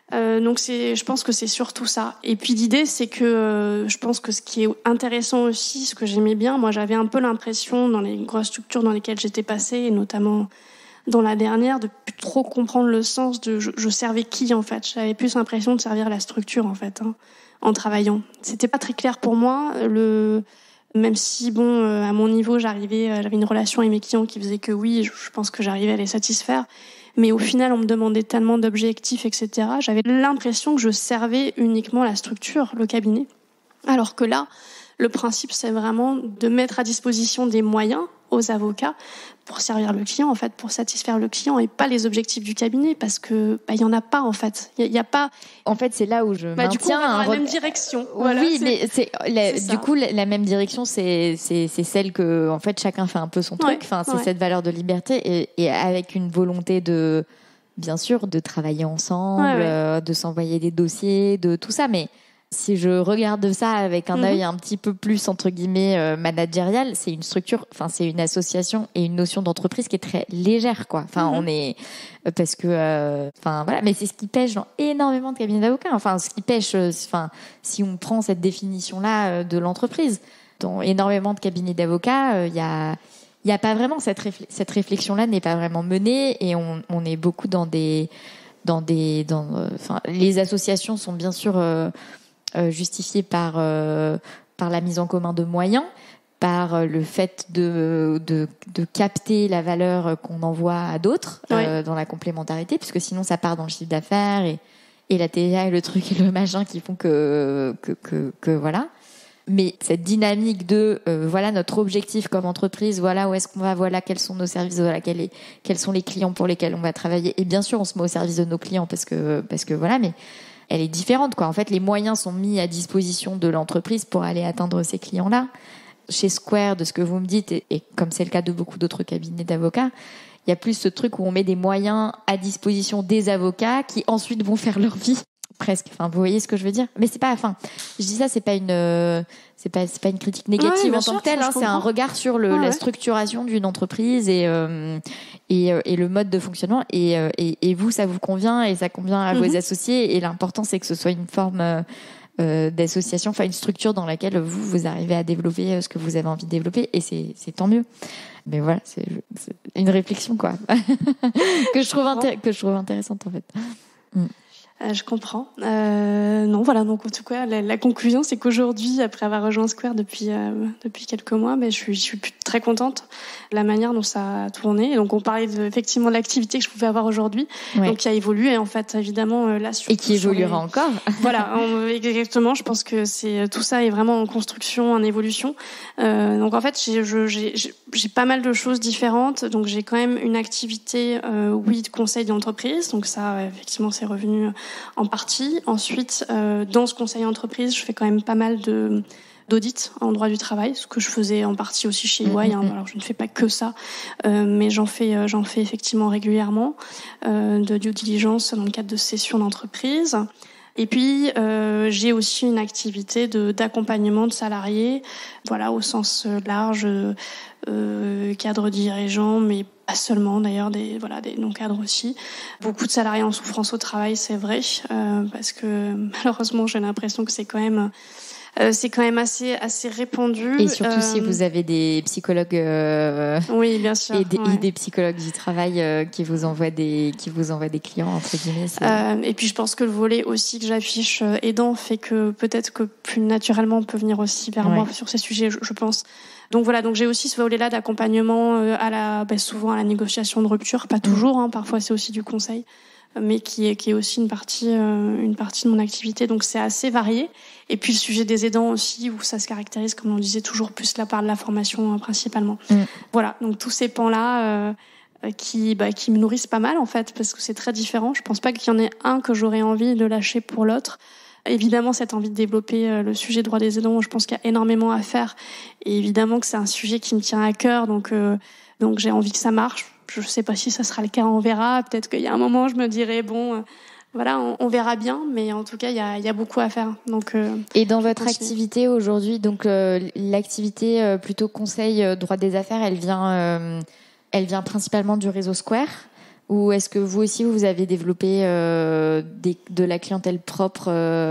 Donc je pense que c'est surtout ça. Et puis l'idée, c'est que je pense que ce qui est intéressant aussi, ce que j'aimais bien, moi j'avais un peu l'impression dans les grosses structures dans lesquelles j'étais passée, et notamment dans la dernière, de plus trop comprendre le sens de je servais qui en fait. J'avais plus l'impression de servir la structure en fait, en travaillant. C'était pas très clair pour moi. Même si à mon niveau j'avais une relation avec mes clients qui faisait que oui, je pense que j'arrivais à les satisfaire. Mais au final, on me demandait tellement d'objectifs, etc. J'avais l'impression que je servais uniquement la structure, le cabinet. Alors que là, le principe, c'est vraiment de mettre à disposition des moyens aux avocats pour servir le client, en fait, pour satisfaire le client et pas les objectifs du cabinet, parce que il y en a pas en fait. Il y a pas. En fait, c'est là où je maintiens du coup, on va dans la même direction. Voilà, oui, mais du coup la même direction, c'est celle que en fait chacun fait un peu son truc. Enfin, c'est cette valeur de liberté et avec une volonté de, bien sûr, de travailler ensemble, de s'envoyer des dossiers, de tout ça, mais si je regarde ça avec un œil un petit peu plus entre guillemets managérial, c'est une structure, enfin c'est une association et une notion d'entreprise qui est très légère, quoi. Enfin on est parce que enfin voilà, mais c'est ce qui pêche dans énormément de cabinets d'avocats. Enfin ce qui pêche, enfin si on prend cette définition là de l'entreprise, dans énormément de cabinets d'avocats, il y a pas vraiment cette réflexion là n'est pas vraiment menée et on est beaucoup dans enfin les associations sont bien sûr justifié par la mise en commun de moyens, par le fait de capter la valeur qu'on envoie à d'autres dans la complémentarité, puisque sinon ça part dans le chiffre d'affaires et la TVA et le truc et le machin qui font que voilà. Mais cette dynamique de voilà notre objectif comme entreprise, voilà où est-ce qu'on va, voilà quels sont nos services, voilà quels sont les clients pour lesquels on va travailler, et bien sûr on se met au service de nos clients parce que voilà, mais elle est différente, quoi. En fait, les moyens sont mis à disposition de l'entreprise pour aller atteindre ces clients-là. Chez Square, de ce que vous me dites, et comme c'est le cas de beaucoup d'autres cabinets d'avocats, il y a plus ce truc où on met des moyens à disposition des avocats qui ensuite vont faire leur vie, presque. Enfin, vous voyez ce que je veux dire? Mais c'est pas, enfin, je dis ça, c'est pas une critique négative en tant que telle, c'est un regard sur la structuration d'une entreprise et le mode de fonctionnement et vous, ça vous convient et ça convient à vos associés, et l'important c'est que ce soit une forme d'association, enfin une structure dans laquelle vous arrivez à développer ce que vous avez envie de développer, et c'est tant mieux. Mais voilà, c'est une réflexion, quoi, que je trouve intéressante en fait. Je comprends. Non, voilà. Donc, en tout cas, la conclusion, c'est qu'aujourd'hui, après avoir rejoint Square depuis quelques mois, je suis très contente de la manière dont ça a tourné. Et donc, on parlait effectivement de l'activité que je pouvais avoir aujourd'hui, donc qui a évolué en fait, évidemment là. Et qui évoluera encore. Voilà, exactement. Je pense que tout ça est vraiment en construction, en évolution. Donc, en fait, j'ai pas mal de choses différentes. Donc, j'ai quand même une activité, de conseil d'entreprise. Donc, ça, effectivement, c'est revenu en partie. Ensuite, dans ce conseil d'entreprise, je fais quand même pas mal d'audits en droit du travail, ce que je faisais en partie aussi chez EY. Alors, je ne fais pas que ça, mais j'en fais effectivement régulièrement, de due diligence dans le cadre de sessions d'entreprise. Et puis, j'ai aussi une activité d'accompagnement de salariés, voilà, au sens large, cadre dirigeant, mais pas seulement d'ailleurs, des non-cadres aussi. Beaucoup de salariés en souffrance au travail, c'est vrai, parce que malheureusement, j'ai l'impression que c'est quand même assez répandu. Et surtout si vous avez des psychologues, oui, bien sûr, et des psychologues du travail qui vous envoient des clients entre guillemets. Et puis je pense que le volet aussi que j'affiche aidant fait que peut-être que plus naturellement on peut venir aussi vers moi sur ces sujets, je pense. Donc voilà, donc j'ai aussi ce volet-là d'accompagnement souvent à la négociation de rupture, pas toujours, parfois c'est aussi du conseil, mais qui est aussi une partie de mon activité. Donc c'est assez varié. Et puis le sujet des aidants aussi, où ça se caractérise, comme on disait, toujours plus là par de la formation principalement. Voilà, donc tous ces pans-là qui me nourrissent pas mal en fait, parce que c'est très différent. Je pense pas qu'il y en ait un que j'aurais envie de lâcher pour l'autre. Évidemment, cette envie de développer le sujet droit des aidants, je pense qu'il y a énormément à faire. Et évidemment que c'est un sujet qui me tient à cœur, donc j'ai envie que ça marche. Je sais pas si ça sera le cas, on verra. Peut-être qu'il y a un moment, je me dirais voilà, on verra bien, mais en tout cas, il y a beaucoup à faire. Donc, et dans votre activité aujourd'hui, donc l'activité plutôt conseil droit des affaires, elle vient principalement du réseau Square, Ou est-ce que vous aussi, vous avez développé de la clientèle propre,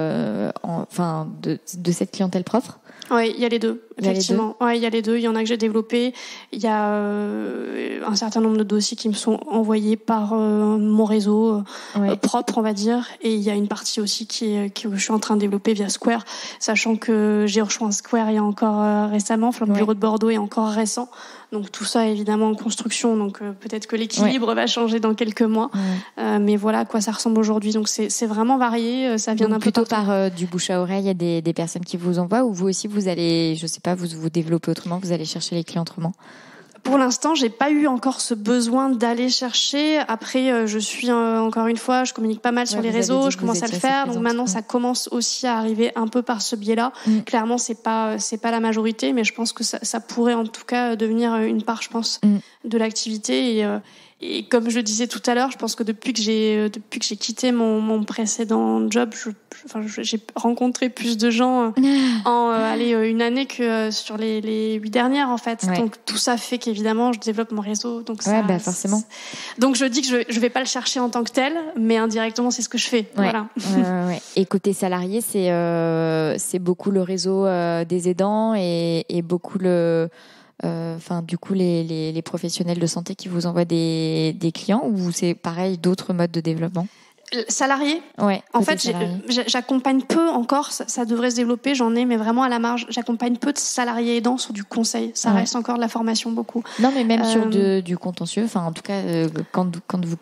de cette clientèle propre ? Oui, il y a les deux, effectivement. Oui, il y a les deux. Il y en a que j'ai développé. Il y a un certain nombre de dossiers qui me sont envoyés par mon réseau propre, on va dire. Et il y a une partie aussi que je suis en train de développer via Square, sachant que j'ai rejoint Square il y a encore récemment. Enfin, le bureau de Bordeaux est encore récent. Donc tout ça est évidemment en construction. Donc peut-être que l'équilibre va changer dans quelques mois. Mais voilà à quoi ça ressemble aujourd'hui. Donc c'est vraiment varié. Ça vient d'un peu plutôt par du bouche à oreille. Il y a des personnes qui vous envoient, ou vous aussi vous allez, je sais pas, vous développez autrement, vous allez chercher les clients autrement? Pour l'instant, j'ai pas eu encore ce besoin d'aller chercher. Après, je suis encore une fois, je communique pas mal sur les réseaux, je commence à le faire. Donc maintenant, ça commence aussi à arriver un peu par ce biais-là. Clairement, c'est pas la majorité, mais je pense que ça pourrait en tout cas devenir une part, je pense, de l'activité. Et comme je le disais tout à l'heure, je pense que depuis que j'ai quitté mon précédent job, j'ai rencontré plus de gens en une année que sur les 8 dernières en fait. Donc tout ça fait qu'évidemment je développe mon réseau. Donc ça, forcément. Donc je dis que je vais pas le chercher en tant que tel, mais indirectement c'est ce que je fais. Voilà. Et côté salarié, c'est beaucoup le réseau des aidants et beaucoup du coup les professionnels de santé qui vous envoient des clients, ou c'est pareil d'autres modes de développement? Salarié. En fait, j'accompagne peu encore. Ça devrait se développer. J'en ai, mais vraiment à la marge. J'accompagne peu de salariés aidants sur du conseil. Ça reste encore de la formation beaucoup. Non, mais même sur du contentieux. Enfin, en tout cas, quand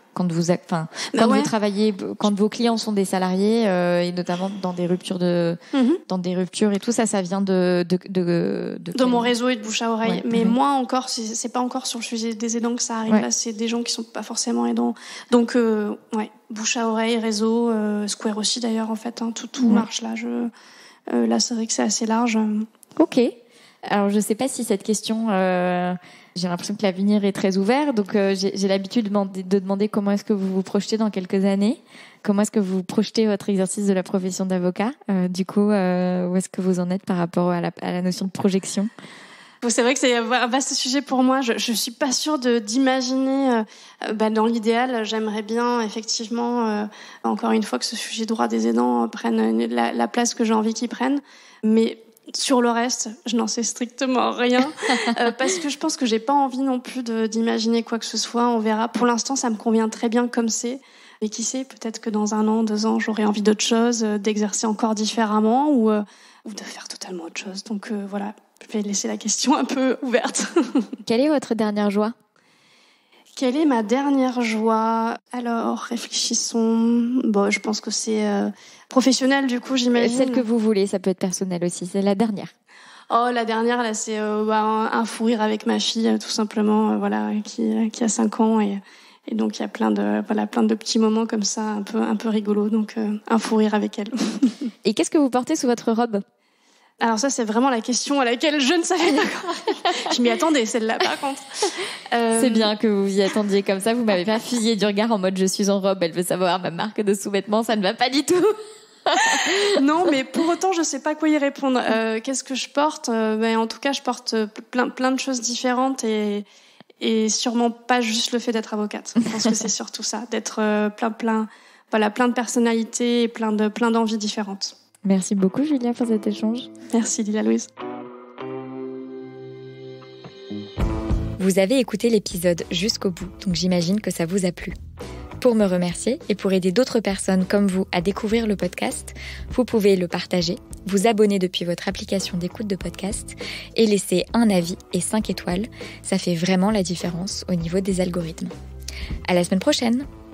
vous travaillez, quand vos clients sont des salariés et notamment dans des ruptures dans des ruptures et tout ça, ça vient de mon réseau et de bouche à oreille. Mais moi encore, c'est pas encore sur le sujet des aidants que ça arrive. Là, c'est des gens qui sont pas forcément aidants. Donc, bouche à oreille, réseau, Square aussi d'ailleurs en fait, tout marche là. Là c'est vrai que c'est assez large. Ok. Alors je sais pas si cette question, j'ai l'impression que l'avenir est très ouvert, donc j'ai l'habitude de demander comment est-ce que vous vous projetez dans quelques années, comment est-ce que vous projetez votre exercice de la profession d'avocat. Du coup, où est-ce que vous en êtes par rapport à la notion de projection? C'est vrai que c'est un vaste sujet pour moi. Je suis pas sûre d'imaginer. Dans l'idéal, j'aimerais bien effectivement, encore une fois, que ce sujet droit des aidants prenne la place que j'ai envie qu'il prenne. Mais sur le reste, je n'en sais strictement rien parce que je pense que j'ai pas envie non plus d'imaginer quoi que ce soit. On verra. Pour l'instant, ça me convient très bien comme c'est. Et qui sait, peut-être que dans 1 an, 2 ans, j'aurai envie d'autre chose, d'exercer encore différemment ou de faire totalement autre chose. Donc voilà. Je vais laisser la question un peu ouverte. Quelle est votre dernière joie? Quelle est ma dernière joie? Alors, réfléchissons. Bon, je pense que c'est professionnel, du coup, j'imagine. Celle que vous voulez, ça peut être personnel aussi. C'est la dernière. Oh, la dernière, là, c'est un fou rire avec ma fille, tout simplement, qui a 5 ans. Et donc, il y a plein de petits moments comme ça, un peu rigolos. Donc, un fou rire avec elle. Et qu'est-ce que vous portez sous votre robe? Alors ça, c'est vraiment la question à laquelle je ne savais pas comment. Je m'y attendais, celle-là, par contre. C'est bien que vous y attendiez comme ça. Vous m'avez pas fusillé du regard en mode je suis en robe, elle veut savoir ma marque de sous-vêtements, ça ne va pas du tout. Non, mais pour autant, je sais pas quoi y répondre. Qu'est-ce que je porte? En tout cas, je porte plein de choses différentes et sûrement pas juste le fait d'être avocate. Je pense que c'est surtout ça, d'être plein de personnalités et plein d'envies différentes. Merci beaucoup, Julia, pour cet échange. Merci, Lila-Louise. Vous avez écouté l'épisode jusqu'au bout, donc j'imagine que ça vous a plu. Pour me remercier et pour aider d'autres personnes comme vous à découvrir le podcast, vous pouvez le partager, vous abonner depuis votre application d'écoute de podcast et laisser un avis et 5 étoiles. Ça fait vraiment la différence au niveau des algorithmes. À la semaine prochaine!